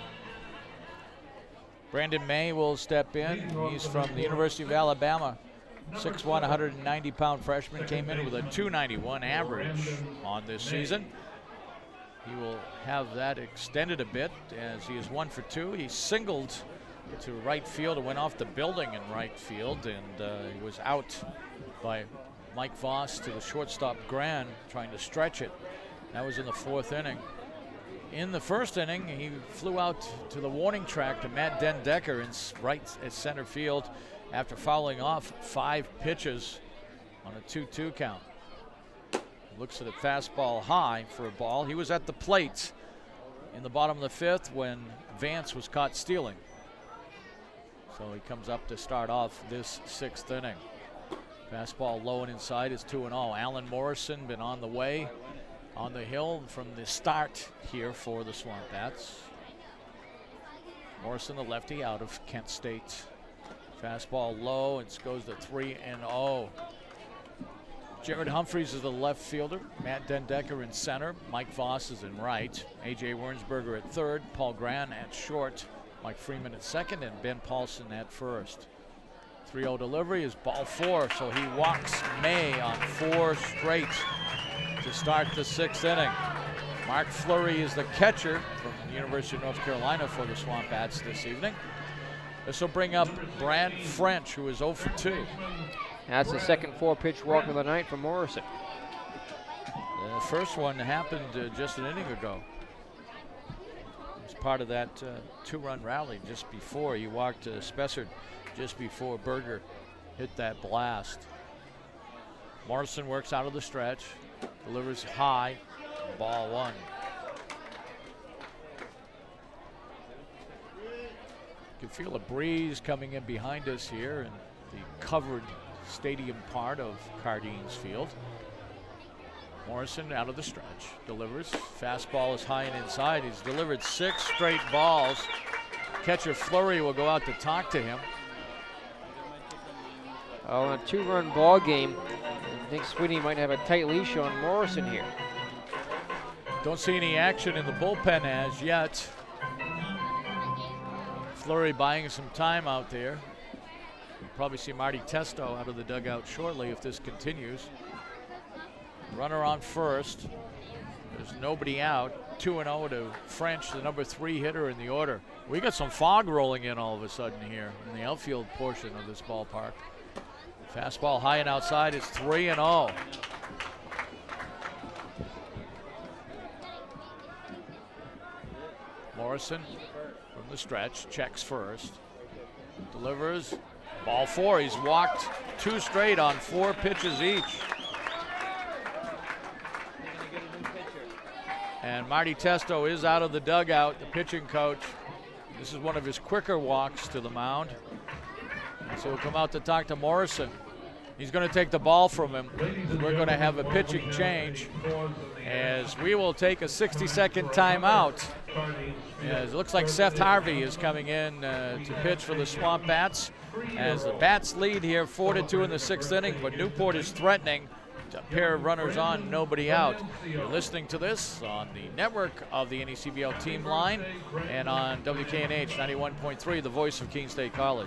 Brandon May will step in. He's from the University of Alabama. six one, one hundred ninety pound freshman, came in with a two ninety-one average on this season. He will have that extended a bit as he is one for two. He singled to right field and went off the building in right field, and uh, he was out by Mike Voss to the shortstop Gran, trying to stretch it. That was in the fourth inning. In the first inning, he flew out to the warning track to Matt Dendecker in right at center field after fouling off five pitches on a two two count. Looks at a fastball high for a ball. He was at the plate in the bottom of the fifth when Vance was caught stealing. So he comes up to start off this sixth inning. Fastball low and inside is two and oh. Alan Morrison been on the way, on the hill from the start here for the Swamp Bats. Morrison, the lefty, out of Kent State. Fastball low, it goes to three and oh. Jared Humphreys is the left fielder. Matt Dendecker in center. Mike Voss is in right. A J Wernsberger at third. Paul Gran at short. Mike Freeman at second, and Ben Paulson at first. three oh delivery is ball four, so he walks May on four straight to start the sixth inning. Mark Fleury is the catcher from the University of North Carolina for the Swamp Bats this evening. This will bring up Brad French, who is oh for two. That's the second four-pitch walk of the night for Morrison. The first one happened uh, just an inning ago. It was part of that uh, two-run rally just before. He walked uh, Spessard just before Berger hit that blast. Morrison works out of the stretch, delivers high, ball one. You can feel a breeze coming in behind us here in the covered stadium part of Cardines Field. Morrison out of the stretch, delivers. Fastball is high and inside. He's delivered six straight balls. Catcher Fleury will go out to talk to him. Oh, a two-run ball game. I think Sweeney might have a tight leash on Morrison here. Don't see any action in the bullpen as yet. Fleury buying some time out there. We'll probably see Marty Testo out of the dugout shortly if this continues. Runner on first. There's nobody out. two and oh to French, the number three hitter in the order. We got some fog rolling in all of a sudden here in the outfield portion of this ballpark. Fastball high and outside is three and oh. Morrison from the stretch, checks first. Delivers. Ball four. He's walked two straight on four pitches each. And Marty Testo is out of the dugout, the pitching coach. This is one of his quicker walks to the mound. So he'll come out to talk to Morrison. He's going to take the ball from him. We're going to have a pitching change as we will take a sixty second timeout. As it looks like Seth Harvey is coming in uh, to pitch for the Swamp Bats. As the Bats lead here four to two in the sixth inning, but Newport is threatening. A pair of runners on, nobody out. You're listening to this on the network of the N E C B L team line and on W K N H ninety-one point three, the voice of Keene State College.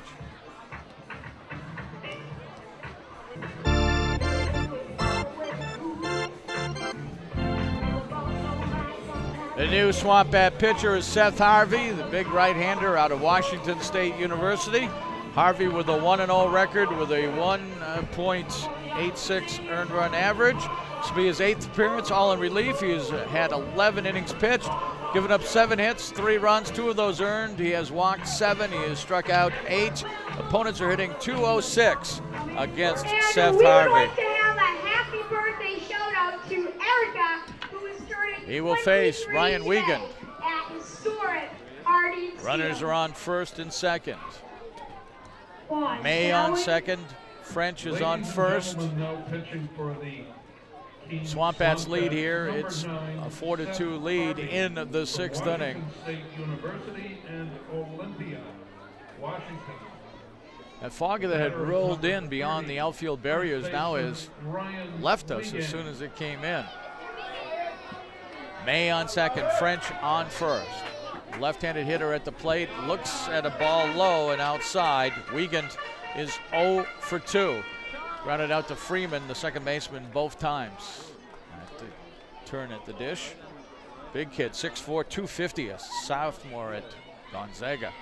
The new Swamp Bat pitcher is Seth Harvey, the big right-hander out of Washington State University. Harvey with a one and oh record with a one point eight six earned run average. This will be his eighth appearance, all in relief. He has had eleven innings pitched, given up seven hits, three runs, two of those earned. He has walked seven, he has struck out eight. Opponents are hitting two oh six against and Seth we Harvey. would like to have a happy birthday shout out to Erica, who is turning He will face twenty-three Ryan Wiegand. at historic Harding Runners Field. are on first and second. One, May shall on we? second. French is on Ladies and first. gentlemen, now pitching for the Keene Swamp Bats Swamp lead Bats, here. number It's nine, a four to Seth two lead Harvey in the from sixth Washington inning. State University and Olympia, Washington. That fog that had rolled in beyond the outfield barriers now has Ryan left us as Wiegand. soon as it came in. May on second, French on first. Left-handed hitter at the plate, looks at a ball low and outside. Wiegand is oh for two. Grounded out to Freeman, the second baseman, both times. At the turn at the dish. Big kid, six four, two fifty, a sophomore at Gonzaga.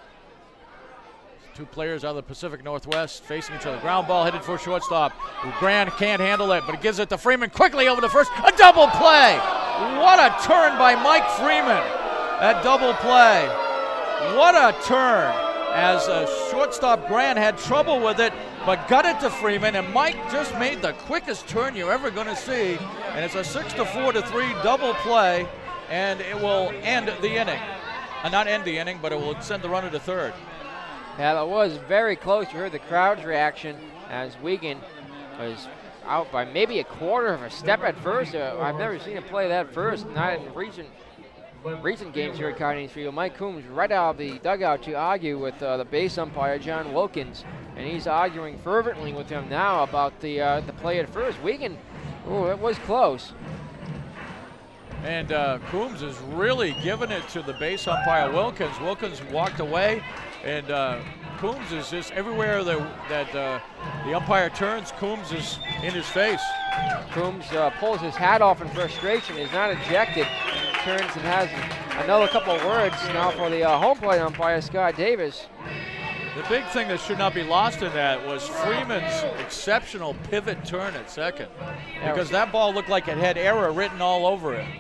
Two players out of the Pacific Northwest facing each other. Ground ball headed for shortstop. Grant can't handle it, but he gives it to Freeman quickly over the first. A double play! What a turn by Mike Freeman. That double play. What a turn. As a shortstop Grant had trouble with it, but got it to Freeman, and Mike just made the quickest turn you're ever going to see. And it's a six to four to three double play, and it will end the inning. Uh, not end the inning, but it will send the runner to third. Yeah, that was very close. You heard the crowd's reaction as Wiegand was out by maybe a quarter of a step at first. Uh, I've never seen him play that first, not in recent recent games here at Cardinals Field. Mike Coombs right out of the dugout to argue with uh, the base umpire, John Wilkins, and he's arguing fervently with him now about the uh, the play at first. Wiegand, oh, it was close. And uh, Coombs is really giving it to the base umpire, Wilkins. Wilkins walked away, and uh, Coombs is just everywhere that, that uh, the umpire turns, Coombs is in his face. Coombs uh, pulls his hat off in frustration, is not ejected, and turns and has another couple of words now for the uh, home plate umpire, Scott Davis. The big thing that should not be lost in that was Freeman's exceptional pivot turn at second, because that ball looked like it had error written all over it.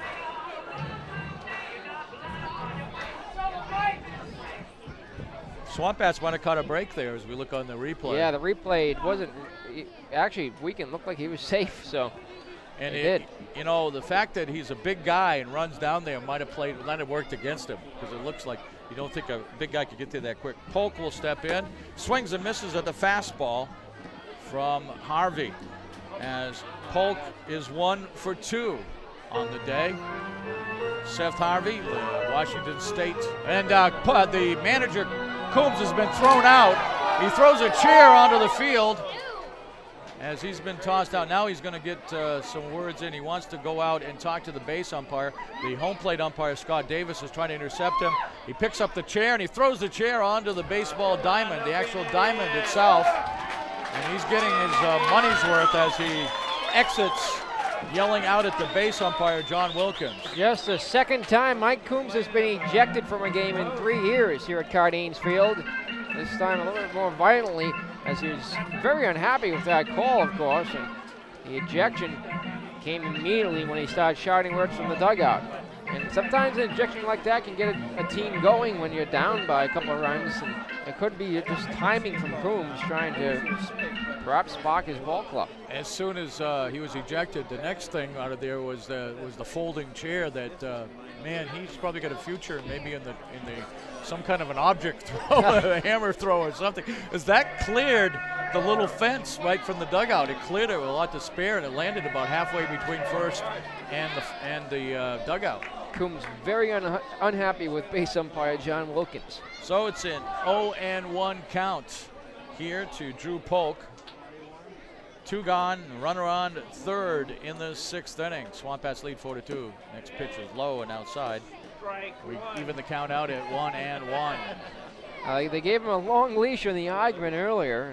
Swamp Bats might have caught a break there as we look on the replay. Yeah, the replay, it wasn't, it, actually, Wiegand looked like he was safe, so and it, it did. You know, the fact that he's a big guy and runs down there might have played, might have worked against him, because it looks like you don't think a big guy could get there that quick. Polk will step in, swings and misses at the fastball from Harvey, as Polk is one for two on the day. Seth Harvey, the Washington State, and uh, the manager, Coombs, has been thrown out. He throws a chair onto the field. as he's been tossed out. Now he's going to get uh, some words in. He wants to go out and talk to the base umpire. The home plate umpire, Scott Davis, is trying to intercept him. He picks up the chair and he throws the chair onto the baseball diamond, the actual diamond itself. And he's getting his uh, money's worth as he exits, yelling out at the base umpire, John Wilkins. Just the second time Mike Coombs has been ejected from a game in three years here at Cardines Field. This time a little bit more violently, as he was very unhappy with that call, of course. And the ejection came immediately when he started shouting words from the dugout. And sometimes an ejection like that can get a, a team going when you're down by a couple of runs. And it could be just timing from Coombs trying to perhaps spark his ball club. As soon as uh, he was ejected, the next thing out of there was the was the folding chair. That uh, man, he's probably got a future maybe in the in the some kind of an object throw, a hammer throw or something. As that cleared the little fence right from the dugout, it cleared it with a lot to spare, and it landed about halfway between first and the and the uh, dugout. Coombs very un unhappy with base umpire John Wilkins. So it's an oh and one count here to Drew Polk. Two gone, runner on third in the sixth inning. Swamp Bats lead four to two. Next pitch is low and outside. We even the count out at one and one. Uh, they gave him a long leash in the argument earlier.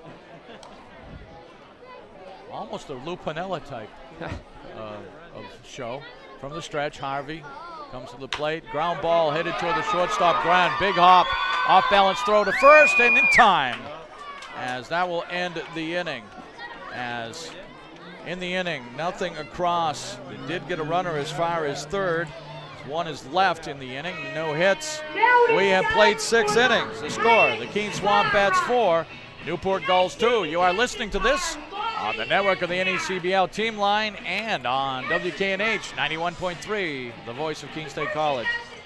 Almost a Lou Piniella type uh, of show. From the stretch, Harvey comes to the plate. Ground ball headed toward the shortstop ground. Big hop, off balance throw to first, and in time, as that will end the inning. As in the inning, nothing across. It did get a runner as far as third. One is left in the inning, no hits. We have played six innings. The score, the Keene Swamp Bats four, Newport Gulls two. You are listening to this on the network of the N E C B L Team Line and on W K N H ninety-one point three, the voice of Keene State College.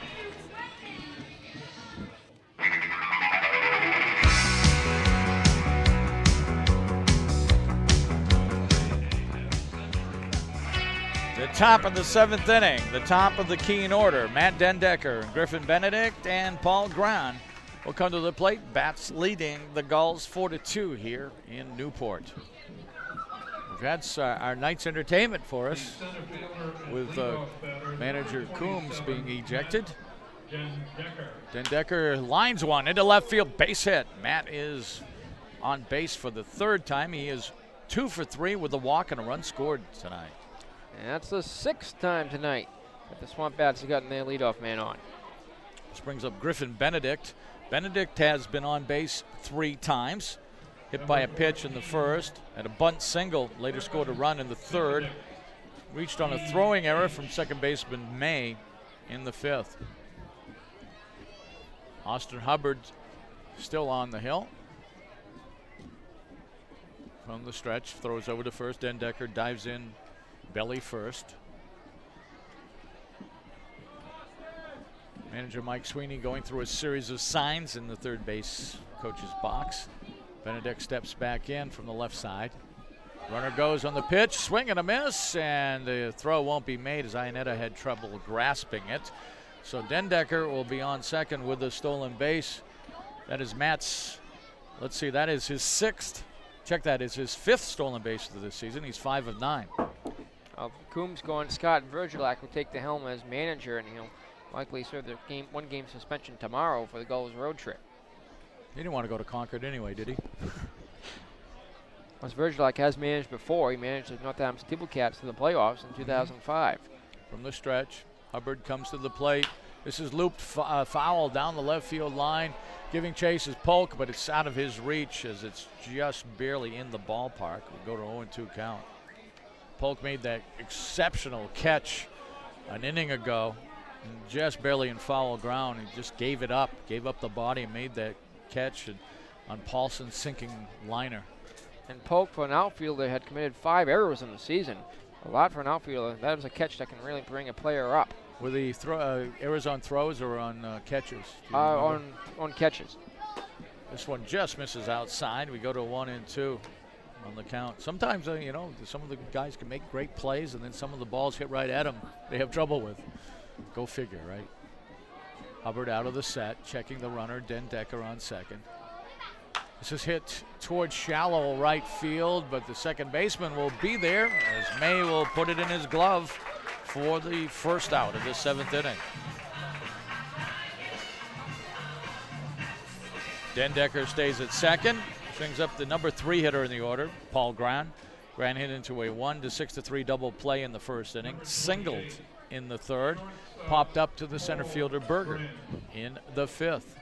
The top of the seventh inning, the top of the Keene order, Matt Dendecker, Griffin Benedict, and Paul Grahn will come to the plate. Bats leading the Gulls four to two here in Newport. We've had uh, our night's entertainment for us with uh, manager Coombs being ejected. Dendecker lines one into left field, base hit. Matt is on base for the third time. He is two for three with a walk and a run scored tonight. And that's the sixth time tonight that the Swamp Bats have gotten their leadoff man on. This brings up Griffin Benedict. Benedict has been on base three times. Hit by a pitch in the first, and a bunt single, later scored a run in the third. Reached on a throwing error from second baseman May in the fifth. Austin Hubbard still on the hill. From the stretch, throws over to first. Dendecker dives in belly first. Manager Mike Sweeney going through a series of signs in the third base coach's box. Benedict steps back in from the left side. Runner goes on the pitch, swing and a miss, and the throw won't be made as Ionetta had trouble grasping it. So Dendecker will be on second with the stolen base. That is Matt's, let's see, that is his sixth. Check that, is his fifth stolen base of this season. He's five of nine. Uh, Coombs going, Scott Virgilak will take the helm as manager, and he'll likely serve the game, one game suspension tomorrow for the Gulls road trip. He didn't want to go to Concord anyway, did he? As Virgilak has managed before, he managed the Northampton Steelcats to the playoffs in two thousand five. From the stretch, Hubbard comes to the plate. This is looped uh, foul down the left field line. Giving chase is Polk, but it's out of his reach as it's just barely in the ballpark. We'll go to oh and two count. Polk made that exceptional catch an inning ago, just barely in foul ground. He just gave it up, gave up the body and made that catch on Paulson's sinking liner. And Polk, for an outfielder, had committed five errors in the season. A lot for an outfielder. That is a catch that can really bring a player up. Were the throw, uh, errors on throws or on uh, catches? Uh, on on catches. This one just misses outside. We go to one and two on the count. Sometimes, uh, you know, some of the guys can make great plays, and then some of the balls hit right at them. They have trouble with. Go figure, right? Hubbard out of the set, checking the runner. Dendecker on second. This is hit towards shallow right field, but the second baseman will be there as May will put it in his glove for the first out of the seventh inning. Dendecker stays at second, brings up the number three hitter in the order, Paul Gran. Gran hit into a one to six to three double play in the first inning, singled in the third, popped up to the center fielder Berger in the fifth.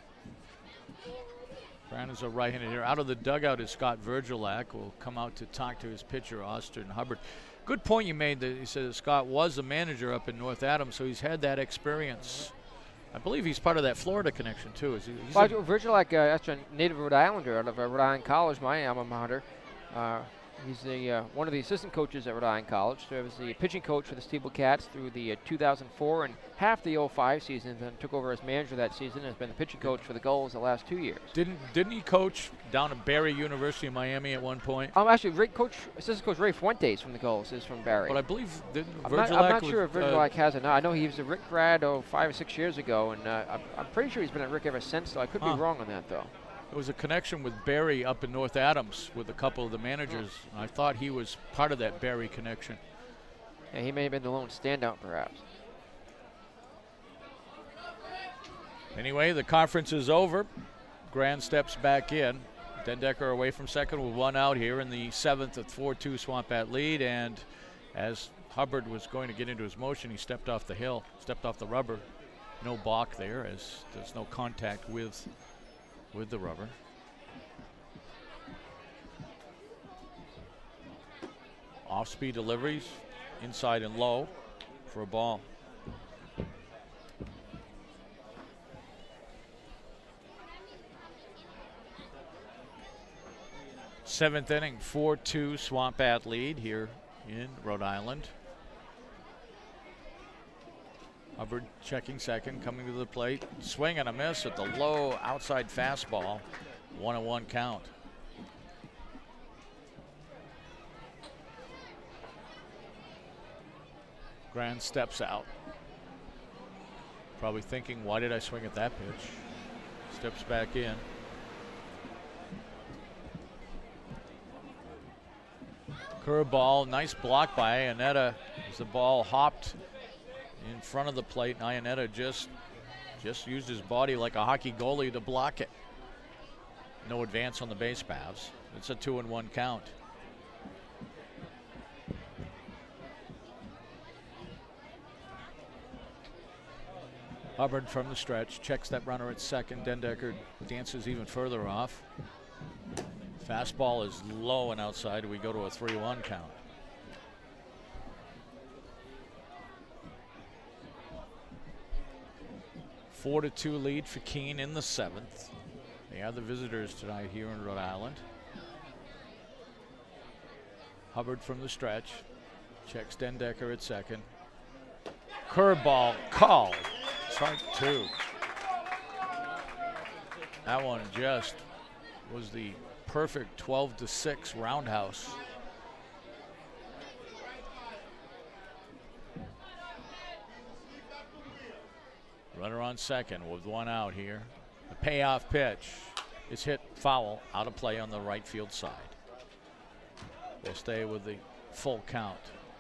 Gran is a right-handed hitter. Out of the dugout is Scott Virgilak, will come out to talk to his pitcher Austin Hubbard. Good point you made that he said that Scott was a manager up in North Adams, so he's had that experience. I believe he's part of that Florida connection too. Is he? He's Well, a, Virgilak, uh, that's a native Rhode Islander out of uh, Rhode Island College, my alma mater. Uh, he's the, uh, one of the assistant coaches at Rhode Island College. So he was the pitching coach for the Steeple Cats through the uh, two thousand four and half the oh five season, then took over as manager that season and has been the pitching coach for the Gulls the last two years. didn't didn't he coach down at Barry University in Miami at one point? Um, actually, Ray, coach, assistant coach Ray Fuentes from the Gulls is from Barry. But I believe didn't I'm Virgilak not, I'm not was, sure if uh, Virgilak has it now. I know he was a Rick grad oh, five or six years ago, and uh, I'm, I'm pretty sure he's been at Rick ever since, so I could Huh. be wrong on that, though. There was a connection with Barry up in North Adams with a couple of the managers. I thought he was part of that Barry connection. Yeah, he may have been the lone standout, perhaps. Anyway, the conference is over. Gran steps back in. Dendecker away from second with one out here in the seventh at four two Swampat lead. And as Hubbard was going to get into his motion, he stepped off the hill, stepped off the rubber. No balk there as there's no contact with, with the rubber. Off-speed deliveries, inside and low for a ball. Seventh inning, four two Swampat lead here in Rhode Island. Hubbard checking second, coming to the plate. Swing and a miss at the low outside fastball. One and one count. Gran steps out. Probably thinking, why did I swing at that pitch? Steps back in. Curveball, nice block by Iannetta as the ball hopped in front of the plate, and Iannetta just, just used his body like a hockey goalie to block it. No advance on the base paths. It's a two and one count. Hubbard from the stretch, checks that runner at second. Dendecker dances even further off. Fastball is low and outside. We go to a three one count. Four to two lead for Keene in the seventh. They are the visitors tonight here in Rhode Island. Hubbard from the stretch, checks Dendecker at second. Curveball called. Strike two. That one just was the perfect twelve to six roundhouse. Runner on second with one out here. The payoff pitch is hit foul, out of play on the right field side. We'll stay with the full count.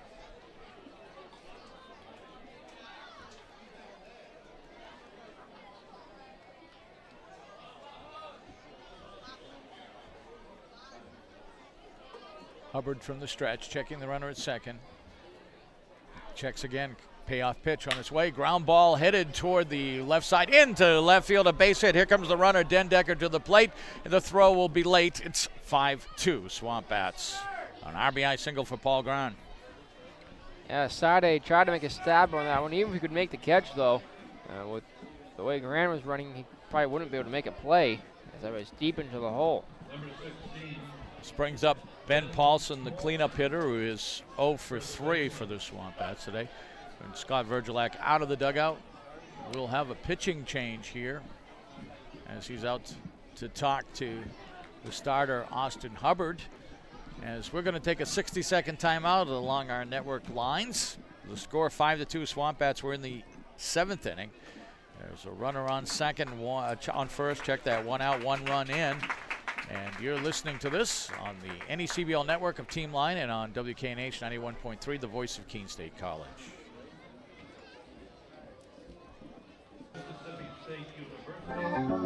Hubbard from the stretch, checking the runner at second. Checks again, payoff pitch on its way. Ground ball headed toward the left side, into left field, a base hit. Here comes the runner, Dendecker to the plate, and the throw will be late. It's five two Swampats. An R B I single for Paul Gran. Yeah, Sade tried to make a stab on that one. Even if he could make the catch, though, uh, with the way Gran was running, he probably wouldn't be able to make a play as that was deep into the hole. This brings up Ben Paulson, the cleanup hitter, who is oh for three for the Swampats today. And Scott Virgilak out of the dugout. We'll have a pitching change here as he's out to talk to the starter, Austin Hubbard. As we're going to take a sixty second timeout along our network lines. The score five to two Swampats. We're in the seventh inning. There's a runner on second, one, uh, on first. Check that, one out, one run in. And you're listening to this on the N E C B L network of Team Line and on W K N H ninety-one point three, the voice of Keene State College. Mississippi State University.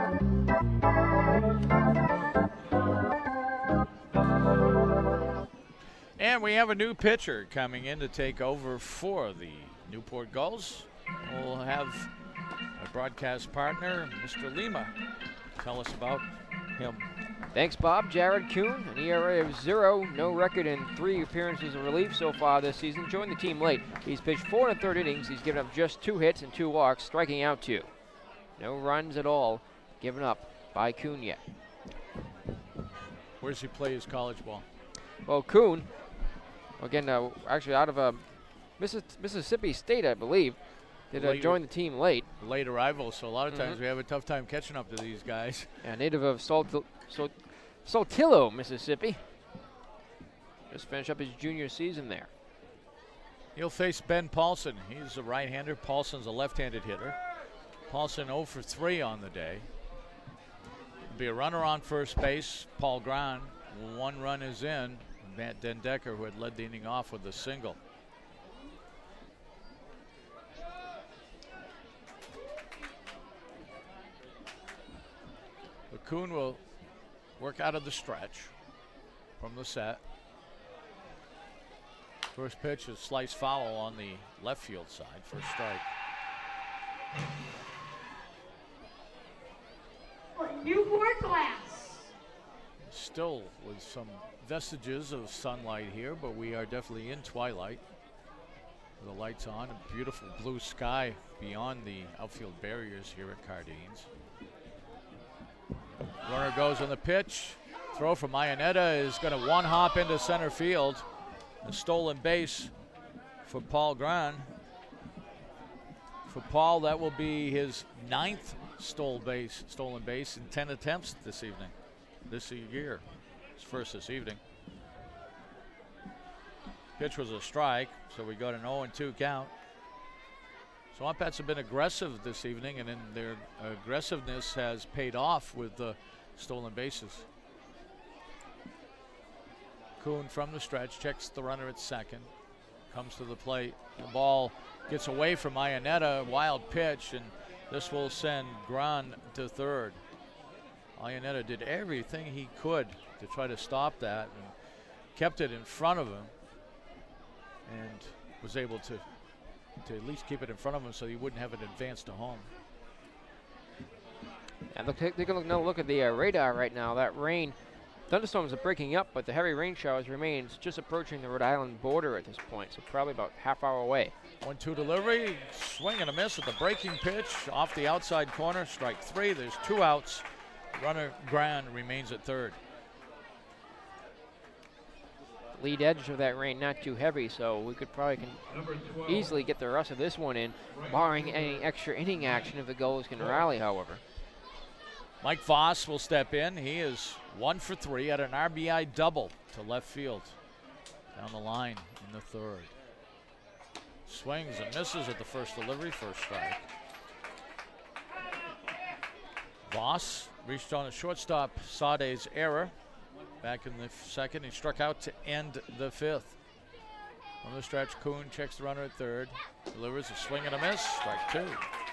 And we have a new pitcher coming in to take over for the Newport Gulls. We'll have our broadcast partner, Mister Lima, tell us about him. Thanks, Bob. Jared Kuhn, an E R A of zero, no record in three appearances of relief so far this season. Joined the team late. He's pitched four and a third innings. He's given up just two hits and two walks, striking out two. No runs at all given up by Kuhn yet. Where does he play his college ball? Well, Kuhn, again, uh, actually out of uh, Missis Mississippi State, I believe, did uh, Late- join the team late. Late arrival, so a lot of times Mhm. we have a tough time catching up to these guys. A native of Salt Salt Saltillo, Mississippi. Just finished up his junior season there. He'll face Ben Paulson. He's a right-hander. Paulson's a left-handed hitter. Paulson oh for three on the day. There'll be a runner on first base, Paul Gran. One run is in. Matt Dendecker, who had led the inning off with a single. Kuhn will work out of the stretch from the set. First pitch is slice foul on the left field side for a strike. Newport Glass. Still with some vestiges of sunlight here, but we are definitely in twilight. The lights on, a beautiful blue sky beyond the outfield barriers here at Cardines. Runner goes on the pitch. Throw from Ionetta is going to one hop into center field. A stolen base for Paul Gran. For Paul, that will be his ninth stole base, stolen base in ten attempts this evening, this year. His first this evening. Pitch was a strike, so we got an oh and two count. Swampats have been aggressive this evening, and then their aggressiveness has paid off with the stolen bases. Kuhn from the stretch checks the runner at second, comes to the plate. The ball gets away from Ionetta, wild pitch, and this will send Gran to third. Ionetta did everything he could to try to stop that and kept it in front of him and was able to to at least keep it in front of him so he wouldn't have it advance to home. And look, take a look, another look at the uh, radar right now. That rain, thunderstorms are breaking up, but the heavy rain showers remain just approaching the Rhode Island border at this point, so probably about half hour away. one two delivery, swing and a miss at the breaking pitch, off the outside corner, strike three. There's two outs. Runner Gran remains at third. Lead edge of that rain not too heavy, so we could probably can easily get the rest of this one in, barring any extra inning action if the Gulls can rally, however. Mike Voss will step in. He is one for three at an R B I double to left field. Down the line in the third. Swings and misses at the first delivery, first strike. Voss reached on a shortstop, Sade's error. Back in the second, he struck out to end the fifth. On the stretch, Kuhn checks the runner at third. Delivers a swing and a miss, strike two.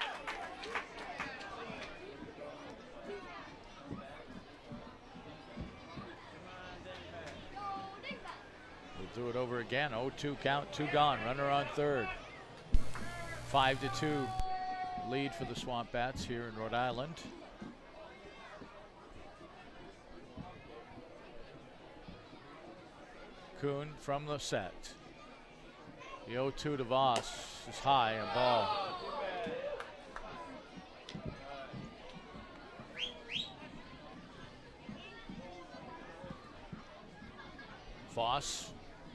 We'll do it over again. oh two count, two gone. Runner on third. Five to two lead for the Swamp Bats here in Rhode Island. Kuhn from the set. The oh two to Voss is high, a ball. Voss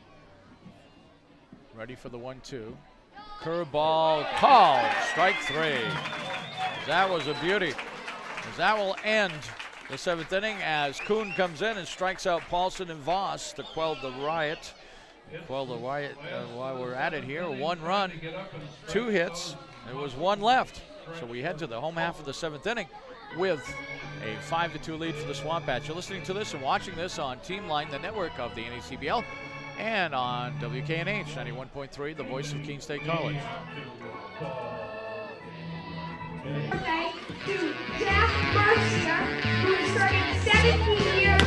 ready for the one two. Curveball called, strike three. That was a beauty. As that will end the seventh inning as Kuhn comes in and strikes out Paulson and Voss to quell the riot. Quell the riot uh, while we're at it here. One run, two hits. There was one left. So we head to the home half of the seventh inning with a five to two lead for the Swamp Bats. You're listening to this and watching this on Team Line, the network of the N A C B L, and on W K N H ninety-one point three, the voice of Keene State College. Thanks to Jack Mercer, who is starting seventeen years.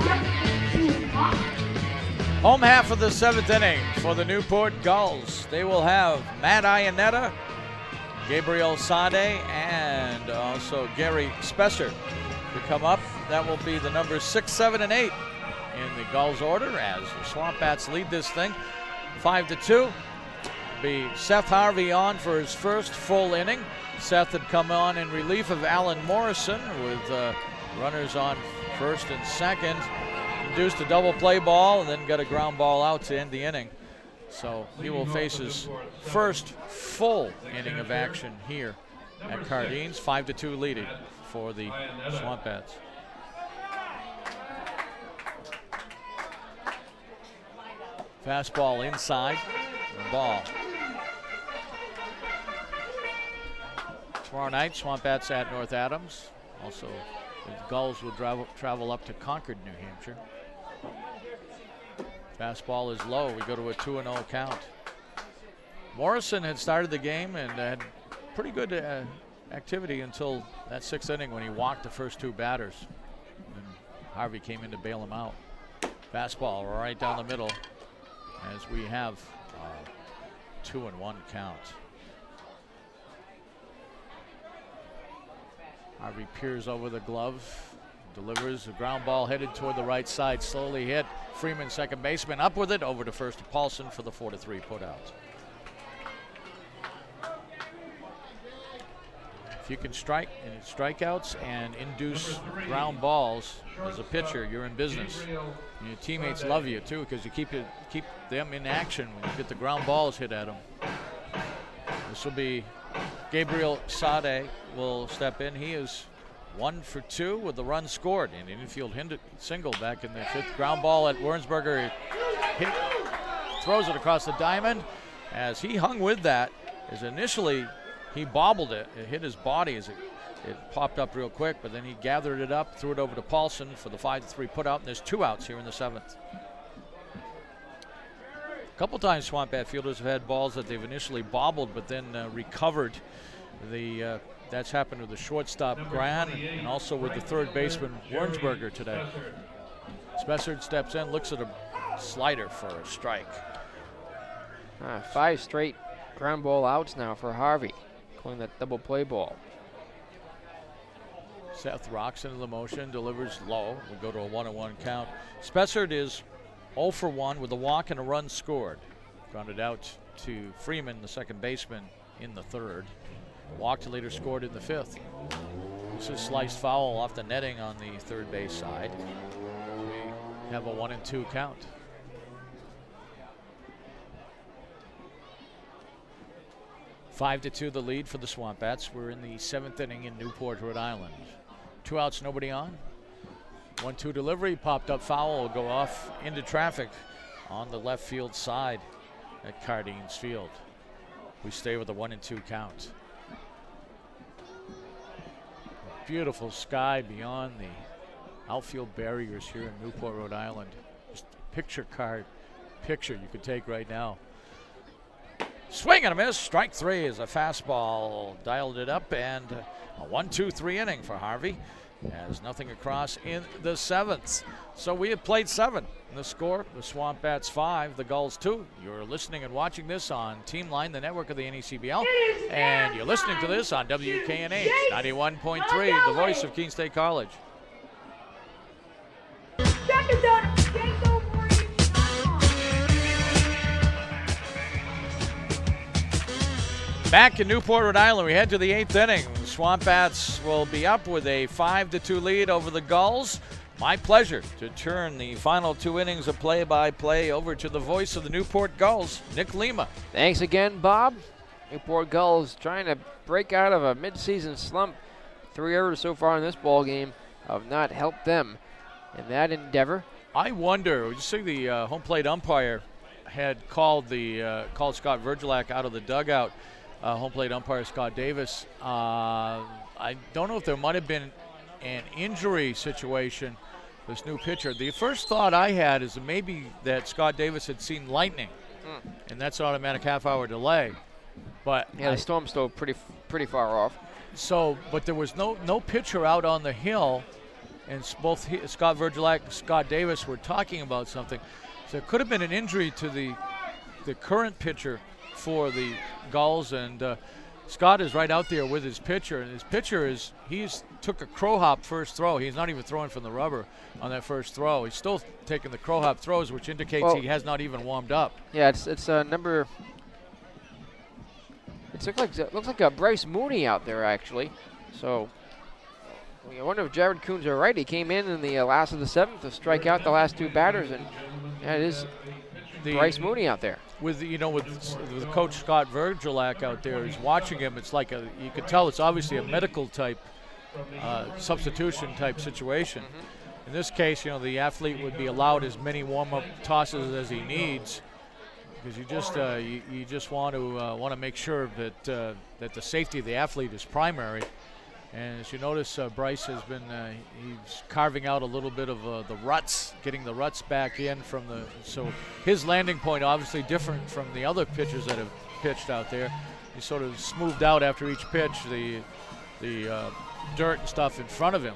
Home half of the seventh inning for the Newport Gulls. They will have Matt Iannetta, Gabriel Sade, and also Gary Spesser to come up. That will be the numbers six, seven, and eight in the Gulls order as the Swamp Bats lead this thing five to two. Be Seth Harvey on for his first full inning. Seth had come on in relief of Alan Morrison with uh, runners on first and second. Induced a double play ball and then got a ground ball out to end the inning. So he will face his first full inning of action here at Cardines. Five to two leading for the Swamp Bats. Fastball inside, ball. Tomorrow night, Swamp Bats at North Adams. Also, the Gulls will travel, travel up to Concord, New Hampshire. Fastball is low. We go to a two and oh count. Morrison had started the game and had pretty good uh, activity until that sixth inning when he walked the first two batters. And Harvey came in to bail him out. Fastball right down the middle as we have uh, two and one count. Harvey peers over the glove. Delivers a ground ball headed toward the right side, slowly hit. Freeman, second baseman, up with it, over to first to Paulson for the four to three putout. If you can strike and strikeouts and induce ground balls as a pitcher, you're in business. And your teammates love you too because you keep it, keep them in action when you get the ground balls hit at them. This will be Gabriel Sade will step in. He is one for two with the run scored. And an infield single back in the fifth. Ground ball at Wernsberger. He hit, throws it across the diamond as he hung with that. As initially he bobbled it. It hit his body as it, it popped up real quick, but then he gathered it up, threw it over to Paulson for the five to three putout, and there's two outs here in the seventh. A couple times Swamp Bat fielders have had balls that they've initially bobbled but then uh, recovered. The uh, That's happened with the shortstop Gran and also with the third baseman Wernsberger today. Spessard steps in, looks at a slider for a strike. Uh, five straight ground ball outs now for Harvey, calling that double play ball. Seth rocks into the motion, delivers low. We go to a one and one count. Spessard is oh for one with a walk and a run scored. Grounded out to Freeman, the second baseman, in the third. Walked later scored in the fifth. This is sliced foul off the netting on the third base side. We have a one and two count. Five to two the lead for the Swamp Bats. We're in the seventh inning in Newport, Rhode Island. Two outs, nobody on. One two delivery, popped up foul, will go off into traffic on the left field side at Cardines Field. We stay with a one and two count. Beautiful sky beyond the outfield barriers here in Newport, Rhode Island. Just a picture card picture you could take right now. Swing and a miss. Strike three is a fastball. Dialed it up, and a one two three inning for Harvey. Has nothing across in the seventh. So we have played seven. And the score, the Swamp Bats five, the Gulls two. You're listening and watching this on Team Line, the network of the N A C B L. And you're listening to this on W K N H ninety-one point three, the voice of Keene State College. Second down, Jacob Morgan. Back in Newport, Rhode Island, we head to the eighth inning. The Swamp Bats will be up with a five to two lead over the Gulls. My pleasure to turn the final two innings of play-by-play over to the voice of the Newport Gulls, Nick Lima. Thanks again, Bob. Newport Gulls trying to break out of a midseason slump. Three errors so far in this ball game have not helped them in that endeavor. I wonder, you see the uh, home plate umpire had called the uh, called Scott Virgilak out of the dugout. uh, home plate umpire Scott Davis. Uh, I don't know if there might have been an injury situation, this new pitcher. The first thought I had is maybe that Scott Davis had seen lightning, Hmm. and that's an automatic half-hour delay. But Yeah, I- the storm's still pretty pretty far off. so, but there was no no pitcher out on the hill, and s- both he, Scott Virgilak and Scott Davis were talking about something. So it could have been an injury to the the current pitcher for the Gulls, and uh, Scott is right out there with his pitcher, and his pitcher is he's took a crow hop first throw. He's not even throwing from the rubber on that first throw. He's still taking the crow hop throws, which indicates Well- he has not even warmed up. Yeah, it's it's uh, number. It looks like it looks like a Bryce Mooney out there actually. So I wonder if Jared Coons are right. He came in in the uh, last of the seventh to strike out the last two batters, and yeah, it is The, Bryce Mooney out there. with you know with, with Coach Scott Virgilak out there, he's watching him. It's like a you could tell it's obviously a medical type uh, substitution type situation. In this case, you know the athlete would be allowed as many warm-up tosses as he needs, because you just uh, you, you just want to uh, want to make sure that uh, that the safety of the athlete is primary. And as you notice, uh, Bryce has been uh, he's carving out a little bit of uh, the ruts, getting the ruts back in from the so his landing point obviously different from the other pitchers that have pitched out there. He sort of smoothed out after each pitch the the uh, dirt and stuff in front of him.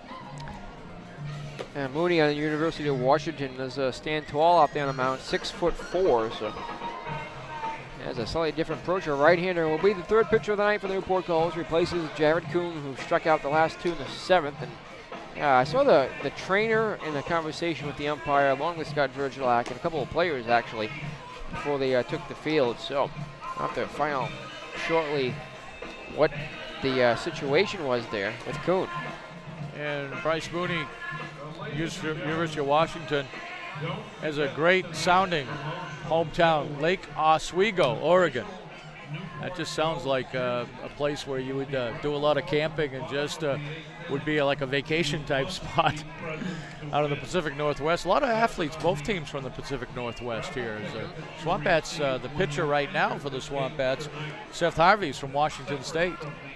And Mooney on the University of Washington does uh, stand tall out there on the mound, six foot four. So has a slightly different approach. A right-hander will be the third pitcher of the night for the Newport Gulls. Replaces Jared Kuhn, who struck out the last two in the seventh. And yeah, I saw the the trainer in a conversation with the umpire, along with Scott Virgilak and a couple of players actually, before they uh, took the field. So I'll have to find out shortly what the uh, situation was there with Kuhn. And Bryce Mooney, University of Washington, has a great sounding hometown, Lake Oswego, Oregon. That just sounds like uh, a place where you would uh, do a lot of camping and just uh, would be like a vacation type spot out of the Pacific Northwest. A lot of athletes, both teams from the Pacific Northwest here. As, uh, Swamp Bats, uh, the pitcher right now for the Swamp Bats, Seth Harvey's from Washington State.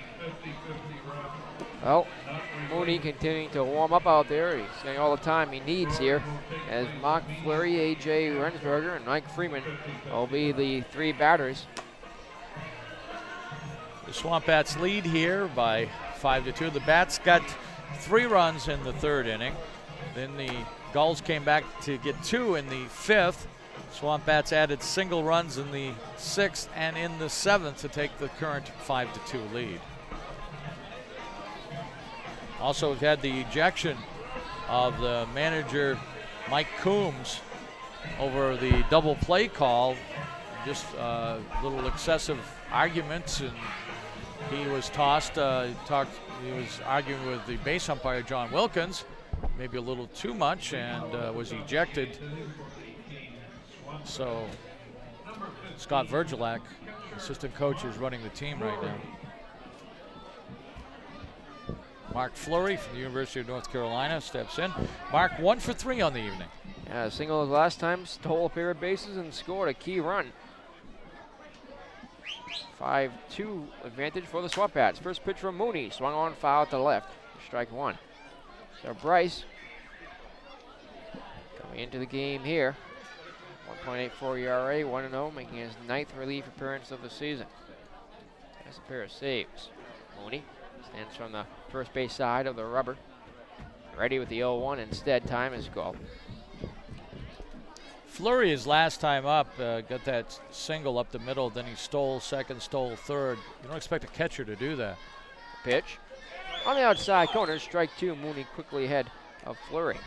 Well, Mooney continuing to warm up out there. He's getting all the time he needs here, as Mark Fleury, A J Rensberger, and Mike Freeman will be the three batters. The Swamp Bats lead here by five to two. The Bats got three runs in the third inning. Then the Gulls came back to get two in the fifth. Swamp Bats added single runs in the sixth and in the seventh to take the current five to two lead. Also, we've had the ejection of the manager, Mike Coombs, over the double play call. Just a uh, little excessive arguments, and he was tossed. Uh, he, talked, he was arguing with the base umpire, John Wilkins, maybe a little too much, and uh, was ejected. So Scott Virgilak, assistant coach, is running the team right now. Mark Fleury from the University of North Carolina steps in. Mark, one for three on the evening. Yeah, single as last time, stole a pair of bases and scored a key run. five two advantage for the Swamp Bats. First pitch from Mooney, swung on, foul to left, strike one. So Bryce coming into the game here. one point eight four E R A, one and oh, making his ninth relief appearance of the season. That's a pair of saves. Mooney stands from the first base side of the rubber. Ready with the oh one, instead time is called. Fleury, his last time up, uh, got that single up the middle, then he stole second, stole third. You don't expect a catcher to do that. Pitch on the outside corner, strike two. Mooney quickly ahead of Fleury.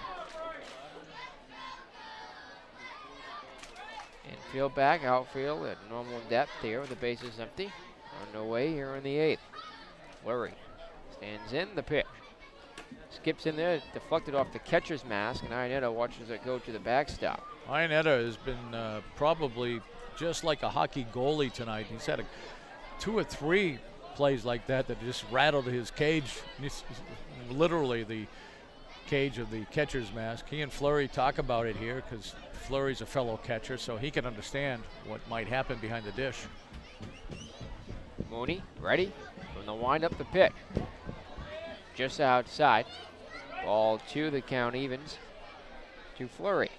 Infield back, outfield at normal depth here with the bases empty. On the way here in the eighth. Fleury stands in, the pitch. Skips in there, deflected off the catcher's mask, and Iannetta watches it go to the backstop. Iannetta has been uh, probably just like a hockey goalie tonight. He's had a, two or three plays like that that just rattled his cage, literally the cage of the catcher's mask. He and Fleury talk about it here because Fleury's a fellow catcher, so he can understand what might happen behind the dish. Mooney ready from the windup to pitch. Just outside. Ball two, the count evens to Fleury.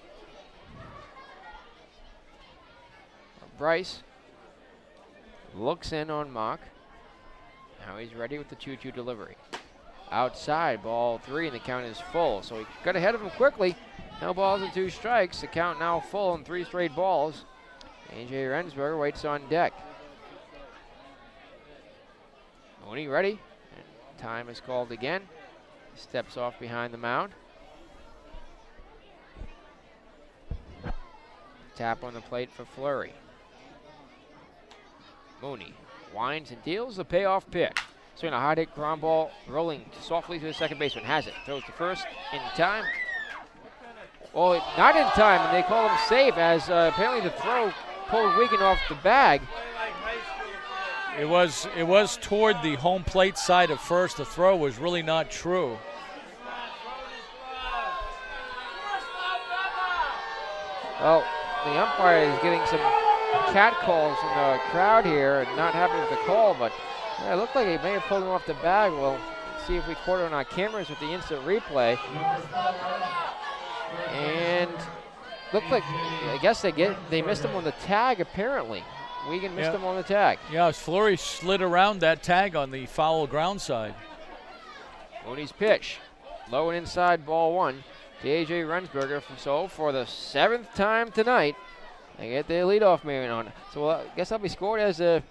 Bryce looks in on Mock. Now he's ready with the two two delivery. Outside, ball three, and the count is full. So he got ahead of him quickly. No balls and two strikes. The count now full and three straight balls. A J Rensburger waits on deck. Mooney ready. And time is called again. Steps off behind the mound. Tap on the plate for Fleury. Mooney winds and deals the payoff pitch. Swing a hard hit ground ball rolling softly to the second baseman. Has it. Throws to first in time. Well, not in time, and they call him safe as uh, apparently the throw pulled Wiegand off the bag. It was it was toward the home plate side of first. The throw was really not true. Well, the umpire is getting some cat calls from the crowd here, and not happy with the call, but yeah, it looked like he may have pulled him off the bag. We'll see if we caught it on our cameras with the instant replay. And looked like, I guess they get they missed him on the tag apparently. Wiegand missed Yeah. him on the tag. Yeah, Fleury slid around that tag on the foul ground side. Mooney's pitch, low and inside, ball one to A J Rensburger. From so for the seventh time tonight, they get their leadoff man on. So uh, I guess that'll be scored as a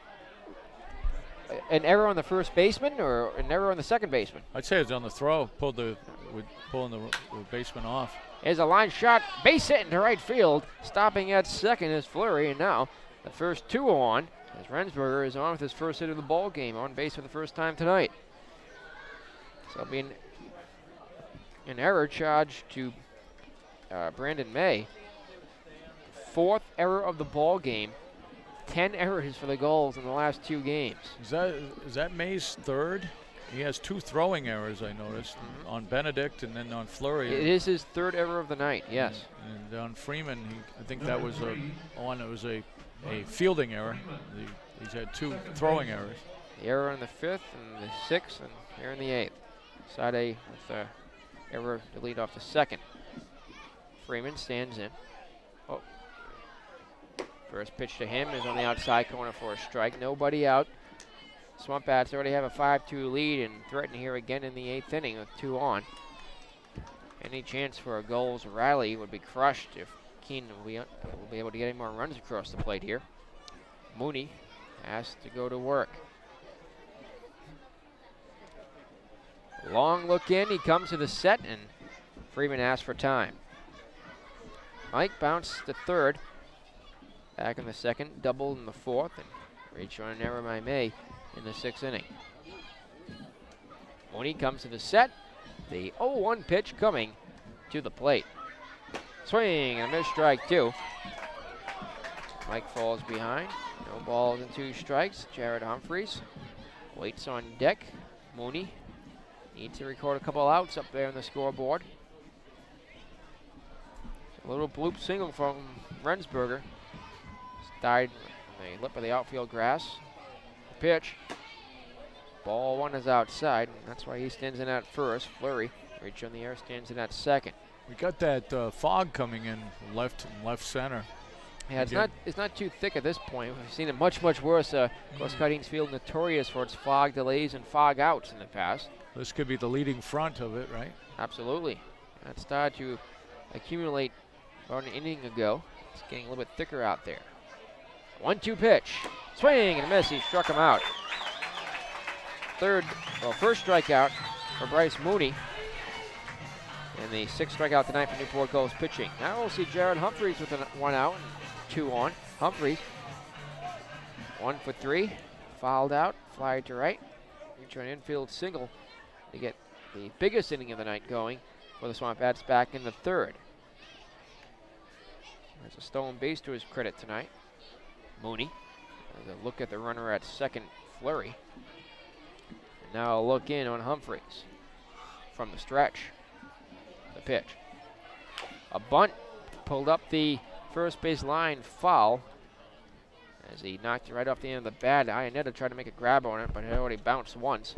an error on the first baseman or an error on the second baseman. I'd say it's on the throw, pulled the with pulling the, the baseman off. Here's a line shot, base hit into right field. Stopping at second is Fleury, and now the first two on as Rensburger is on with his first hit of the ball game, on base for the first time tonight. So it'll be an, an error charge to uh, Brandon May. Fourth error of the ball game. Ten errors for the Gulls in the last two games. Is that is that May's third? He has two throwing errors, I noticed, Mhm. on Benedict and then on Fleury. It is his third error of the night, yes. And, and on Freeman, he, I think that was a on it was a, a fielding error. The, he's had two throwing errors. The error in the fifth and the sixth, and here in the eighth. Side A with the error to lead off the second. Freeman stands in. Oh. First pitch to him is on the outside corner for a strike. Nobody out. Swamp Bats already have a five two lead and threaten here again in the eighth inning with two on. Any chance for a Gulls rally would be crushed if Keene will be, will be able to get any more runs across the plate here. Mooney has to go to work. Long look in, he comes to the set, and Freeman asks for time. Mike bounced to third. Back in the second, doubled in the fourth, and reach on an error by May in the sixth inning. Mooney comes to the set. The oh one pitch coming to the plate. Swing and a miss, strike two. Mike falls behind. No balls and two strikes. Jared Humphreys waits on deck. Mooney needs to record a couple outs up there on the scoreboard. A little bloop single from Rensburger. Died in the lip of the outfield grass. Pitch. Ball one is outside, and that's why he stands in at first. Fleury, reach on the air, stands in at second. We got that uh, fog coming in left left center. Yeah, it's Again. not it's not too thick at this point. We've seen it much, much worse. Uh, of course, Cardinals Field notorious for its fog delays and fog outs in the past. This could be the leading front of it, right? Absolutely. That started to accumulate about an inning ago. It's getting a little bit thicker out there. one two pitch. Swing and a miss. He struck him out. Third, well, first strikeout for Bryce Mooney. And the sixth strikeout tonight for Newport Gulls pitching. Now we'll see Jared Humphreys with an one out and two on. Humphreys, one for three. Fouled out, fly to right. Reach on infield single to get the biggest inning of the night going for the Swamp Bats back in the third. There's a stolen base to his credit tonight. Mooney. There's a look at the runner at second, Fleury. And now a look in on Humphreys from the stretch. The pitch. A bunt pulled up the first base line, foul. as he knocked it right off the end of the bat. Ionetta tried to make a grab on it, but it already bounced once.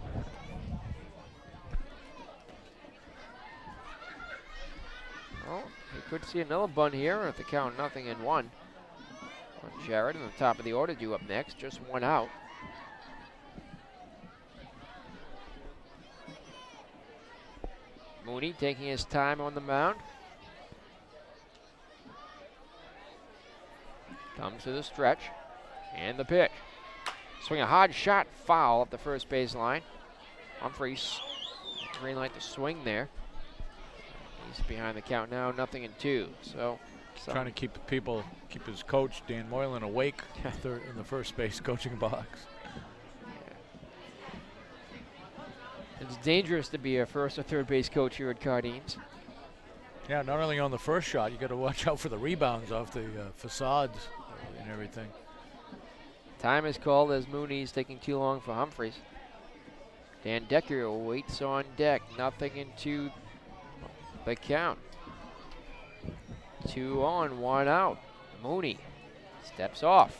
Well, you could see another bunt here at the count, nothing in one. Jarrett in the top of the order due up next, just one out. Mooney taking his time on the mound. Comes to the stretch, and the pitch. Swing a hard shot, foul up the first baseline. Humphries, green light to swing there. He's behind the count now, nothing in two. So, so trying to keep people, keep his coach Dan Moylan awake third in the first base coaching box. It's dangerous to be a first or third base coach here at Cardines. Yeah, not only on the first shot, you got to watch out for the rebounds off the uh, facades and everything. Time is called as Mooney's taking too long for Humphries. Dan Decker waits on deck, nothing into the count. Two on, one out. Mooney steps off.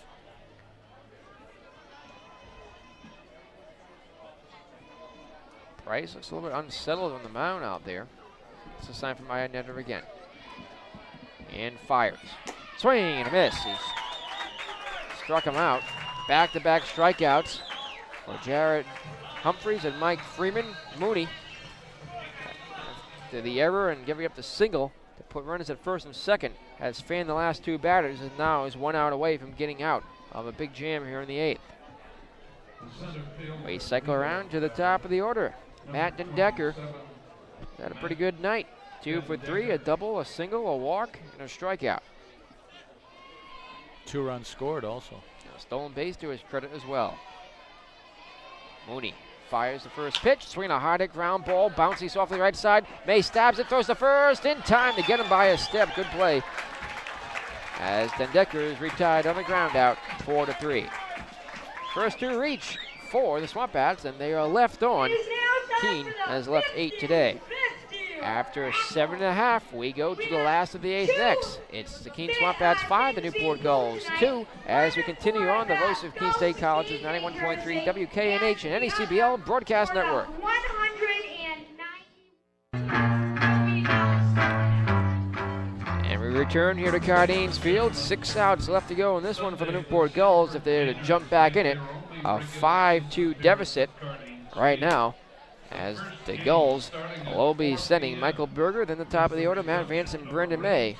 Price looks a little bit unsettled on the mound out there. It's a sign from Ionetta again. And fires. Swing and a miss. He's struck him out. Back-to-back strikeouts for Jarrett Humphries and Mike Freeman. Mooney to the error and giving up the single to put runners at first and second has fanned the last two batters and now is one out away from getting out of a big jam here in the eighth. We cycle around to the top of the order. Matt Dendecker had a pretty good night. Two for three, a double, a single, a walk, and a strikeout. Two runs scored also. A stolen base to his credit as well. Mooney fires the first pitch, swinging a hard hit ground ball, bouncy softly right side. May stabs it, throws the first in time to get him by a step. Good play. As Dendecker is retired on the ground out, four to three. First two reach for the Swamp Bats, and they are left on. Keene has left eight today. After seven and a half, we go to the last of the eighth next. It's the Keene Swamp Bats five, the Newport Gulls two, as we continue on the voice of Keene State College's ninety-one point three W K N H and N E C B L Broadcast Network. And we return here to Cardines Field. Six outs left to go in this one for the Newport Gulls if they're to jump back in it. A five two deficit right now, as the Gulls will be sending Michael Berger, then the top of the order, Matt Vance and Brendan May.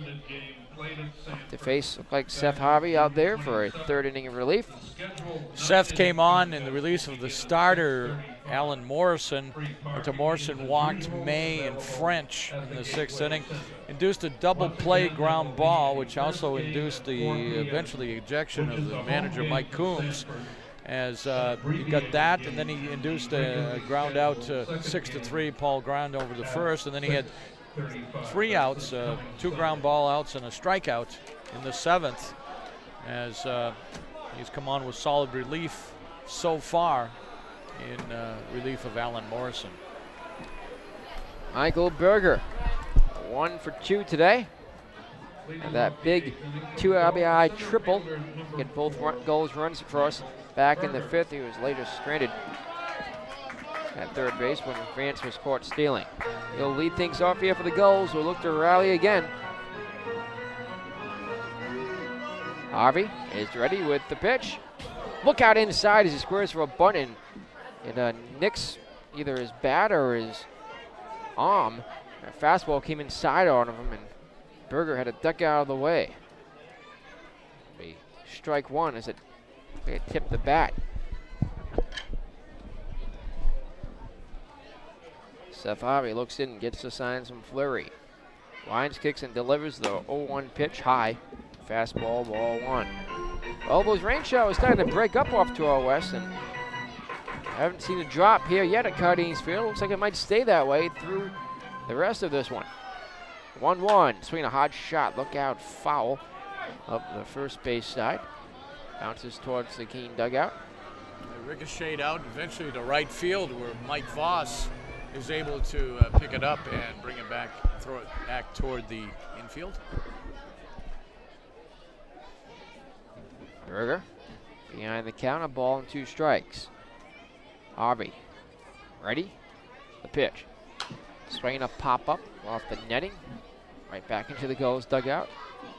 To face, look like Seth Harvey out there for a third inning of relief. Seth came on in the release of the starter, Alan Morrison. Until Morrison walked May and French in the sixth inning. Induced a double play ground ball, which also induced the eventually ejection of the manager, Mike Coombs. As uh, he got that, and then he induced a ground out to six to three. Paul ground over the first, and then he had three outs, uh, two ground ball outs, and a strikeout in the seventh. As uh, he's come on with solid relief so far in uh, relief of Alan Morrison. Michael Berger, one for two today. And that big two R B I triple, get both run goals runs across. Back in the fifth, he was later stranded at third base when Vance was caught stealing. He'll lead things off here for the Gulls, who look to rally again. Harvey is ready with the pitch. Look out inside as he squares for a bunt, and it uh, nicks either his bat or his arm. A fastball came inside on him, and Berger had to duck out of the way. Be strike one as it, it tipped the bat. Seth Harvey looks in and gets the signs from Fleury. Lines, kicks, and delivers the oh one pitch high. Fastball, ball one. Well, those rain showers starting to break up off to our west, and I haven't seen a drop here yet at Cardines Field. Looks like it might stay that way through the rest of this one. one one, swing a hard shot, look out, foul up the first base side. Bounces towards the Keene dugout. It ricocheted out eventually to right field, where Mike Voss is able to uh, pick it up and bring it back, throw it back toward the infield. Berger behind the counter, ball and two strikes. Harvey, ready? The pitch. Swinging a pop-up off the netting. Right back into the goals dugout.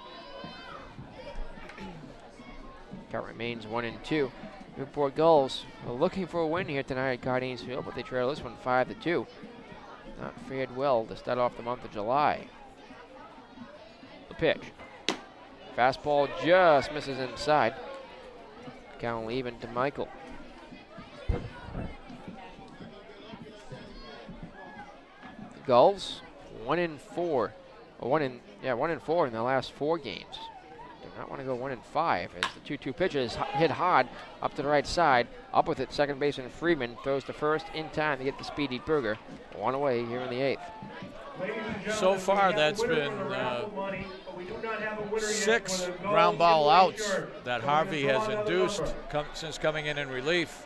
Count remains one and two. Newport Gulls are looking for a win here tonight at Cardines Field, but they trail this one five to two. Not fared well to start off the month of July. The pitch. Fastball just misses inside. Count even to Michael. The Gulls, one in four, or one in yeah, one in four in the last four games. Do not want to go one in five as the two two pitches hit hard up to the right side. Up with it, second baseman Freeman throws to first in time to get the speedy Berger. One away here in the eighth. So far, that's been uh, six ground ball outs that Harvey has induced com since coming in in relief.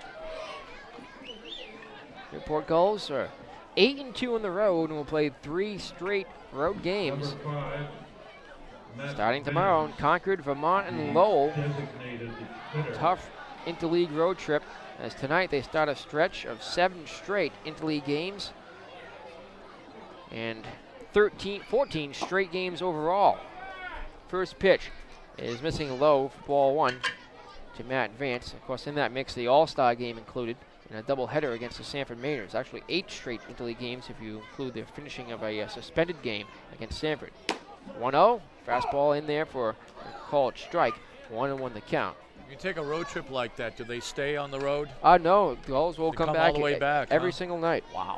Newport Gulls are eight and two on the road and will play three straight road games. Starting tomorrow in Concord, Vermont, and Lowell. Tough interleague road trip, as tonight they start a stretch of seven straight interleague games and thirteen, fourteen straight games overall. First pitch is missing low for ball one to Matt Vance. Of course, in that mix, the All-Star game included, and a doubleheader against the Sanford Mainers. Actually, eight straight interleague games if you include the finishing of a uh, suspended game against Sanford. one oh, fastball in there for a called strike. one and one the count. You take a road trip like that, do they stay on the road? Uh, no, the Gulls will They come, come back, all the way e- back, every huh? single night. Wow.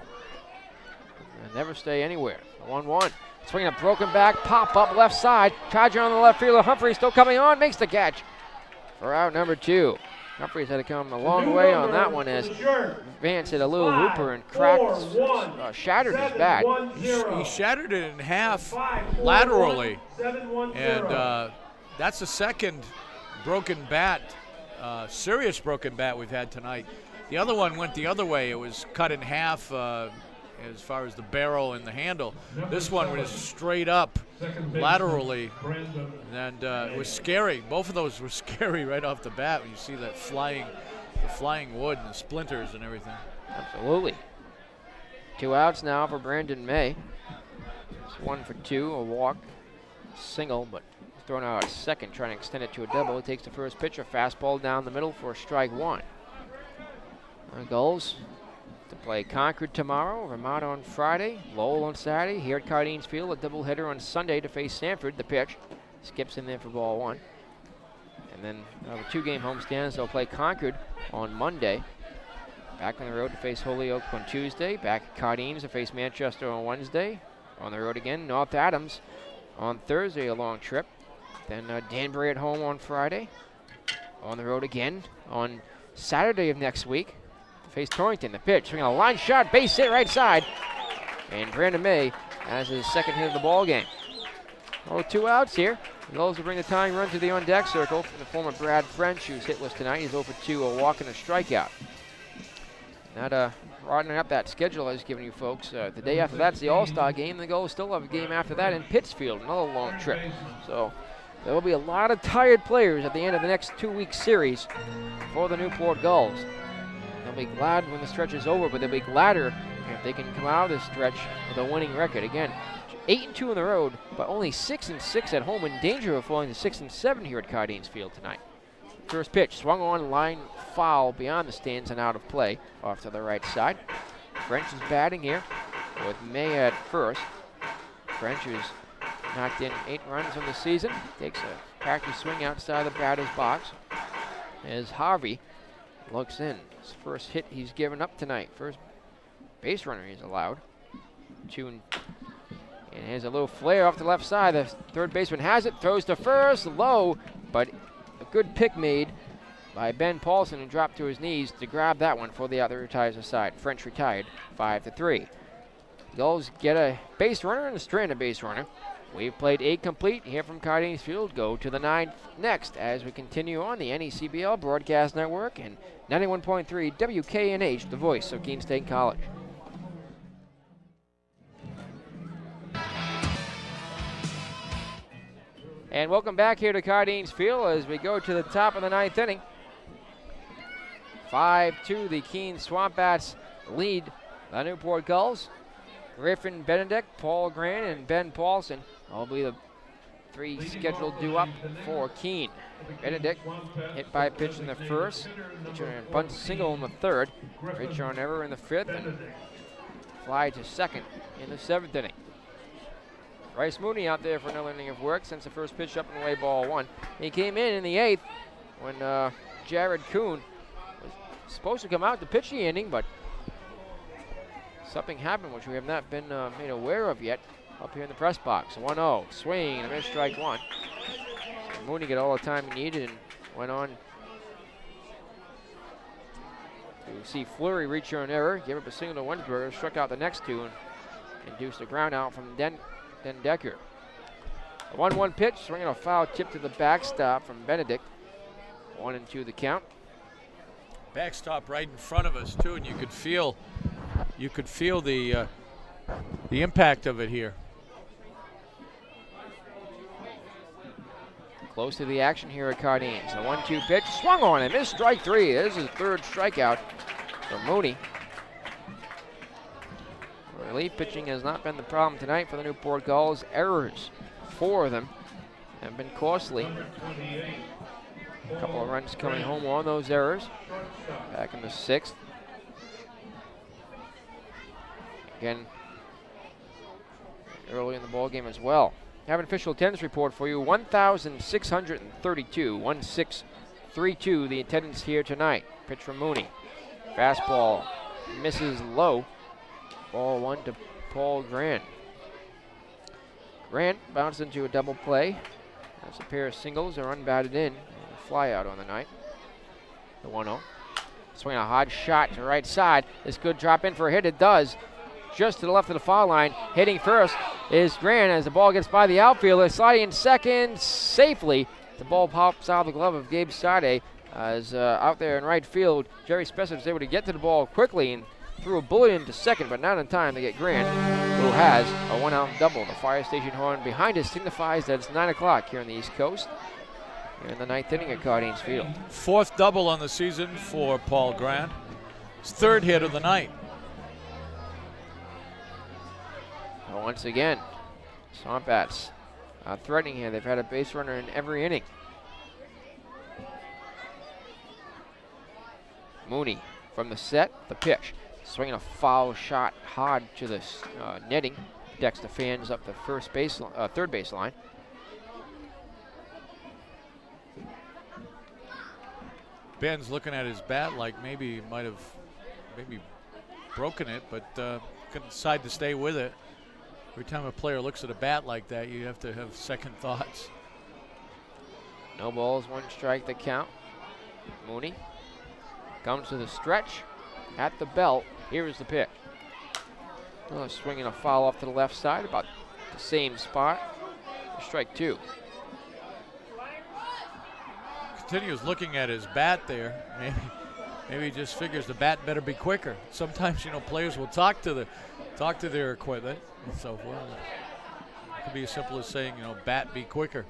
And never stay anywhere. one one. Swinging a broken back, pop up left side. Charger on the left fielder. Humphrey still coming on, makes the catch for out number two. Humphreys had to come a long way on that one as Vance hit a little hooper and cracked, uh, shattered his bat. He, sh he shattered it in half laterally, and uh, that's the second broken bat, uh, serious broken bat we've had tonight. The other one went the other way. It was cut in half uh, as far as the barrel and the handle. This one was straight up laterally, and uh, it was scary. Both of those were scary right off the bat when you see that flying, the flying wood and the splinters and everything. Absolutely. Two outs now for Brandon May. It's one for two, a walk, single, but thrown out at second, trying to extend it to a double. He takes the first pitch, a fastball down the middle for strike one. The Gulls to play Concord tomorrow, Vermont on Friday, Lowell on Saturday, here at Cardines Field, a doubleheader on Sunday to face Sanford. The pitch skips in there for ball one. And then uh, the two-game homestands, they'll play Concord on Monday. Back on the road to face Holyoke on Tuesday. Back at Cardines to face Manchester on Wednesday. On the road again, North Adams on Thursday, a long trip. Then uh, Danbury at home on Friday. On the road again on Saturday of next week. Face Torrington, the pitch, swinging a line shot, base hit right side. And Brandon May has his second hit of the ball game. Oh, two outs here. The Gulls will bring the tying run to the on-deck circle in the form of Brad French, who's hitless tonight. He's oh for two, a walk and a strikeout. Not uh, broadening up that schedule I was giving you folks. Uh, the day after that's the All-Star game. The Gulls still have a game after that in Pittsfield, another long trip. So there will be a lot of tired players at the end of the next two-week series for the Newport Gulls. They'll be glad when the stretch is over, but they'll be gladder if they can come out of this stretch with a winning record. Again, eight and two on the road, but only six and six at home, in danger of falling to six and seven here at Cardines Field tonight. First pitch swung on, line foul beyond the stands and out of play off to the right side. French is batting here with May at first. French, who's knocked in eight runs on the season, takes a practice swing outside the batter's box as Harvey looks in. His first hit he's given up tonight. First base runner he's allowed. Two and, and has a little flare off the left side. The third baseman has it, throws to first, low, but a good pick made by Ben Paulson, who dropped to his knees to grab that one for the other retires aside. French retired, five to three. Gulls get a base runner and a stranded base runner. We've played eight complete here from Cardines Field. Go to the ninth next as we continue on the N E C B L Broadcast Network and ninety-one point three W K N H, the voice of Keene State College. And welcome back here to Cardines Field as we go to the top of the ninth inning. five two, the Keene Swamp Bats lead the Newport Gulls. Griffin Benedict, Paul Grant, and Ben Paulson will be the three scheduled due up for Keene. Benedict hit by a pitch in the first, Richard and bunt single in the third, Richard on error in the fifth, and fly to second in the seventh inning. Bryce Mooney out there for another inning of work since the first pitch up and away, ball one. He came in in the eighth when uh, Jared Kuhn was supposed to come out to pitch the inning, but something happened which we have not been uh, made aware of yet up here in the press box. one oh, swing and a miss, strike one. So Mooney got all the time he needed and went on to see Fleury reach on error, give up a single to Wensberger, struck out the next two, and induced a ground out from Den. Den Decker. A one one pitch, swinging a foul tip to the backstop from Benedict. One and two the count. Backstop right in front of us too, and you could feel, you could feel the uh, the impact of it here. Close to the action here at Cardines. A one two pitch, swung on and missed, strike three. This is his third strikeout for Mooney. Relief pitching has not been the problem tonight for the Newport Gulls. Errors, four of them, have been costly. A couple of runs coming home on those errors. Back in the sixth. Again, early in the ball game as well. Have an official attendance report for you. one thousand six hundred thirty-two, one six three two the attendance here tonight. Pitch from Mooney. Fastball misses low. Ball one to Paul Grant. Grant bounced into a double play. As a pair of singles are unbatted in. And a fly out on the night. The one oh. Swing a hard shot to right side. This could drop in for a hit. It does. Just to the left of the foul line. Hitting first is Grant as the ball gets by the outfielder. Sliding in second safely. The ball pops out of the glove of Gabe Sade. As uh, out there in right field, Jerry Spencer was able to get to the ball quickly and threw a bullet into second, but not in time to get Grant, who has a one-out double. The fire station horn behind us signifies that it's nine o'clock here on the East Coast. Here in the ninth inning at Cardines Field. Fourth double on the season for Paul Grant. His third hit of the night. Well, once again, Swamp Bats uh, threatening here. They've had a base runner in every inning. Mooney from the set, the pitch. Swinging a foul shot hard to the uh, netting. Decks the fans up the first base, uh, third base line. Ben's looking at his bat like maybe he might have maybe broken it, but uh, couldn't decide to stay with it. Every time a player looks at a bat like that, you have to have second thoughts. No balls, one strike the count. Mooney comes to the stretch at the belt. Here is the pitch. Oh, swinging a foul off to the left side, about the same spot. Strike two. Continues looking at his bat there. Maybe, maybe he just figures the bat better be quicker. Sometimes, you know, players will talk to the, talk to their equipment and so forth. It could be as simple as saying, you know, bat be quicker.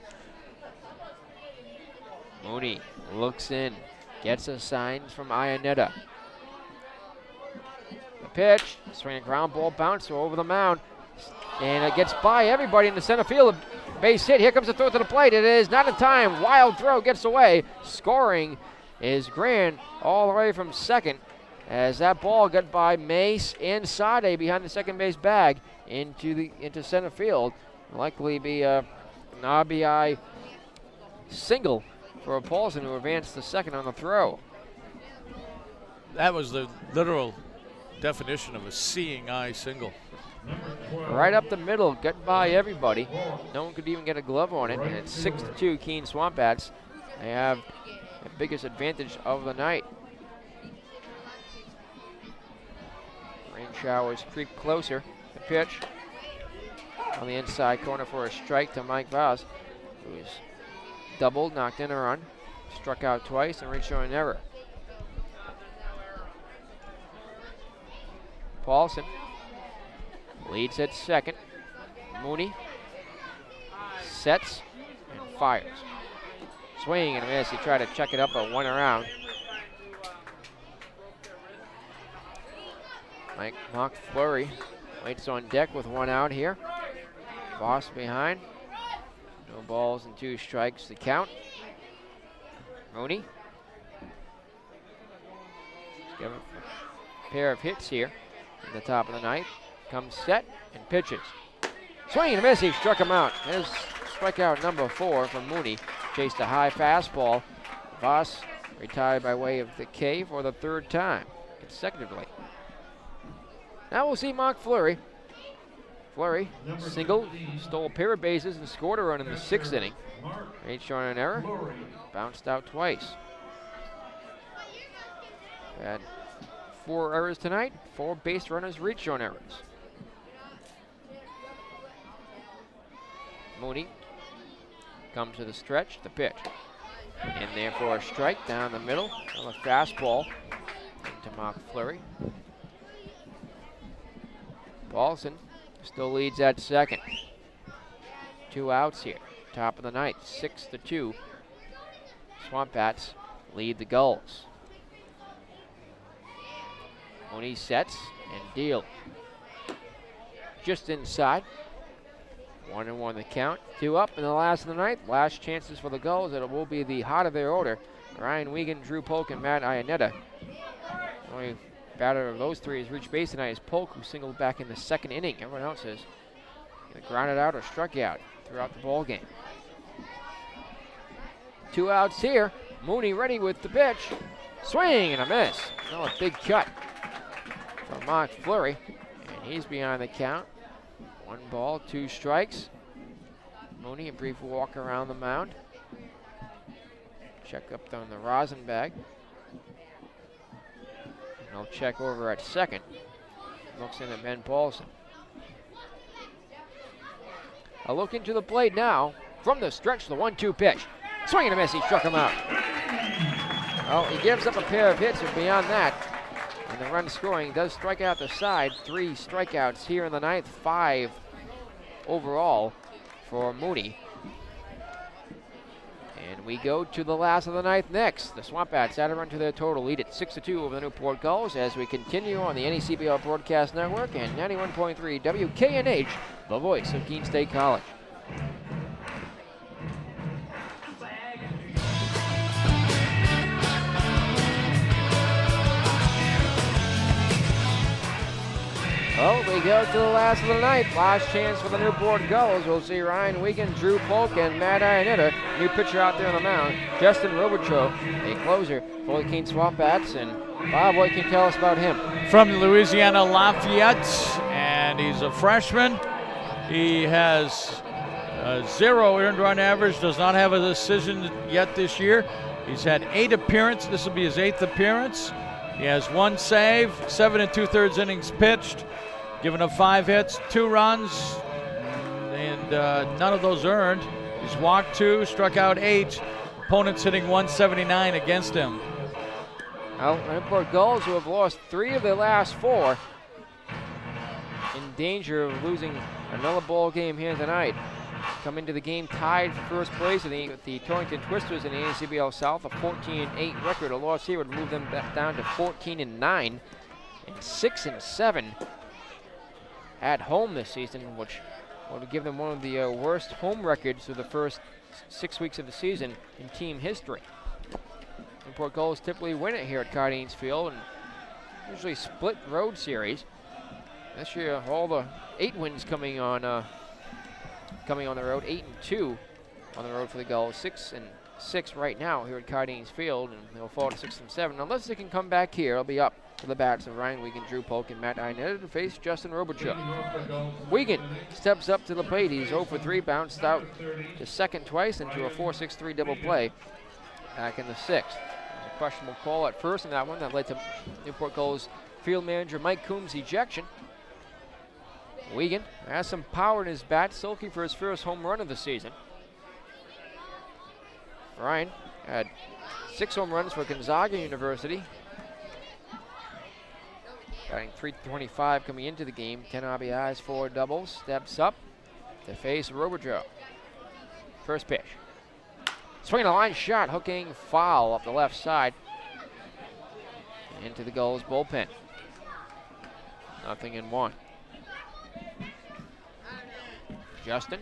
Mooney looks in, gets a sign from Ionetta. The pitch, swing a ground ball bouncer over the mound, and it gets by everybody in the center field. A base hit. Here comes the throw to the plate. It is not in time. Wild throw gets away. Scoring is Grant all the way from second as that ball got by Mace and Sade behind the second base bag into the into center field. Likely be a, an R B I single for Paulson, who advanced to second on the throw. That was the literal definition of a seeing eye single. Right up the middle, get by everybody. No one could even get a glove on it, and it's six to two Keene Swamp Bats. They have the biggest advantage of the night. Rain showers creep closer. The pitch on the inside corner for a strike to Mike Vaz, who is doubled, knocked in a run, struck out twice, and reached an error. Paulson leads at second. Mooney sets and fires. Swing and a miss. He tried to check it up, but went around. Mike Mock Flurry waits on deck with one out here. Voss behind. No balls and two strikes to count. Mooney. Give him a pair of hits here at the top of the ninth. Comes set and pitches. Swing and a miss. He struck him out. There's strikeout number four from Mooney. Chased a high fastball. Voss retired by way of the K for the third time consecutively. Now we'll see Mock Flurry. Flurry singled, stole a pair of bases, and scored a run in the sixth inning. Reached on an error, bounced out twice. Had four errors tonight, four base runners reached on errors. Mooney comes to the stretch, the pitch. In there for a strike down the middle. On a fastball into Mock Flurry. Paulson still leads at second. Two outs here. Top of the ninth, six to two. Swamp Bats lead the Gulls. Mooney sets and deals. Just inside. One and one the count. Two up in the last of the ninth. Last chances for the Gulls. It will be the heart of their order. Ryan Wiegand, Drew Polk, and Matt Iannetta. Only batter of those three has reached base tonight is Polk, who singled back in the second inning. Everyone else has either grounded out or struck out throughout the ball game. Two outs here. Mooney ready with the pitch. Swing and a miss. Oh, a big cut from Mock Flurry, and he's behind the count. One ball, two strikes. Mooney, a brief walk around the mound. Check up on the rosin bag. And I'll check over at second. Looks in at Ben Paulson. A look into the plate now. From the stretch, the one two pitch. Swing and a miss, he struck him out. Well, he gives up a pair of hits, and beyond that, and the run scoring does strike out the side. Three strikeouts here in the ninth, five overall for Mooney. And we go to the last of the ninth next. The Swamp Bats add a run to their total, lead at six to two over the Newport Gulls as we continue on the N E C B L Broadcast Network and ninety-one point three W K N H, the voice of Keene State College. Well, we go to the last of the ninth. Last chance for the Newport Gulls. We'll see Ryan Wiegand, Drew Polk, and Matt Iannetta. New pitcher out there on the mound. Justin Robichaud, a closer for the Keene Swamp Bats. And Bob, what can you tell us about him? From Louisiana Lafayette, and he's a freshman. He has a zero earned run average, does not have a decision yet this year. He's had eight appearances. This will be his eighth appearance. He has one save, seven and two-thirds innings pitched, given up five hits, two runs, and uh, none of those earned. He's walked two, struck out eight. Opponents hitting one seventy-nine against him. Well, Newport Gulls, who have lost three of their last four, in danger of losing another ball game here tonight. Come into the game tied for first place with the, with the Torrington Twisters in the N E C B L South, a fourteen and eight record. A loss here would move them back down to fourteen and nine and six and seven at home this season, which would give them one of the uh, worst home records through the first six weeks of the season in team history. Newport Gulls typically win it here at Cardines Field and usually split road series. This year, all the eight wins coming on uh, coming on the road, eight and two on the road for the Gulls, six and six right now here at Cardines Field, and they'll fall to six and seven. Unless they can come back here, it'll be up to the bats of Ryan Wiegand, Drew Polk, and Matt Iannetta to face Justin Robichaud. Wiegand steps up to the plate. He's oh for three, bounced out to second twice into a four six three double play back in the sixth. A questionable call at first in that one that led to Newport Gulls field manager Mike Coombs' ejection. Wiegand has some power in his bat, sulking for his first home run of the season. Ryan had six home runs for Gonzaga University. Batting three twenty-five coming into the game. Ken R B I's four doubles. Steps up to face Robichaud. First pitch. Swinging a line shot, hooking foul up the left side. Into the Gulls bullpen. Nothing in one. Justin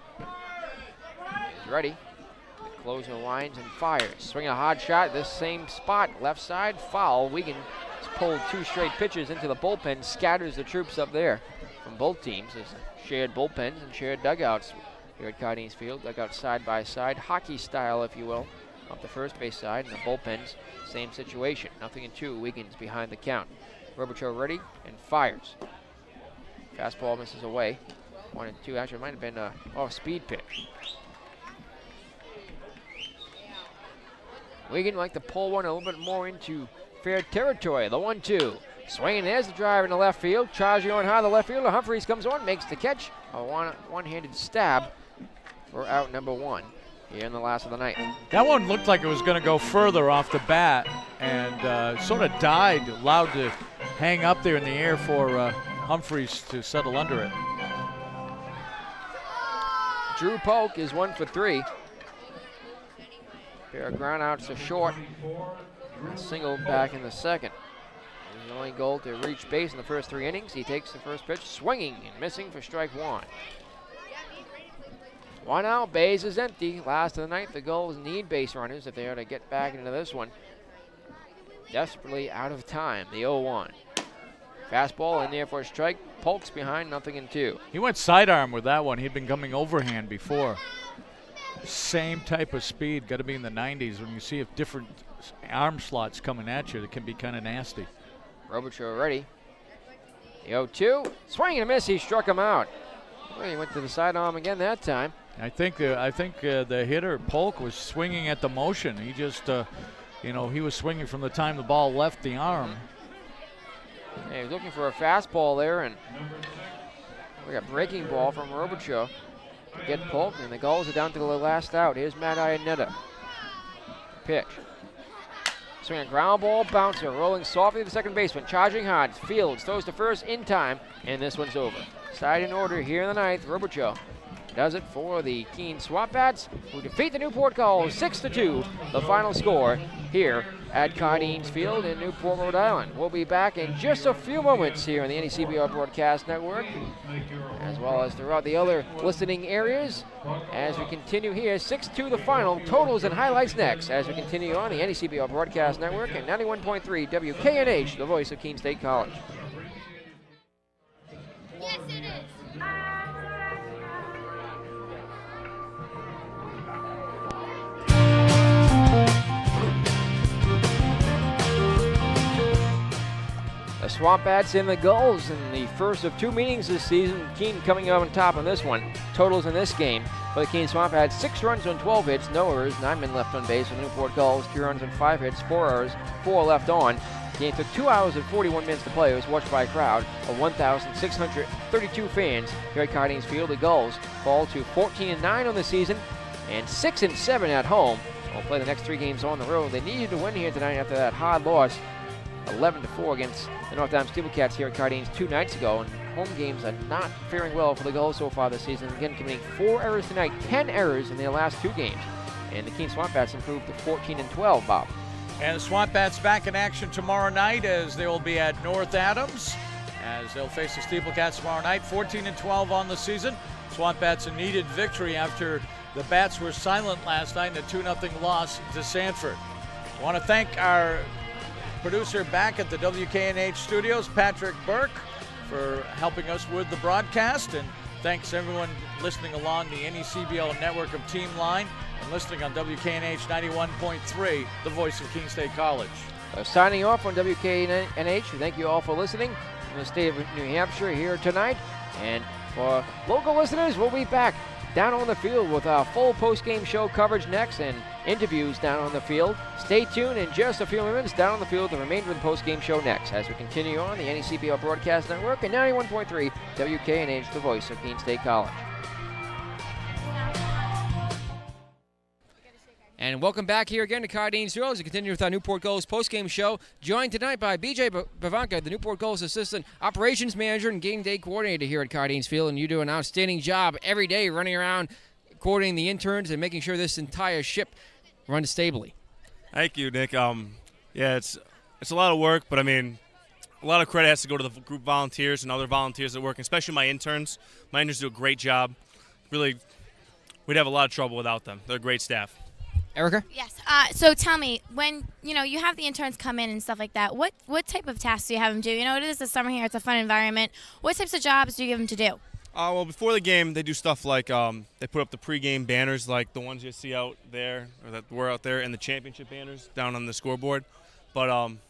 is ready. The closer winds and fires. Swinging a hard shot, this same spot, left side, foul. Wiegand has pulled two straight pitches into the bullpen, scatters the troops up there from both teams. There's shared bullpens and shared dugouts here at Cardines Field. Dugouts side by side, hockey style, if you will, up the first base side, and the bullpens, same situation. Nothing in two. Wiegand's behind the count. Robichaud ready and fires. Fastball misses away. One and two. Actually, it might have been a off-speed pitch. Wiegand like to pull one a little bit more into fair territory. The one two. Swinging, there's the drive in the left field. Charging on high, the left fielder. Humphreys comes on, makes the catch. A one, one-handed stab for out number one here in the last of the night. That one looked like it was going to go further off the bat and uh, sort of died, allowed to hang up there in the air for uh, Humphreys to settle under it. Drew Polk is one for three. Pair of ground outs to short. A single back in the second. His only goal to reach base in the first three innings. He takes the first pitch, swinging and missing for strike one. One out, base is empty. Last of the night, the Gulls need base runners if they are to get back into this one. Desperately out of time, the oh one. Fastball in there for a strike. Polk's behind, nothing in two. He went sidearm with that one. He'd been coming overhand before. Same type of speed, got to be in the nineties. When you see if different arm slots coming at you, it can be kind of nasty. Robichaud ready. The oh two, swing and a miss, he struck him out. Well, he went to the sidearm again that time. I think uh, I think uh, the hitter, Polk, was swinging at the motion. He just, uh, you know, he was swinging from the time the ball left the arm. Yeah, he was looking for a fastball there, and we got breaking ball from Robichaud to get Polk, and the Gulls are down to the last out. Here's Matt Iannetta. Pitch. Swing a ground ball, bouncer, rolling softly to the second baseman, charging hard. Fields throws to first in time, and this one's over. Side in order here in the ninth. Robichaud does it for the Keene Swamp Bats, who defeat the Newport Gulls six to two, the final score here at Cardines Field in Newport, Rhode Island. We'll be back in just a few moments here on the N E C B R Broadcast Network, as well as throughout the other listening areas, as we continue here. six two the final. Totals and highlights next as we continue on the N E C B R Broadcast Network and ninety-one point three W K N H, the voice of Keene State College. Yes, it is. The Swamp Bats and the Gulls in the first of two meetings this season. Keene coming up on top on this one. Totals in this game for the Keene Swamp Bats: six runs on twelve hits, no errors, nine men left on base. For the Newport Gulls, two runs on five hits, four errors, four left on. The game took two hours and forty-one minutes to play. It was watched by a crowd of one thousand six hundred thirty-two fans here at Cardines Field. The Gulls fall to fourteen and nine on the season and six and seven at home. They'll play the next three games on the road. They needed to win here tonight after that hard loss, eleven to four against the North Dime Steelcats here at Cardines two nights ago. And home games are not faring well for the Gulls so far this season. Again, committing four errors tonight, ten errors in their last two games. And the Keene Swamp Bats improved to fourteen and twelve, Bob. And the Swamp Bats back in action tomorrow night as they will be at North Adams, as they'll face the Steelcats tomorrow night. fourteen and twelve on the season. Swamp Bats a needed victory after the Bats were silent last night in a two nothing loss to Sanford. I want to thank our producer back at the W K N H studios, Patrick Burke, for helping us with the broadcast. And thanks everyone listening along the N E C B L network of Team Line and listening on W K N H ninety-one point three, the voice of Keene State College. Uh, signing off on W K N H, we thank you all for listening from the state of New Hampshire here tonight. And for local listeners, we'll be back down on the field with our full post-game show coverage next and interviews down on the field. Stay tuned in just a few minutes. Down on the field, the remainder of the post-game show next as we continue on the N E C B L Broadcast Network and ninety-one point three W K N H, the voice of Keene State College. And welcome back here again to Cardines Field as we continue with our Newport Gulls postgame show. Joined tonight by B J Bavanka, the Newport Gulls Assistant Operations Manager and Game Day Coordinator here at Cardines Field. And you do an outstanding job every day running around coordinating the interns and making sure this entire ship runs stably. Thank you, Nick. Um, yeah, it's it's a lot of work, but I mean, a lot of credit has to go to the group volunteers and other volunteers that work, especially my interns. My interns do a great job. Really, we'd have a lot of trouble without them. They're a great staff. Erica? Yes. Uh, so tell me, when you know you have the interns come in and stuff like that, what what type of tasks do you have them do? You know, it is the summer here; it's a fun environment. What types of jobs do you give them to do? Uh, well, before the game, they do stuff like um, they put up the pregame banners, like the ones you see out there, or that were out there, and the championship banners down on the scoreboard. But um,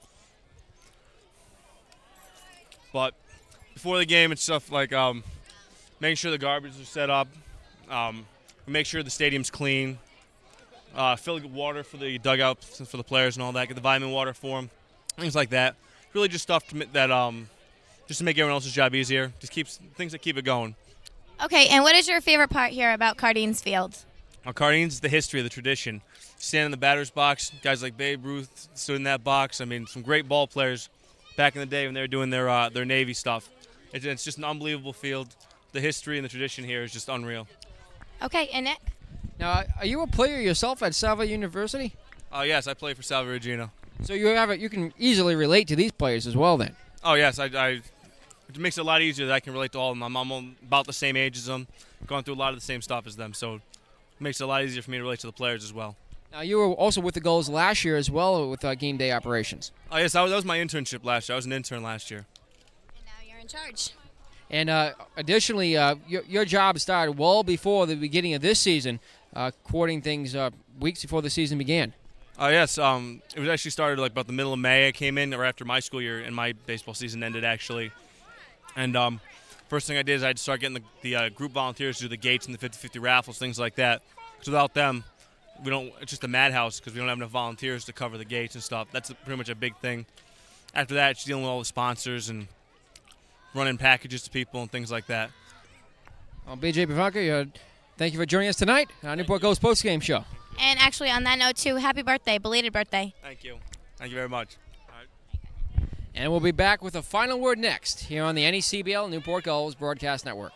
but before the game, it's stuff like um, making sure the garbage is set up, um, make sure the stadium's clean, uh, filling water for the dugouts for the players and all that, get the vitamin water for them, things like that. Really, just stuff to, that um. just to make everyone else's job easier. Just keeps things that keep it going. Okay, and what is your favorite part here about Cardines Field? Our Cardines is the history, the tradition. Stand in the batter's box, guys like Babe Ruth stood in that box. I mean, some great ball players back in the day when they were doing their uh, their Navy stuff. It's, it's just an unbelievable field. The history and the tradition here is just unreal. Okay, and Nick? Now, are you a player yourself at Salva University? Oh, yes, I play for Salva Regina. So you have a, you can easily relate to these players as well then? Oh, yes, I, I it makes it a lot easier that I can relate to all of them. I'm, I'm about the same age as them, going through a lot of the same stuff as them, so it makes it a lot easier for me to relate to the players as well. Now, you were also with the Gulls last year as well with uh, game day operations. Oh, yes, that was, that was my internship last year. I was an intern last year. And now you're in charge. And uh, additionally, uh, your, your job started well before the beginning of this season, uh, coordinating things uh, weeks before the season began. Oh, yes. Um, it was actually started like about the middle of May. I came in, or after my school year, and my baseball season ended, actually. And um, first thing I did is I had to start getting the, the uh, group volunteers to do the gates and the fifty fifty raffles, things like that. Because without them, we don't. It's just a madhouse because we don't have enough volunteers to cover the gates and stuff. That's pretty much a big thing. After that, it's dealing with all the sponsors and running packages to people and things like that. Well, B J Pavanka, uh, thank you for joining us tonight on Newport Gulls postgame show. And actually, on that note, too, happy birthday, belated birthday. Thank you. Thank you very much. And we'll be back with a final word next here on the N E C B L Newport Gulls Broadcast Network.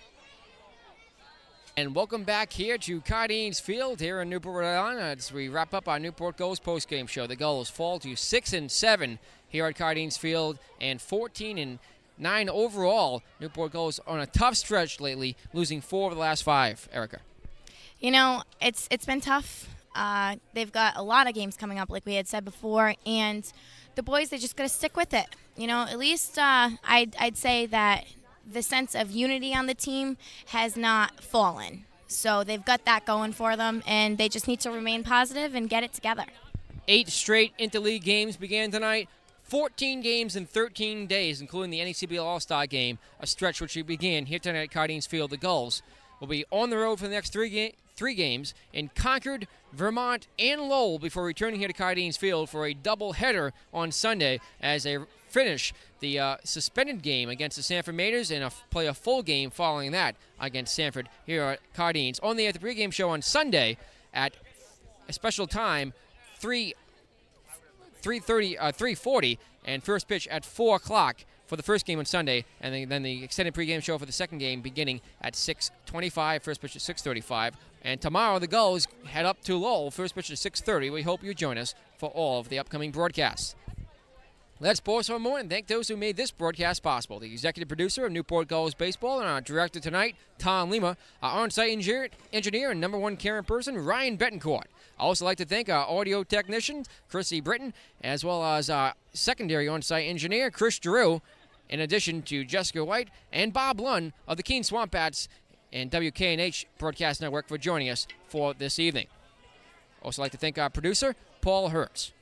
And welcome back here to Cardines Field here in Newport, Rhode Island as we wrap up our Newport Gulls postgame show. The Gulls fall to six and seven here at Cardines Field and fourteen and nine overall. Newport Gulls on a tough stretch lately, losing four of the last five. Erica. You know, it's it's been tough. Uh, they've got a lot of games coming up, like we had said before, and the boys, they just got to stick with it. You know, at least uh, I'd, I'd say that the sense of unity on the team has not fallen. So they've got that going for them, and they just need to remain positive and get it together. Eight straight interleague games began tonight. fourteen games in thirteen days, including the N E C B L All-Star game, a stretch which began here tonight at Cardines Field. The Gulls will be on the road for the next three, ga- three games in Concord, Vermont, and Lowell before returning here to Cardines Field for a doubleheader on Sunday as they finish the uh, suspended game against the Sanford Mariners and a, play a full game following that against Sanford here at Cardines. On the, at the pregame show on Sunday at a special time, three thirty, uh, three forty, and first pitch at four o'clock for the first game on Sunday, and then, then the extended pregame show for the second game beginning at six twenty-five, first pitch at six thirty-five. And tomorrow the Gulls head up to Lowell, first pitch at six thirty. We hope you join us for all of the upcoming broadcasts. Let's pause for a moment and thank those who made this broadcast possible. The executive producer of Newport Gulls Baseball and our director tonight, Tom Lima, our on-site engineer, engineer and number one caring person, Ryan Betancourt. I'd also like to thank our audio technician, Chrissy Britton, as well as our secondary on-site engineer, Chris Drew, in addition to Jessica White and Bob Lund of the Keene Swamp Bats and W K N H Broadcast Network for joining us for this evening. Also like to thank our producer, Paul Hertz.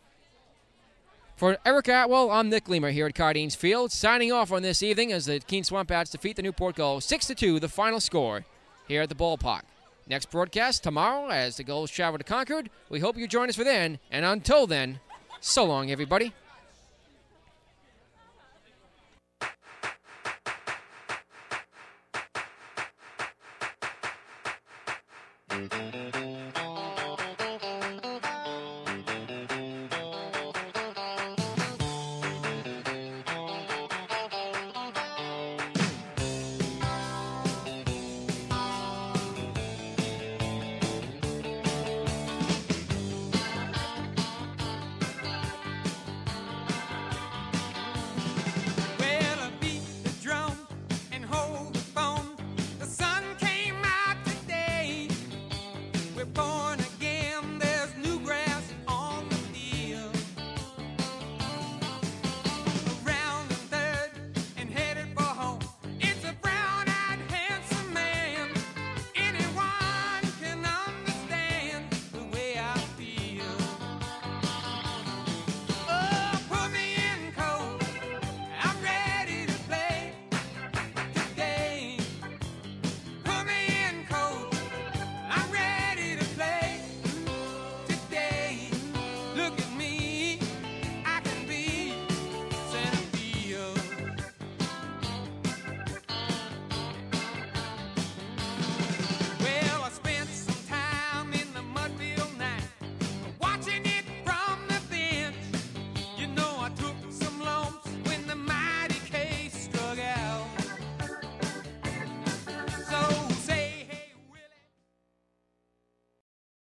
For Eric Atwell, I'm Nick Lima here at Cardines Field, signing off on this evening as the Keene Swamp Bats defeat the Newport Gulls six to two, the final score here at the ballpark. Next broadcast tomorrow as the Gulls travel to Concord. We hope you join us for then, and until then, so long, everybody. Thank you.